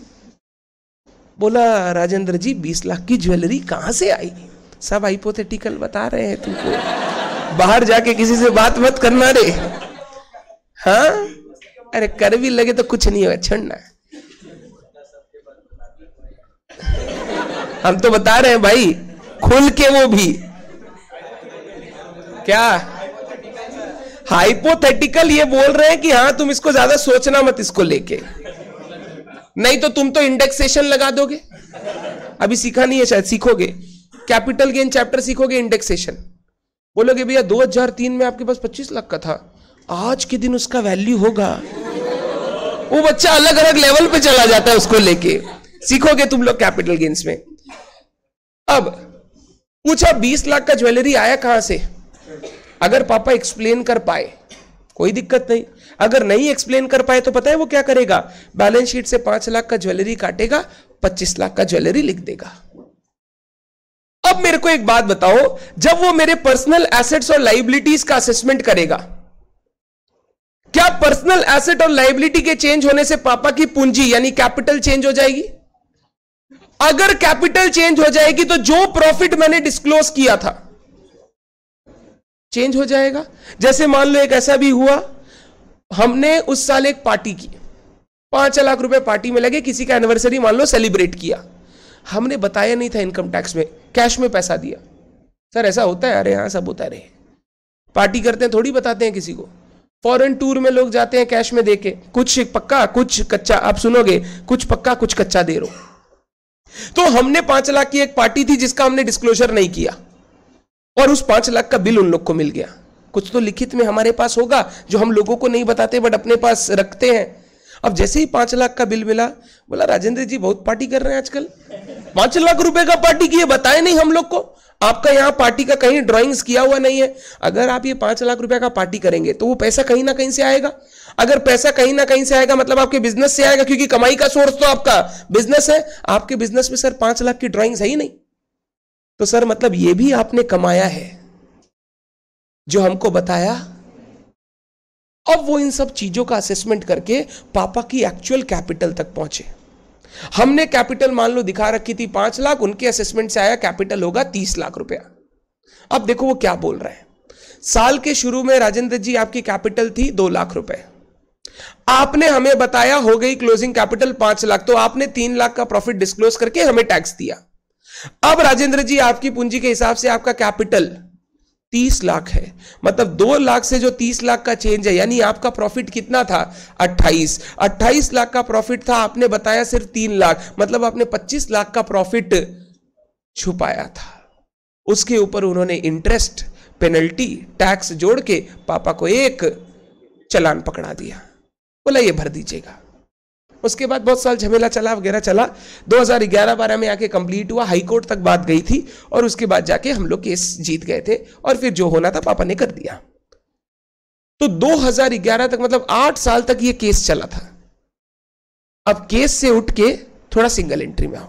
बोला राजेंद्र जी बीस लाख की ज्वेलरी कहां से आई? सब हाइपोथेटिकल बता रहे हैं तुमको, बाहर जाके किसी से बात मत करना रे। हाँ अरे कर भी लगे तो कुछ नहीं होगा, छोड़ना। हम तो बता रहे हैं भाई खुल के, वो भी क्या हाइपोथेटिकल ये बोल रहे हैं कि हाँ तुम इसको ज्यादा सोचना मत इसको लेके, नहीं तो तुम तो इंडेक्सेशन लगा दोगे। अभी सीखा नहीं है शायद, सीखोगे। कैपिटल गेन चैप्टर सीखोगे, इंडेक्सेशन। बोलोगे भैया दो हज़ार तीन में आपके पास पच्चीस लाख का था, आज के दिन उसका वैल्यू होगा। वो बच्चा अलग अलग लेवल पे चला जाता है, उसको लेके सीखोगे तुम लोग कैपिटल गेन्स में। अब पूछा बीस लाख का ज्वेलरी आया कहां से? अगर पापा एक्सप्लेन कर पाए कोई दिक्कत नहीं, अगर नहीं एक्सप्लेन कर पाए तो पता है वो क्या करेगा? बैलेंस शीट से पांच लाख का ज्वेलरी काटेगा, पच्चीस लाख का ज्वेलरी लिख देगा। अब मेरे को एक बात बताओ, जब वो मेरे पर्सनल एसेट्स और लाइबिलिटीज का असेसमेंट करेगा, क्या पर्सनल एसेट और लाइबिलिटी के चेंज होने से पापा की पूंजी यानी कैपिटल चेंज हो जाएगी? अगर कैपिटल चेंज हो जाएगी तो जो प्रॉफिट मैंने डिस्क्लोज किया था चेंज हो जाएगा। जैसे मान लो एक ऐसा भी हुआ, हमने उस साल एक पार्टी की, पांच लाख रुपए पार्टी में लगे, किसी का एनिवर्सरी मान लो सेलिब्रेट किया, हमने बताया नहीं था इनकम टैक्स में, कैश में पैसा दिया। सर ऐसा होता है? अरे हाँ सब होता रहे, पार्टी करते हैं थोड़ी बताते हैं किसी को। फॉरेन टूर में लोग जाते हैं कैश में देके, कुछ पक्का कुछ कच्चा, आप सुनोगे कुछ पक्का कुछ कच्चा दे रहे हो। तो हमने पांच लाख की एक पार्टी थी जिसका हमने डिस्क्लोजर नहीं किया, और उस पांच लाख का बिल उन लोग को मिल गया। कुछ तो लिखित में हमारे पास होगा जो हम लोगों को नहीं बताते बट अपने पास रखते हैं। अब जैसे ही पांच लाख का बिल मिला, बोला राजेंद्र जी बहुत पार्टी कर रहे हैं आजकल, पांच लाख रुपए का पार्टी किए, बताए नहीं हम लोग को, आपका यहां पार्टी का कहीं ड्राइंग्स किया हुआ नहीं है। अगर आप ये पांच लाख रुपए का पार्टी करेंगे तो वो पैसा कहीं ना कहीं से आएगा। अगर पैसा कहीं ना कहीं से आएगा मतलब आपके बिजनेस से आएगा, क्योंकि कमाई का सोर्स तो आपका बिजनेस है। आपके बिजनेस में सर पांच लाख की ड्राइंग्स है ही नहीं, तो सर मतलब ये भी आपने कमाया है जो हमको बताया। अब वो इन सब चीजों का असेसमेंट करके पापा की एक्चुअल कैपिटल तक पहुंचे। हमने कैपिटल मान लो दिखा रखी थी पांच लाख, उनके असेसमेंट से आया कैपिटल होगा तीस लाख रुपया। अब देखो वो क्या बोल रहे हैं। साल के शुरू में राजेंद्र जी आपकी कैपिटल थी दो लाख रुपए, आपने हमें बताया हो गई क्लोजिंग कैपिटल पांच लाख, तो आपने तीन लाख का प्रॉफिट डिस्क्लोज करके हमें टैक्स दिया। अब राजेंद्र जी आपकी पूंजी के हिसाब से आपका कैपिटल तीस लाख है, मतलब दो लाख से जो तीस लाख का चेंज है, यानी आपका प्रॉफिट कितना था? अट्ठाईस। अट्ठाईस लाख का प्रॉफिट था, आपने बताया सिर्फ तीन लाख, मतलब आपने पच्चीस लाख का प्रॉफिट छुपाया था। उसके ऊपर उन्होंने इंटरेस्ट, पेनल्टी, टैक्स जोड़ के पापा को एक चालान पकड़ा दिया, बोला ये भर दीजिएगा। उसके बाद बहुत साल झमेला चला वगैरह चला, दो हज़ार ग्यारह बारह में आके कंप्लीट हुआ, हाई कोर्ट तक बात गई थी, और उसके बाद जाके हम लोग केस जीत गए थे, और फिर जो होना था पापा ने कर दिया। तो दो हज़ार ग्यारह तक मतलब आठ साल तक ये केस चला था। अब केस से उठ के थोड़ा सिंगल एंट्री में आओ।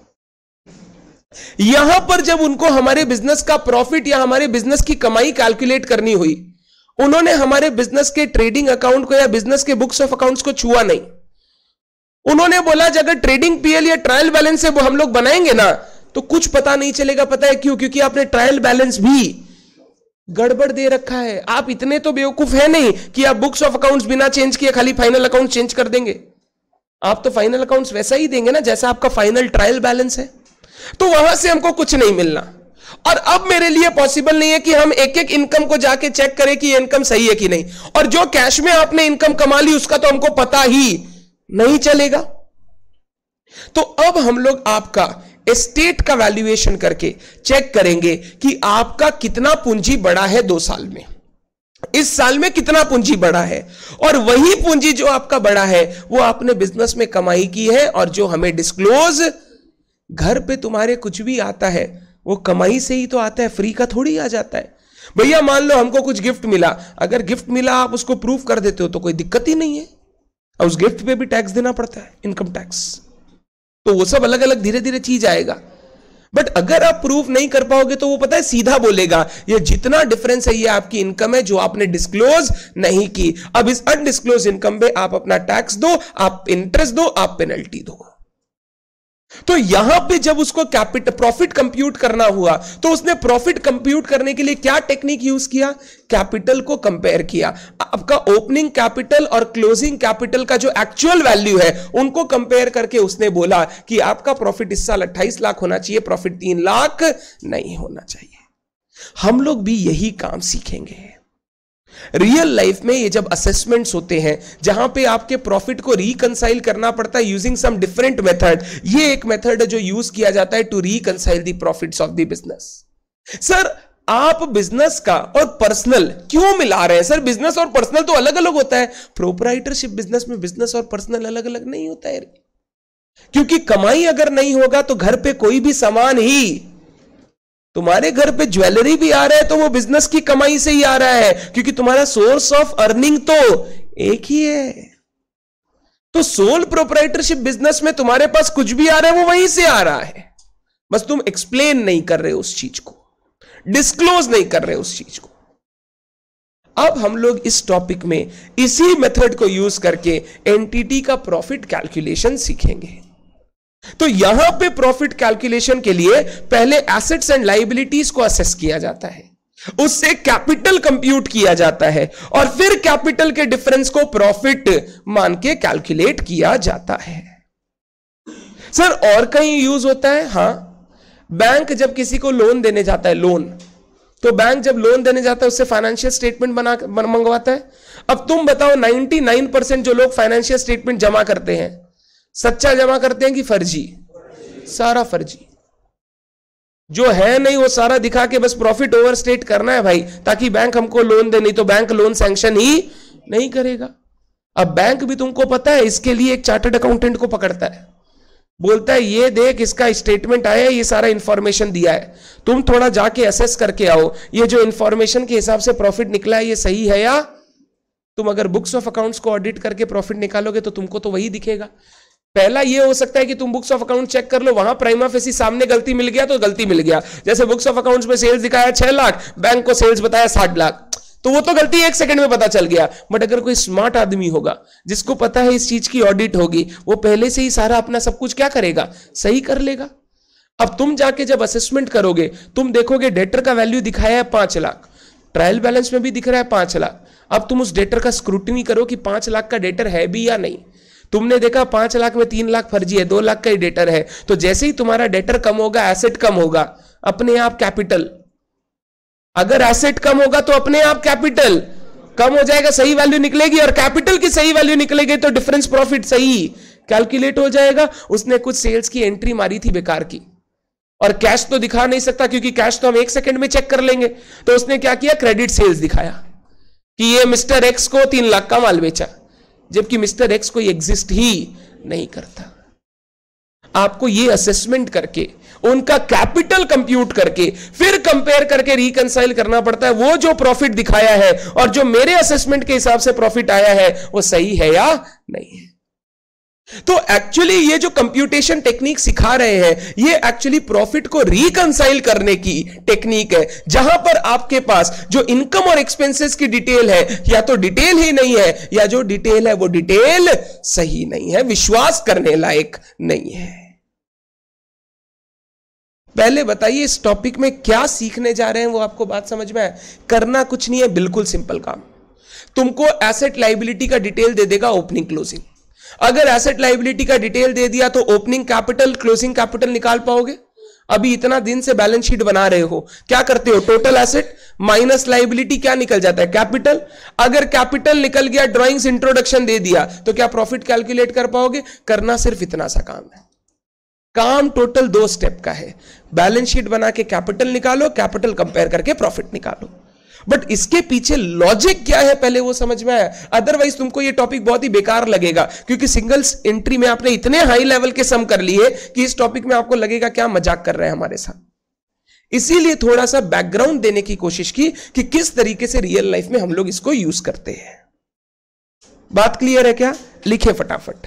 यहां पर जब उनको हमारे बिजनेस का प्रॉफिट या हमारे बिजनेस की कमाई कैलकुलेट करनी हुई, उन्होंने हमारे बिजनेस के ट्रेडिंग अकाउंट को या बिजनेस के बुक्स ऑफ अकाउंट्स को छुआ नहीं। उन्होंने बोला अगर ट्रेडिंग पीएल या ट्रायल बैलेंस से वो हम लोग बनाएंगे ना तो कुछ पता नहीं चलेगा। पता है क्यों? क्योंकि आपने ट्रायल बैलेंस भी गड़बड़ दे रखा है। आप इतने तो बेवकूफ है नहीं कि आप बुक्स ऑफ अकाउंट्स बिना चेंज किए खाली फाइनल अकाउंट चेंज कर देंगे। आप तो फाइनल अकाउंट्स वैसा ही देंगे ना जैसा आपका फाइनल ट्रायल बैलेंस है, तो वहां से हमको कुछ नहीं मिलना। और अब मेरे लिए पॉसिबल नहीं है कि हम एक एक इनकम को जाके चेक करें कि ये इनकम सही है कि नहीं, और जो कैश में आपने इनकम कमा ली उसका तो हमको पता ही नहीं चलेगा। तो अब हम लोग आपका एस्टेट का वैल्यूएशन करके चेक करेंगे कि आपका कितना पूंजी बढ़ा है दो साल में, इस साल में कितना पूंजी बढ़ा है, और वही पूंजी जो आपका बढ़ा है वो आपने बिजनेस में कमाई की है। और जो हमें डिस्क्लोज घर पे तुम्हारे कुछ भी आता है वो कमाई से ही तो आता है, फ्री का थोड़ी आ जाता है। भैया मान लो हमको कुछ गिफ्ट मिला, अगर गिफ्ट मिला आप उसको प्रूफ कर देते हो तो कोई दिक्कत ही नहीं है, और उस गिफ्ट पे भी टैक्स देना पड़ता है, इनकम टैक्स। तो वो सब अलग अलग धीरे धीरे चीज आएगा। बट अगर आप प्रूफ नहीं कर पाओगे तो वो पता है सीधा बोलेगा ये जितना डिफरेंस है ये आपकी इनकम है जो आपने डिस्क्लोज नहीं की। अब इस अनडिस्क्लोज इनकम पे आप अपना टैक्स दो, आप इंटरेस्ट दो, आप पेनल्टी दो। तो यहां पे जब उसको कैपिटल प्रॉफिट कंप्यूट करना हुआ तो उसने प्रॉफिट कंप्यूट करने के लिए क्या टेक्निक यूज किया? कैपिटल को कंपेयर किया। आपका ओपनिंग कैपिटल और क्लोजिंग कैपिटल का जो एक्चुअल वैल्यू है उनको कंपेयर करके उसने बोला कि आपका प्रॉफिट इस साल अट्ठाईस लाख होना चाहिए, प्रॉफिट तीन लाख नहीं होना चाहिए। हम लोग भी यही काम सीखेंगे। रियल लाइफ में ये जब असेसमेंट्स होते हैं जहां पे आपके प्रॉफिट को रिकंसाइल करना पड़ता है यूजिंग सम डिफरेंट मेथड, ये एक मेथड है जो यूज किया जाता है to reconcile the profits of the business. Sir आप बिजनेस का और पर्सनल क्यों मिला रहे हैं? सर बिजनेस और पर्सनल तो अलग अलग होता है। प्रोप्राइटरशिप बिजनेस में बिजनेस और पर्सनल अलग अलग नहीं होता है, क्योंकि कमाई अगर नहीं होगा तो घर पे कोई भी सामान ही, तुम्हारे घर पे ज्वेलरी भी आ रहा है तो वो बिजनेस की कमाई से ही आ रहा है, क्योंकि तुम्हारा सोर्स ऑफ अर्निंग तो एक ही है। तो सोल प्रोप्राइटरशिप बिजनेस में तुम्हारे पास कुछ भी आ रहा है वो वहीं से आ रहा है, बस तुम एक्सप्लेन नहीं कर रहे उस चीज को, डिस्क्लोज नहीं कर रहे उस चीज को। अब हम लोग इस टॉपिक में इसी मेथड को यूज करके एंटिटी का प्रॉफिट कैलकुलेशन सीखेंगे। तो यहां पे प्रॉफिट कैलकुलेशन के लिए पहले एसेट्स एंड लायबिलिटीज को असेस किया जाता है, उससे कैपिटल कंप्यूट किया जाता है और फिर कैपिटल के डिफरेंस को प्रॉफिट मान के कैलकुलेट किया जाता है। सर और कहीं यूज होता है? हां, बैंक जब किसी को लोन देने जाता है, लोन तो बैंक जब लोन देने जाता है उससे फाइनेंशियल स्टेटमेंट बना मंगवाता है। अब तुम बताओ निन्यानवे परसेंट जो लोग फाइनेंशियल स्टेटमेंट जमा करते हैं, सच्चा जमा करते हैं कि फर्जी? सारा फर्जी। जो है नहीं वो सारा दिखा के बस प्रॉफिट ओवरस्टेट करना है भाई, ताकि बैंक हमको लोन दे, नहीं तो बैंक लोन सैंक्शन ही नहीं करेगा। अब बैंक भी तुमको पता है इसके लिए एक चार्टर्ड अकाउंटेंट को पकड़ता है, बोलता है ये देख इसका स्टेटमेंट आया है, ये सारा इंफॉर्मेशन दिया है, तुम थोड़ा जाके असेस करके आओ, ये जो इंफॉर्मेशन के हिसाब से प्रॉफिट निकला है ये सही है या? तुम अगर बुक्स ऑफ अकाउंट्स को ऑडिट करके प्रॉफिट निकालोगे तो तुमको तो वही दिखेगा। पहला ये हो सकता है कि तुम बुक्स ऑफ अकाउंट चेक कर लो, वहां प्राइमा फेसी सामने गलती मिल गया तो गलती मिल गया। जैसे बुक्स ऑफ अकाउंट्स में सेल्स दिखाया छह लाख, बैंक को सेल्स बताया साठ लाख, तो वो तो गलती एक सेकंड में पता चल गया। बट अगर कोई स्मार्ट आदमी होगा जिसको पता है इस चीज की ऑडिट होगी, वो पहले से ही सारा अपना सब कुछ क्या करेगा, सही कर लेगा। अब तुम जाके जब असेसमेंट करोगे तुम देखोगे डेटर का वैल्यू दिखाया है पांच लाख, ट्रायल बैलेंस में भी दिख रहा है पांच लाख। अब तुम उस डेटर का स्क्रूटनी करो कि पांच लाख का डेटर है भी या नहीं। तुमने देखा पांच लाख में तीन लाख फर्जी है, दो लाख का ही डेटर है, तो जैसे ही तुम्हारा डेटर कम होगा एसेट कम होगा, अपने आप कैपिटल, अगर एसेट कम होगा तो अपने आप कैपिटल कम हो जाएगा, सही वैल्यू निकलेगी, और कैपिटल की सही वैल्यू निकलेगी तो डिफरेंस प्रॉफिट सही कैलकुलेट हो जाएगा। उसने कुछ सेल्स की एंट्री मारी थी बेकार की, और कैश तो दिखा नहीं सकता क्योंकि कैश तो हम एक सेकंड में चेक कर लेंगे, तो उसने क्या किया, क्रेडिट सेल्स दिखाया कि ये मिस्टर एक्स को तीन लाख का माल बेचा, जबकि मिस्टर एक्स कोई एग्जिस्ट ही नहीं करता। आपको ये असेसमेंट करके उनका कैपिटल कंप्यूट करके फिर कंपेयर करके रिकंसाइल करना पड़ता है, वो जो प्रॉफिट दिखाया है और जो मेरे असेसमेंट के हिसाब से प्रॉफिट आया है वो सही है या नहीं है। तो एक्चुअली ये जो कंप्यूटेशन टेक्निक सिखा रहे हैं ये एक्चुअली प्रॉफिट को रिकंसाइल करने की टेक्निक है, जहां पर आपके पास जो इनकम और एक्सपेंसेस की डिटेल है या तो डिटेल ही नहीं है, या जो डिटेल है वो डिटेल सही नहीं है, विश्वास करने लायक नहीं है। पहले बताइए इस टॉपिक में क्या सीखने जा रहे हैं, वो आपको बात समझ में आए? करना कुछ नहीं है, बिल्कुल सिंपल काम। तुमको एसेट लायबिलिटी का डिटेल दे देगा ओपनिंग क्लोजिंग, अगर एसेट लायबिलिटी का डिटेल दे दिया तो ओपनिंग कैपिटल क्लोजिंग कैपिटल निकाल पाओगे? अभी इतना दिन से बैलेंस शीट बना रहे हो, क्या करते हो, टोटल एसेट माइनस लायबिलिटी क्या निकल जाता है, कैपिटल। अगर कैपिटल निकल गया, ड्राइंग्स इंट्रोडक्शन दे दिया, तो क्या प्रॉफिट कैलकुलेट कर पाओगे? करना सिर्फ इतना सा काम है। काम टोटल दो स्टेप का है, बैलेंस शीट बना के कैपिटल निकालो, कैपिटल कंपेयर करके प्रॉफिट निकालो। बट इसके पीछे लॉजिक क्या है पहले वो समझ में आया, अदरवाइज तुमको ये टॉपिक बहुत ही बेकार लगेगा, क्योंकि सिंगल्स एंट्री में आपने इतने हाई लेवल के सम कर लिए कि इस टॉपिक में आपको लगेगा क्या मजाक कर रहे हैं हमारे साथ। इसीलिए थोड़ा सा बैकग्राउंड देने की कोशिश की कि किस तरीके से रियल लाइफ में हम लोग इसको यूज करते हैं। बात क्लियर है क्या? लिखे फटाफट।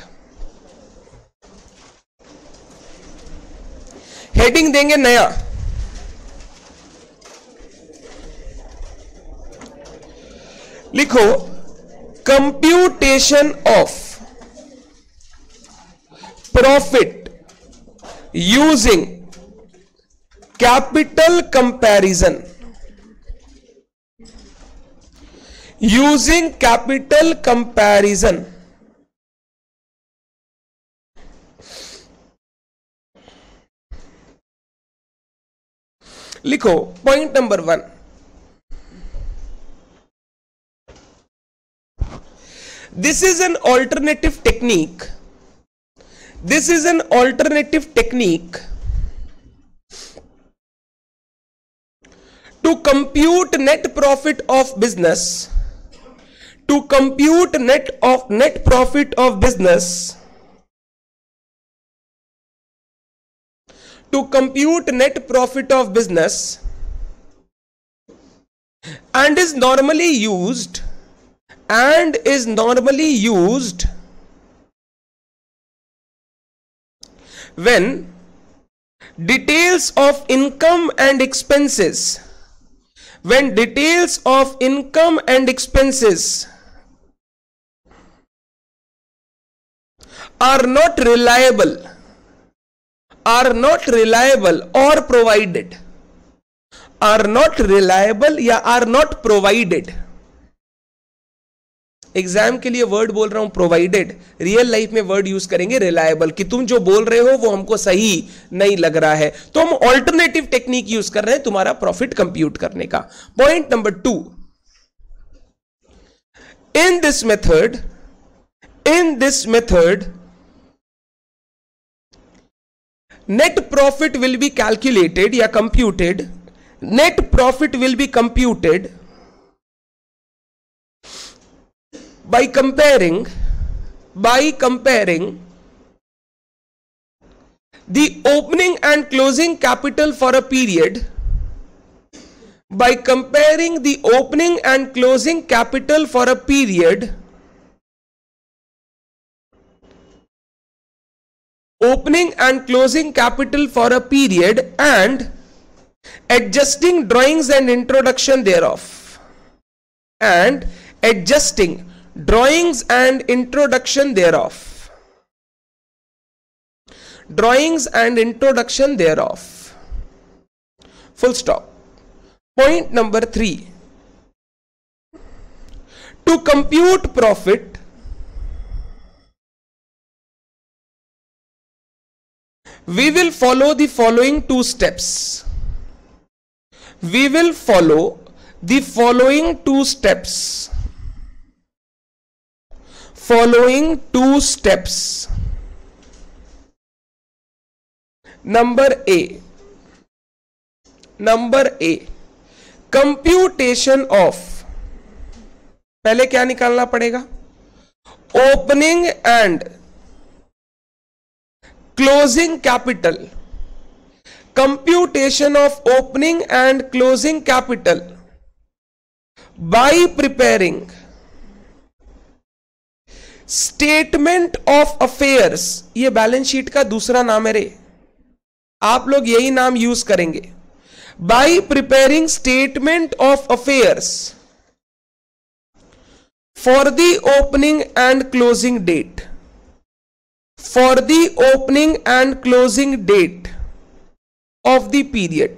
हेडिंग देंगे नया, लिखो computation of profit using capital comparison, using capital comparison. लिखो point number one, This is an alternative technique. This is an alternative technique to compute net profit of business. To compute net of net profit of business. To compute net profit of business, and is normally used and is normally used when details of income and expenses when details of income and expenses are not reliable are not reliable or provided are not reliable या are not provided. Exam के लिए word बोल रहा हूं provided, real life में word use करेंगे reliable, कि तुम जो बोल रहे हो वो हमको सही नहीं लग रहा है, तो हम ऑल्टरनेटिव टेक्निक यूज कर रहे हैं तुम्हारा प्रॉफिट कंप्यूट करने का. Point number two, in this method in this method net profit will be calculated या computed net profit will be computed by comparing by comparing the opening and closing capital for a period by comparing the opening and closing capital for a period opening and closing capital for a period and adjusting drawings and introduction thereof and adjusting drawings and introduction thereof drawings and introduction thereof full stop. Point number three, to compute profit we will follow the following two steps. We will follow the following two steps. Following two steps. Number A. Number A. Computation of. पहले क्या निकालना पड़ेगा? Opening and closing capital. Computation of opening and closing capital by preparing statement of affairs. ये balance sheet का दूसरा नाम है रे, आप लोग यही नाम यूज करेंगे. by preparing statement of affairs for the opening and closing date for the opening and closing date of the period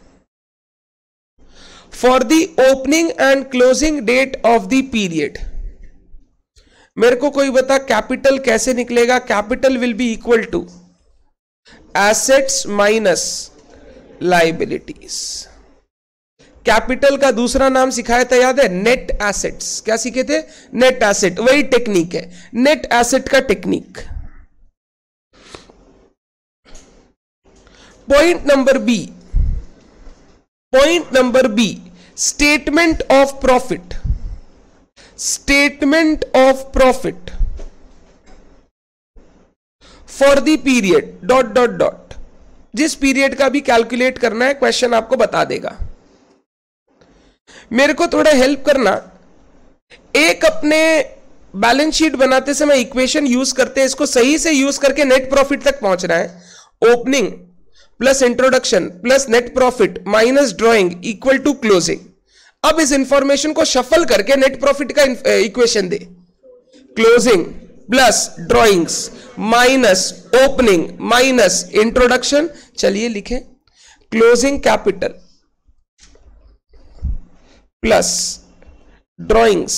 for the opening and closing date of the period. मेरे को कोई बता कैपिटल कैसे निकलेगा? Capital will be equal to assets minus liabilities. Capital का दूसरा नाम सिखाया था, याद है? Net assets. क्या सीखे थे? Net asset. वही टेक्निक है, नेट एसेट का technique. Point number B. Point number B. Statement of profit. Statement of profit for the period dot dot dot. जिस पीरियड का भी कैलकुलेट करना है क्वेश्चन आपको बता देगा. मेरे को थोड़ा हेल्प करना. एक अपने बैलेंस शीट बनाते समय इक्वेशन यूज करते हैं, इसको सही से यूज करके नेट प्रॉफिट तक पहुंचना है. Opening plus introduction plus net profit minus drawing equal to closing. अब इस इंफॉर्मेशन को शफल करके नेट प्रॉफिट का इक्वेशन दे. Closing plus drawings minus opening minus introduction. चलिए लिखें, closing capital plus drawings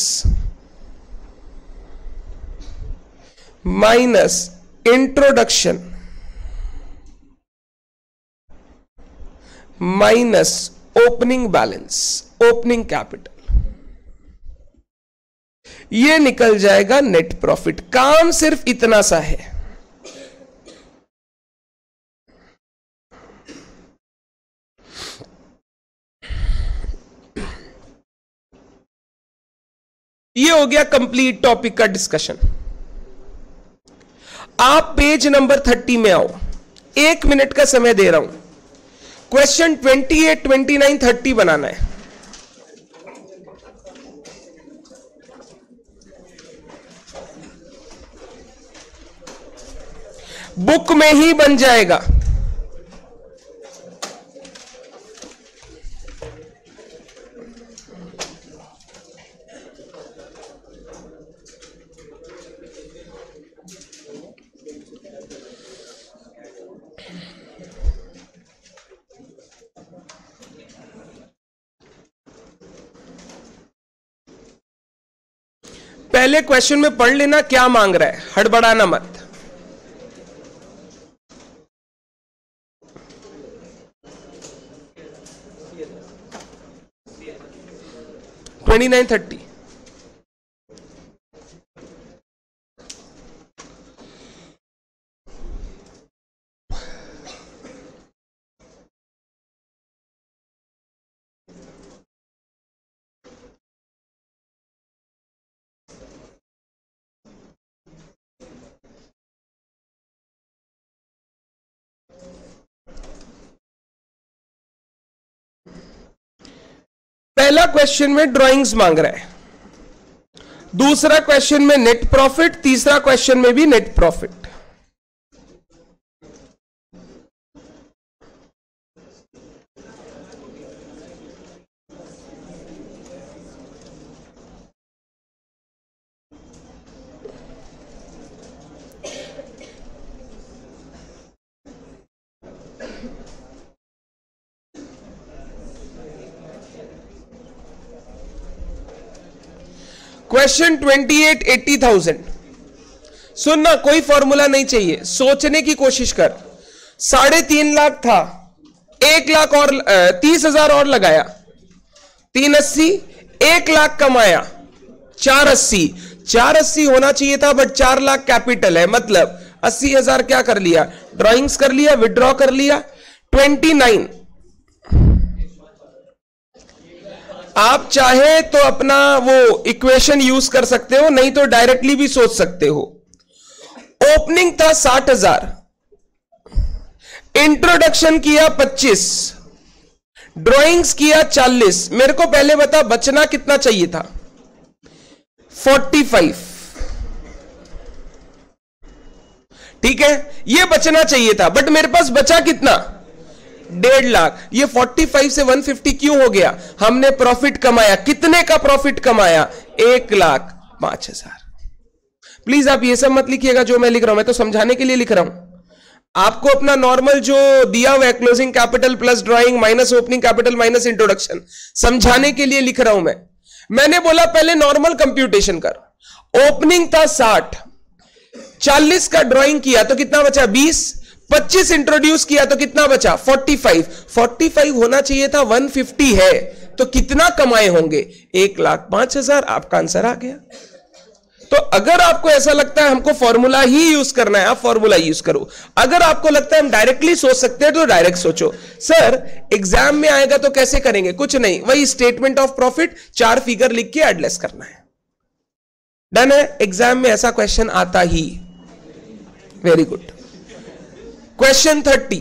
minus introduction minus opening balance opening capital. ये निकल जाएगा नेट प्रॉफिट। काम सिर्फ इतना सा है। ये हो गया कंप्लीट टॉपिक का डिस्कशन। आप पेज नंबर थर्टी में आओ, एक मिनट का समय दे रहा हूं। Question twenty eight, twenty nine, thirty बनाना है। बुक में ही बन जाएगा। पहले क्वेश्चन में पढ़ लेना क्या मांग रहा है, हड़बड़ाना मत। ट्वेंटी नाइन थर्टी पहला क्वेश्चन में ड्राइंग्स मांग रहा है, दूसरा क्वेश्चन में नेट प्रॉफिट, तीसरा क्वेश्चन में भी net profit. Question twenty eight, eighty thousand. सुनना, कोई फॉर्मूला नहीं चाहिए, सोचने की कोशिश कर। साढ़े तीन लाख था, एक लाख और तीस हजार और लगाया, तीन अस्सी, एक लाख कमाया, चार अस्सी। चार अस्सी होना चाहिए था, बट चार लाख कैपिटल है, मतलब अस्सी हजार क्या कर लिया, ड्राइंग्स कर लिया, विड्रॉ कर लिया। ट्वेंटी नाइन, आप चाहे तो अपना वो इक्वेशन यूज कर सकते हो, नहीं तो डायरेक्टली भी सोच सकते हो। ओपनिंग था साठ हजार, इंट्रोडक्शन किया पच्चीस, ड्राइंग्स किया चालीस। मेरे को पहले बता बचना कितना चाहिए था, फोर्टी फाइव। ठीक है, ये बचना चाहिए था, बट मेरे पास बचा कितना, डेढ़ लाख। ये पैंतालीस से एक सौ पचास क्यों हो गया, हमने प्रॉफिट कमाया। कितने का प्रॉफिट कमाया, एक लाख पांच हजार। प्लीज आप ये सब मत लिखिएगा जो मैं लिख रहा हूं, मैं तो समझाने के लिए लिख रहा हूं। आपको अपना नॉर्मल जो दिया हुआ है, closing capital plus drawing minus opening capital minus introduction, समझाने के लिए लिख रहा हूं मैं। मैंने बोला पहले नॉर्मल कंप्यूटेशन कर। ओपनिंग था साठ, चालीस का ड्राइंग किया तो कितना बचा, बीस, पच्चीस इंट्रोड्यूस किया तो कितना बचा, पैंतालीस। पैंतालीस होना चाहिए था, एक सौ पचास है, तो कितना कमाए होंगे, एक लाख पांच हजार। आपका आंसर आ गया। तो अगर आपको ऐसा लगता है हमको फॉर्मूला ही यूज करना है, आप फॉर्मूला यूज करो। अगर आपको लगता है हम डायरेक्टली सोच सकते हैं तो डायरेक्ट सोचो। सर एग्जाम में आएगा तो कैसे करेंगे, कुछ नहीं, वही स्टेटमेंट ऑफ प्रॉफिट चार फिगर लिख के एड लेस करना है। डन है। एग्जाम में ऐसा क्वेश्चन आता ही। Very good. Question thirty,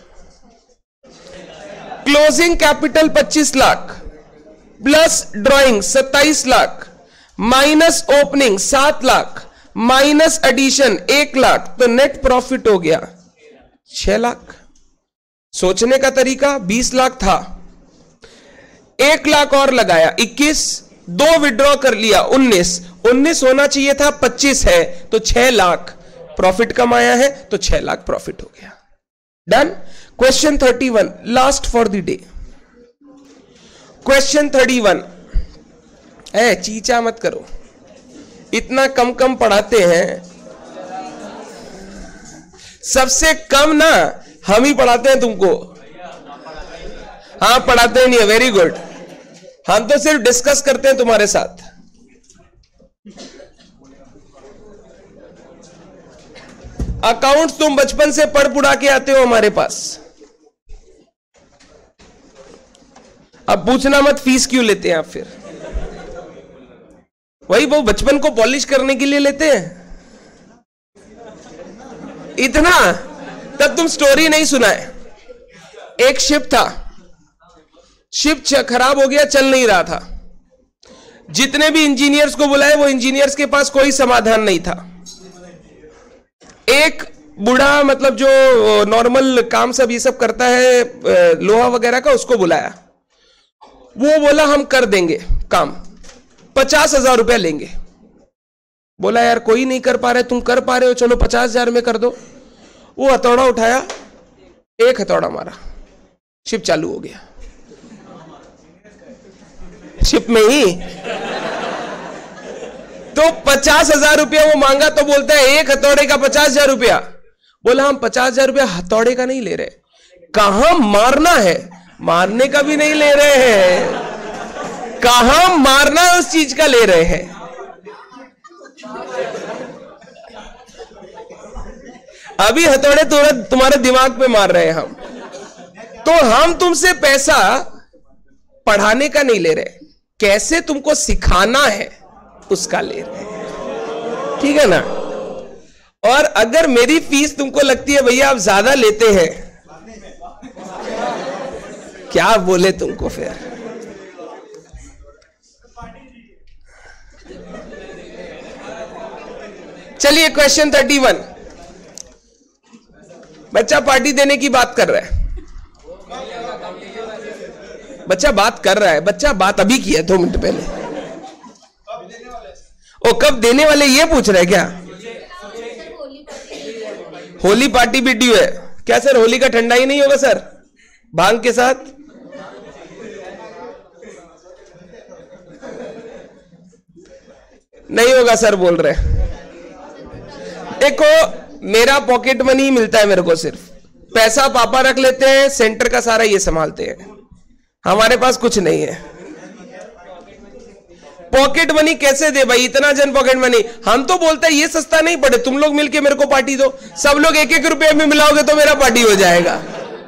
closing capital पच्चीस लाख प्लस ड्राइंग सत्ताईस लाख माइनस ओपनिंग सात लाख माइनस एडिशन एक लाख, तो नेट प्रॉफिट हो गया छह लाख। सोचने का तरीका, बीस लाख था, एक लाख और लगाया इक्कीस, दो विड्रॉ कर लिया उन्नीस, उन्नीस होना चाहिए था, पच्चीस है तो छह लाख प्रॉफिट कमाया है, तो छह लाख प्रॉफिट हो गया। Done. Question thirty one, last for the day. Question thirty one, ए चीचा मत करो, इतना कम कम पढ़ाते हैं, सबसे कम ना हम ही पढ़ाते हैं तुमको। हाँ पढ़ाते नहीं है, वेरी गुड। हम तो सिर्फ डिस्कस करते हैं तुम्हारे साथ। अकाउंट्स तुम बचपन से पढ़ पुढ़ा के आते हो हमारे पास। अब पूछना मत फीस क्यों लेते हैं आप, फिर वही वो बचपन को पॉलिश करने के लिए लेते हैं इतना। तब तुम स्टोरी नहीं सुनाए। एक शिप था, शिप खराब हो गया, चल नहीं रहा था। जितने भी इंजीनियर्स को बुलाए, वो इंजीनियर्स के पास कोई समाधान नहीं था। एक बूढ़ा, मतलब जो नॉर्मल काम सब ये सब करता है लोहा वगैरह का, उसको बुलाया। वो बोला हम कर देंगे काम, पचास हजार रुपया लेंगे। बोला यार कोई नहीं कर पा रहे, तुम कर पा रहे हो, चलो पचास हजार में कर दो। वो हथौड़ा उठाया, एक हथौड़ा मारा, शिप चालू हो गया। शिप में ही तो पचास हजार रुपया वो मांगा, तो बोलता है एक हथौड़े का पचास हजार रुपया। बोला हम पचास हजार रुपया हथौड़े का नहीं ले रहे, कहां मारना है मारने का भी नहीं ले रहे हैं, कहां मारना है उस चीज का ले रहे हैं। अभी हथौड़े तुरंत तुम्हारे दिमाग पे मार रहे हैं हम। तो हम तुमसे पैसा पढ़ाने का नहीं ले रहे, कैसे तुमको सिखाना है उसका ले रहे हैं, ठीक है ना। और अगर मेरी फीस तुमको लगती है भैया आप ज्यादा लेते हैं, क्या बोले तुमको फिर। चलिए क्वेश्चन थर्टी वन। बच्चा पार्टी देने की बात कर रहा है, बच्चा बात कर रहा है, बच्चा बात अभी की है दो मिनट पहले। ओ कब देने वाले ये पूछ रहे हैं क्या? होली पार्टी भी ड्यू है क्या सर? होली का ठंडा ही नहीं होगा सर भांग के साथ? नहीं होगा सर बोल रहे। देखो मेरा पॉकेट मनी मिलता है मेरे को, सिर्फ पैसा पापा रख लेते हैं, सेंटर का सारा ये संभालते हैं, हमारे पास कुछ नहीं है। पॉकेट मनी कैसे दे भाई, इतना जन पॉकेट मनी। हम तो बोलते हैं ये सस्ता नहीं पड़े, तुम लोग मिलके मेरे को पार्टी दो, सब लोग एक एक रुपये में मिलाओगे तो मेरा पार्टी हो जाएगा।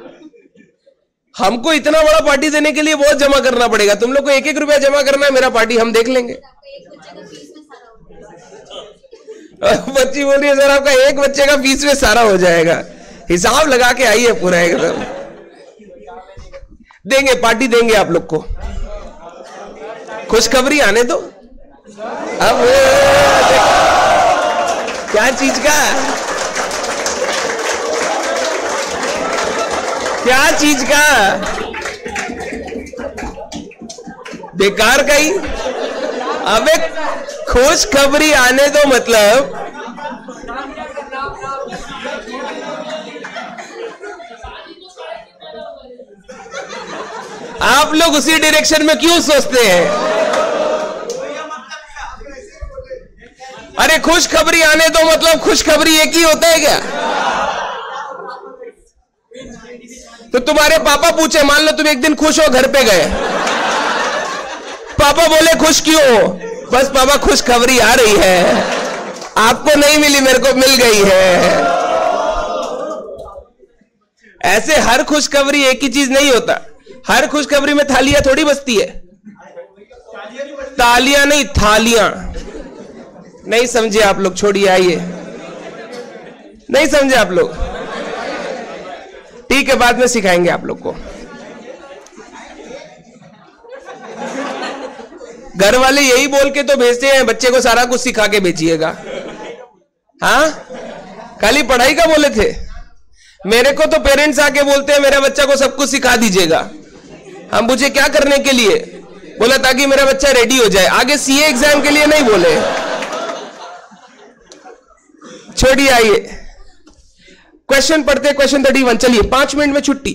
हमको इतना बड़ा पार्टी देने के लिए बहुत जमा करना पड़ेगा, तुम लोग को एक एक रुपया जमा करना है, मेरा पार्टी हम देख लेंगे। बच्ची बोल रही है सर आपका एक बच्चे का फीस में सारा हो जाएगा, हिसाब लगा के आइए पूरा एकदम। देंगे पार्टी देंगे आप लोग को, खुशखबरी आने दो। अब क्या चीज का क्या चीज का बेकार का ही। अबे खुशखबरी आने दो मतलब आप लोग उसी डायरेक्शन में क्यों सोचते हैं? अरे खुशखबरी आने दो मतलब खुशखबरी एक ही होता है क्या? तो तुम्हारे पापा पूछे, मान लो तुम एक दिन खुश हो, घर पे गए, पापा बोले खुश क्यों हो? बस पापा खुशखबरी आ रही है, आपको नहीं मिली मेरे को मिल गई है। ऐसे हर खुशखबरी एक ही चीज नहीं होता, हर खुशखबरी में थालियां थोड़ी बजती है, तालियां नहीं थालियां। नहीं समझे आप लोग, छोड़िए आइए, नहीं समझे आप लोग, ठीक है बाद में सिखाएंगे आप लोग को। घर वाले यही बोल के तो भेजते हैं बच्चे को सारा कुछ सिखा के भेजिएगा। हाँ खाली पढ़ाई का बोले थे, मेरे को तो पेरेंट्स आके बोलते हैं मेरे बच्चा को सब कुछ सिखा दीजिएगा। हम पूछे क्या करने के लिए? बोला ताकि मेरा बच्चा रेडी हो जाए, आगे सीए एग्जाम के लिए नहीं बोले। छोड़िए आइए क्वेश्चन पढ़ते, क्वेश्चन थर्टी वन। चलिए पांच मिनट में छुट्टी।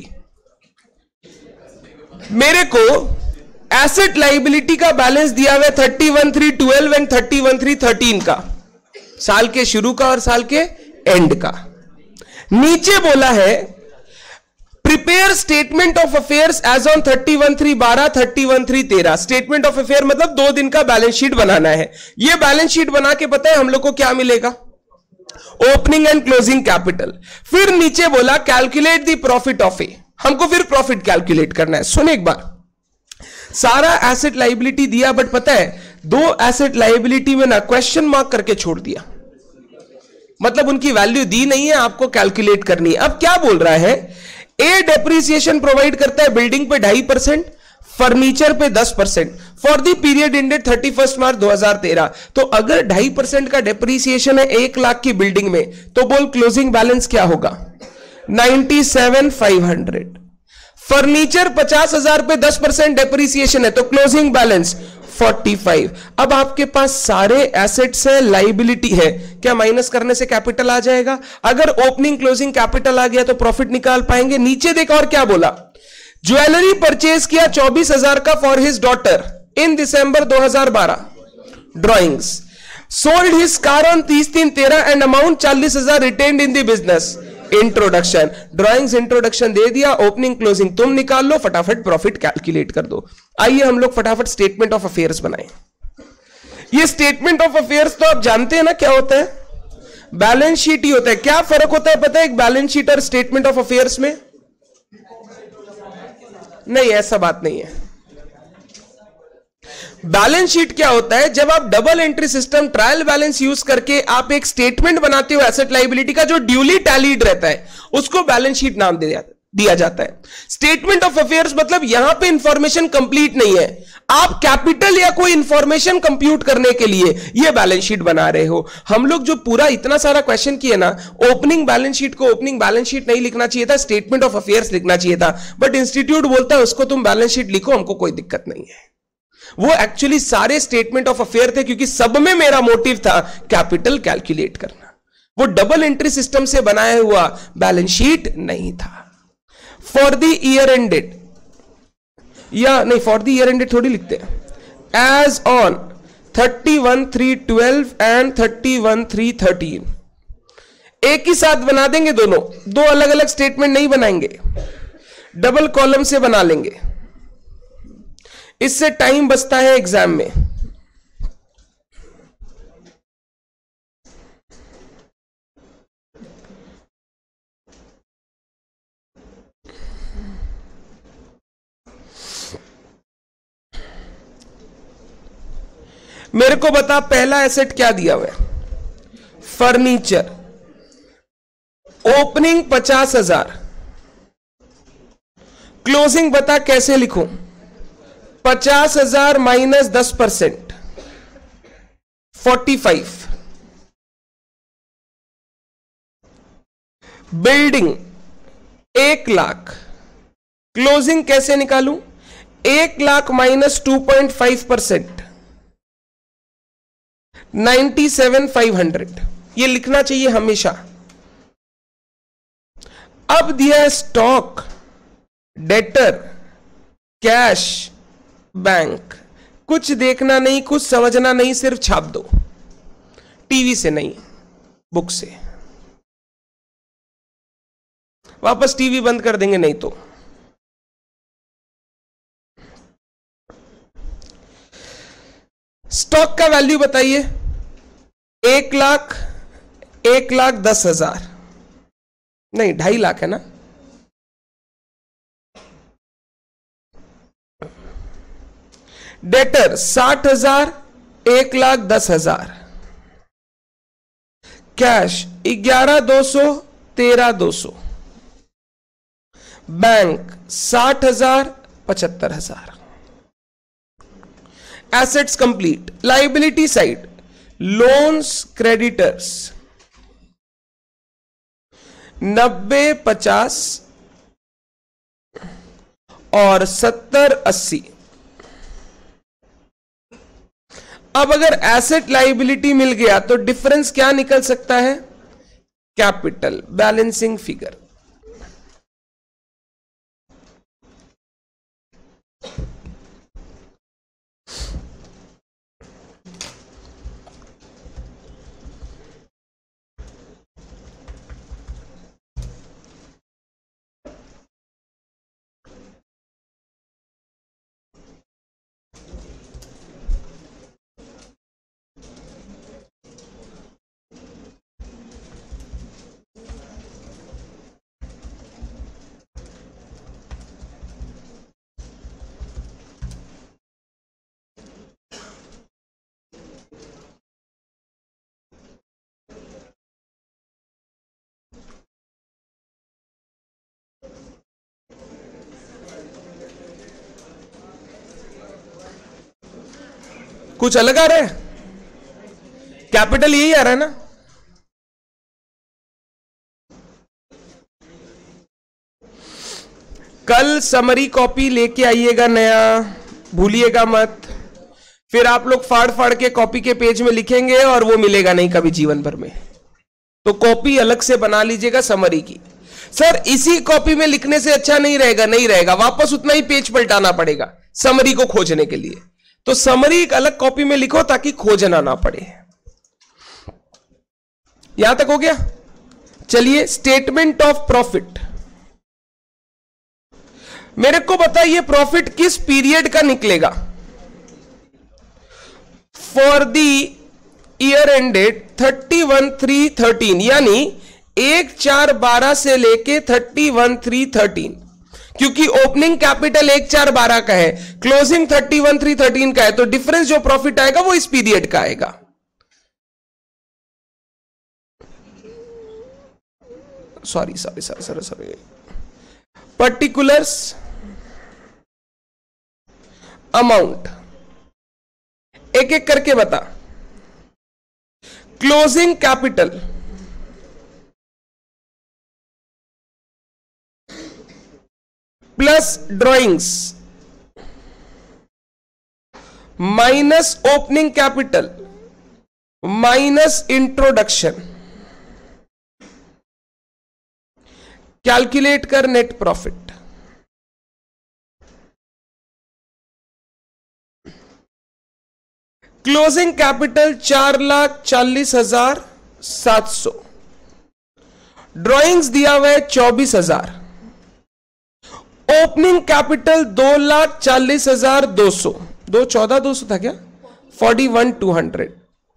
मेरे को एसेट लाइबिलिटी का बैलेंस दिया हुआ thirty one three twelve and thirty one three thirteen का, साल के शुरू का और साल के एंड का। नीचे बोला है prepare statement of affairs as on thirty one three बारह थर्टी वन थ्री तेरह। स्टेटमेंट ऑफ अफेयर मतलब दो दिन का बैलेंस शीट बनाना है। ये बैलेंस शीट बना के पता है हम लोग को क्या मिलेगा? Opening and closing capital. फिर नीचे बोला calculate the profit of a, हमको फिर प्रॉफिट कैलकुलेट करना है। सुन एक बार, सारा एसेट लाइबिलिटी दिया, बट पता है दो एसेट लाइबिलिटी में ना क्वेश्चन मार्क करके छोड़ दिया, मतलब उनकी वैल्यू दी नहीं है, आपको कैलकुलेट करनी है। अब क्या बोल रहा है? ए डेप्रिसिएशन प्रोवाइड करता है बिल्डिंग पे ढाई परसेंट, फर्नीचर पे दस percent for the period ended thirty first March दो हजार तेरह। तो अगर ढाई परसेंट का डेप्रिसिएशन है एक लाख की बिल्डिंग में, तो बोल क्लोजिंग बैलेंस क्या होगा? Ninety seven five hundred. Furniture पचास हजार पे दस परसेंट डेप्रिसिएशन है, तो क्लोजिंग बैलेंस पैंतालीस। अब आपके पास सारे एसेट्स है, लाइबिलिटी है, क्या माइनस करने से कैपिटल आ जाएगा? अगर ओपनिंग क्लोजिंग कैपिटल आ गया तो प्रॉफिट निकाल पाएंगे। नीचे देखो और क्या बोला, ज्वेलरी परचेज किया चौबीस हजार का फॉर हिज डॉटर इन दिसंबर दो हजार बारह। Drawings sold his car on तीस तीन तेरह एंड अमाउंट चालीस हजार retained in the business. Introduction, drawings introduction दे दिया, ओपनिंग क्लोजिंग तुम निकाल लो, फटाफट प्रॉफिट कैलकुलेट कर दो। आइए हम लोग फटाफट स्टेटमेंट ऑफ अफेयर्स बनाएं। ये स्टेटमेंट ऑफ अफेयर्स तो आप जानते हैं ना क्या होता है? बैलेंस शीट ही होता है। क्या फर्क होता है पता है एक बैलेंस शीट और स्टेटमेंट ऑफ अफेयर्स में? नहीं, ऐसा बात नहीं है। बैलेंस शीट क्या होता है? जब आप double entry system trial balance use करके आप एक स्टेटमेंट बनाते हो एसेट लाइबिलिटी का, जो ड्यूली टैलीड रहता है, उसको बैलेंस शीट नाम दे दिया जाता है। स्टेटमेंट ऑफ अफेयर्स मतलब यहां पे इंफॉर्मेशन कंप्लीट नहीं है, आप कैपिटल या कोई इंफॉर्मेशन कंप्यूट करने के लिए ये बैलेंस शीट बना रहे हो। हम लोग जो पूरा इतना सारा क्वेश्चन किए ना, ओपनिंग बैलेंस शीट को ओपनिंग बैलेंस शीट नहीं लिखना चाहिए था, स्टेटमेंट ऑफ अफेयर्स लिखना चाहिए था, बट इंस्टीट्यूट बोलता है उसको तुम बैलेंस शीट लिखो, हमको कोई दिक्कत नहीं है। वो एक्चुअली सारे स्टेटमेंट ऑफ अफेयर थे, क्योंकि सब में मेरा मोटिव था कैपिटल कैलकुलेट करना। वो डबल एंट्री सिस्टम से बनाया हुआ बैलेंस शीट नहीं था। फॉर द ईयर एंडेड, या नहीं, फॉर द ईयर एंडेड थोड़ी लिखते हैं, as on thirty one three twelve and thirty one three thirteen, एक ही साथ बना देंगे दोनों, दो अलग अलग स्टेटमेंट नहीं बनाएंगे, डबल कॉलम से बना लेंगे, इससे टाइम बचता है एग्जाम में। मेरे को बता पहला एसेट क्या दिया हुआ है? फर्नीचर, ओपनिंग पचास हजार, क्लोजिंग बता कैसे लिखूं? पचास हजार माइनस दस परसेंट, फोर्टी फाइव। बिल्डिंग एक लाख, क्लोजिंग कैसे निकालूं? एक lakh minus two point five percent, ninety seven five hundred. ये लिखना चाहिए हमेशा। अब दिया है स्टॉक, डेटर, कैश, बैंक। कुछ देखना नहीं, कुछ समझना नहीं, सिर्फ छाप दो। टीवी से नहीं, बुक से। वापस टीवी बंद कर देंगे नहीं तो। स्टॉक का वैल्यू बताइए। एक लाख, एक लाख दस हजार, नहीं ढाई लाख है ना। डेटर साठ हजार, एक लाख दस हजार। कैश ग्यारह दो सौ, तेरह दो सौ। बैंक साठ हजार, पचहत्तर हजार। Assets complete. Liability side, loans, creditors, नब्बे, पचास और सत्तर, अस्सी। अब अगर एसेट लाइबिलिटी मिल गया तो डिफरेंस क्या निकल सकता है? Capital, balancing figure. कुछ अलग आ रहा है? कैपिटल यही आ रहा है ना? कल समरी कॉपी लेके आइएगा नया, भूलिएगा मत। फिर आप लोग फाड़ फाड़ के कॉपी के पेज में लिखेंगे और वो मिलेगा नहीं कभी जीवन भर में। तो कॉपी अलग से बना लीजिएगा समरी की। सर इसी कॉपी में लिखने से अच्छा नहीं रहेगा, नहीं रहेगा, वापस उतना ही पेज पलटाना पड़ेगा समरी को खोजने के लिए। तो समरी एक अलग कॉपी में लिखो ताकि खोजना ना पड़े। यहां तक हो गया? चलिए स्टेटमेंट ऑफ प्रॉफिट। मेरे को बताइए प्रॉफिट किस पीरियड का निकलेगा? For the year ended thirty one three thirteen, यानी एक चार बारह से लेके थर्टी वन थ्री थर्टीन, क्योंकि ओपनिंग कैपिटल एक चार बारह का है, closing thirty one three thirteen का है, तो डिफरेंस जो प्रॉफिट आएगा वो इस पीरियड का आएगा। Sorry sorry sorry sorry sorry particulars amount, एक एक करके बता। Closing capital plus drawings minus opening capital minus introduction, calculate कर नेट प्रॉफिट। क्लोजिंग कैपिटल चार लाख चालीस हजार सात सौ, ड्रॉइंग्स दिया हुआ है चौबीस हजार, ओपनिंग कैपिटल दो लाख चालीस हजार दो सौ, दो चौदह दो सौ था क्या? Forty one two hundred,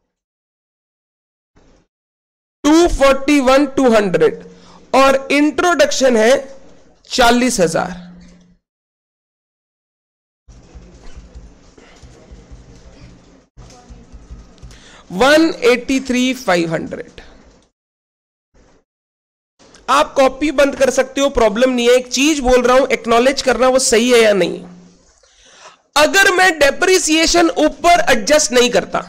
two forty one two hundred, और इंट्रोडक्शन है चालीस हजार। One eighty three five hundred. आप कॉपी बंद कर सकते हो, प्रॉब्लम नहीं है। एक चीज बोल रहा हूं, एक्नॉलेज करना वो सही है या नहीं। अगर मैं डेप्रिसिएशन ऊपर एडजस्ट नहीं करता,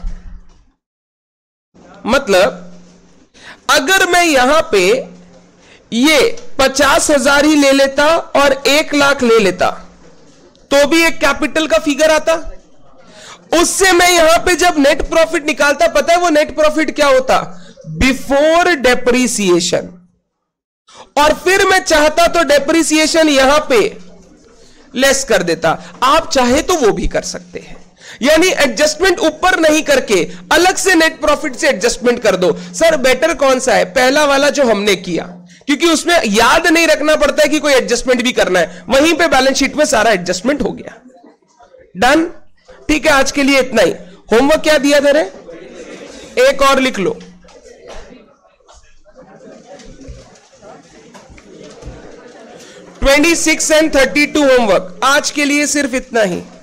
मतलब अगर मैं यहां पे ये पचास हजार ही ले लेता और एक लाख ले लेता तो भी एक कैपिटल का फिगर आता। उससे मैं यहां पे जब नेट प्रॉफिट निकालता, पता है वो नेट प्रॉफिट क्या होता? Before depreciation. और फिर मैं चाहता तो डेप्रिसिएशन यहां पे लेस कर देता। आप चाहे तो वो भी कर सकते हैं, यानी एडजस्टमेंट ऊपर नहीं करके अलग से नेट प्रॉफिट से एडजस्टमेंट कर दो। सर बेटर कौन सा है? पहला वाला जो हमने किया, क्योंकि उसमें याद नहीं रखना पड़ता है कि कोई एडजस्टमेंट भी करना है, वहीं पे बैलेंस शीट में सारा एडजस्टमेंट हो गया। डन? ठीक है, आज के लिए इतना ही। होमवर्क क्या दिया था रे? एक और लिख लो। Twenty six and thirty two homework, आज के लिए सिर्फ इतना ही।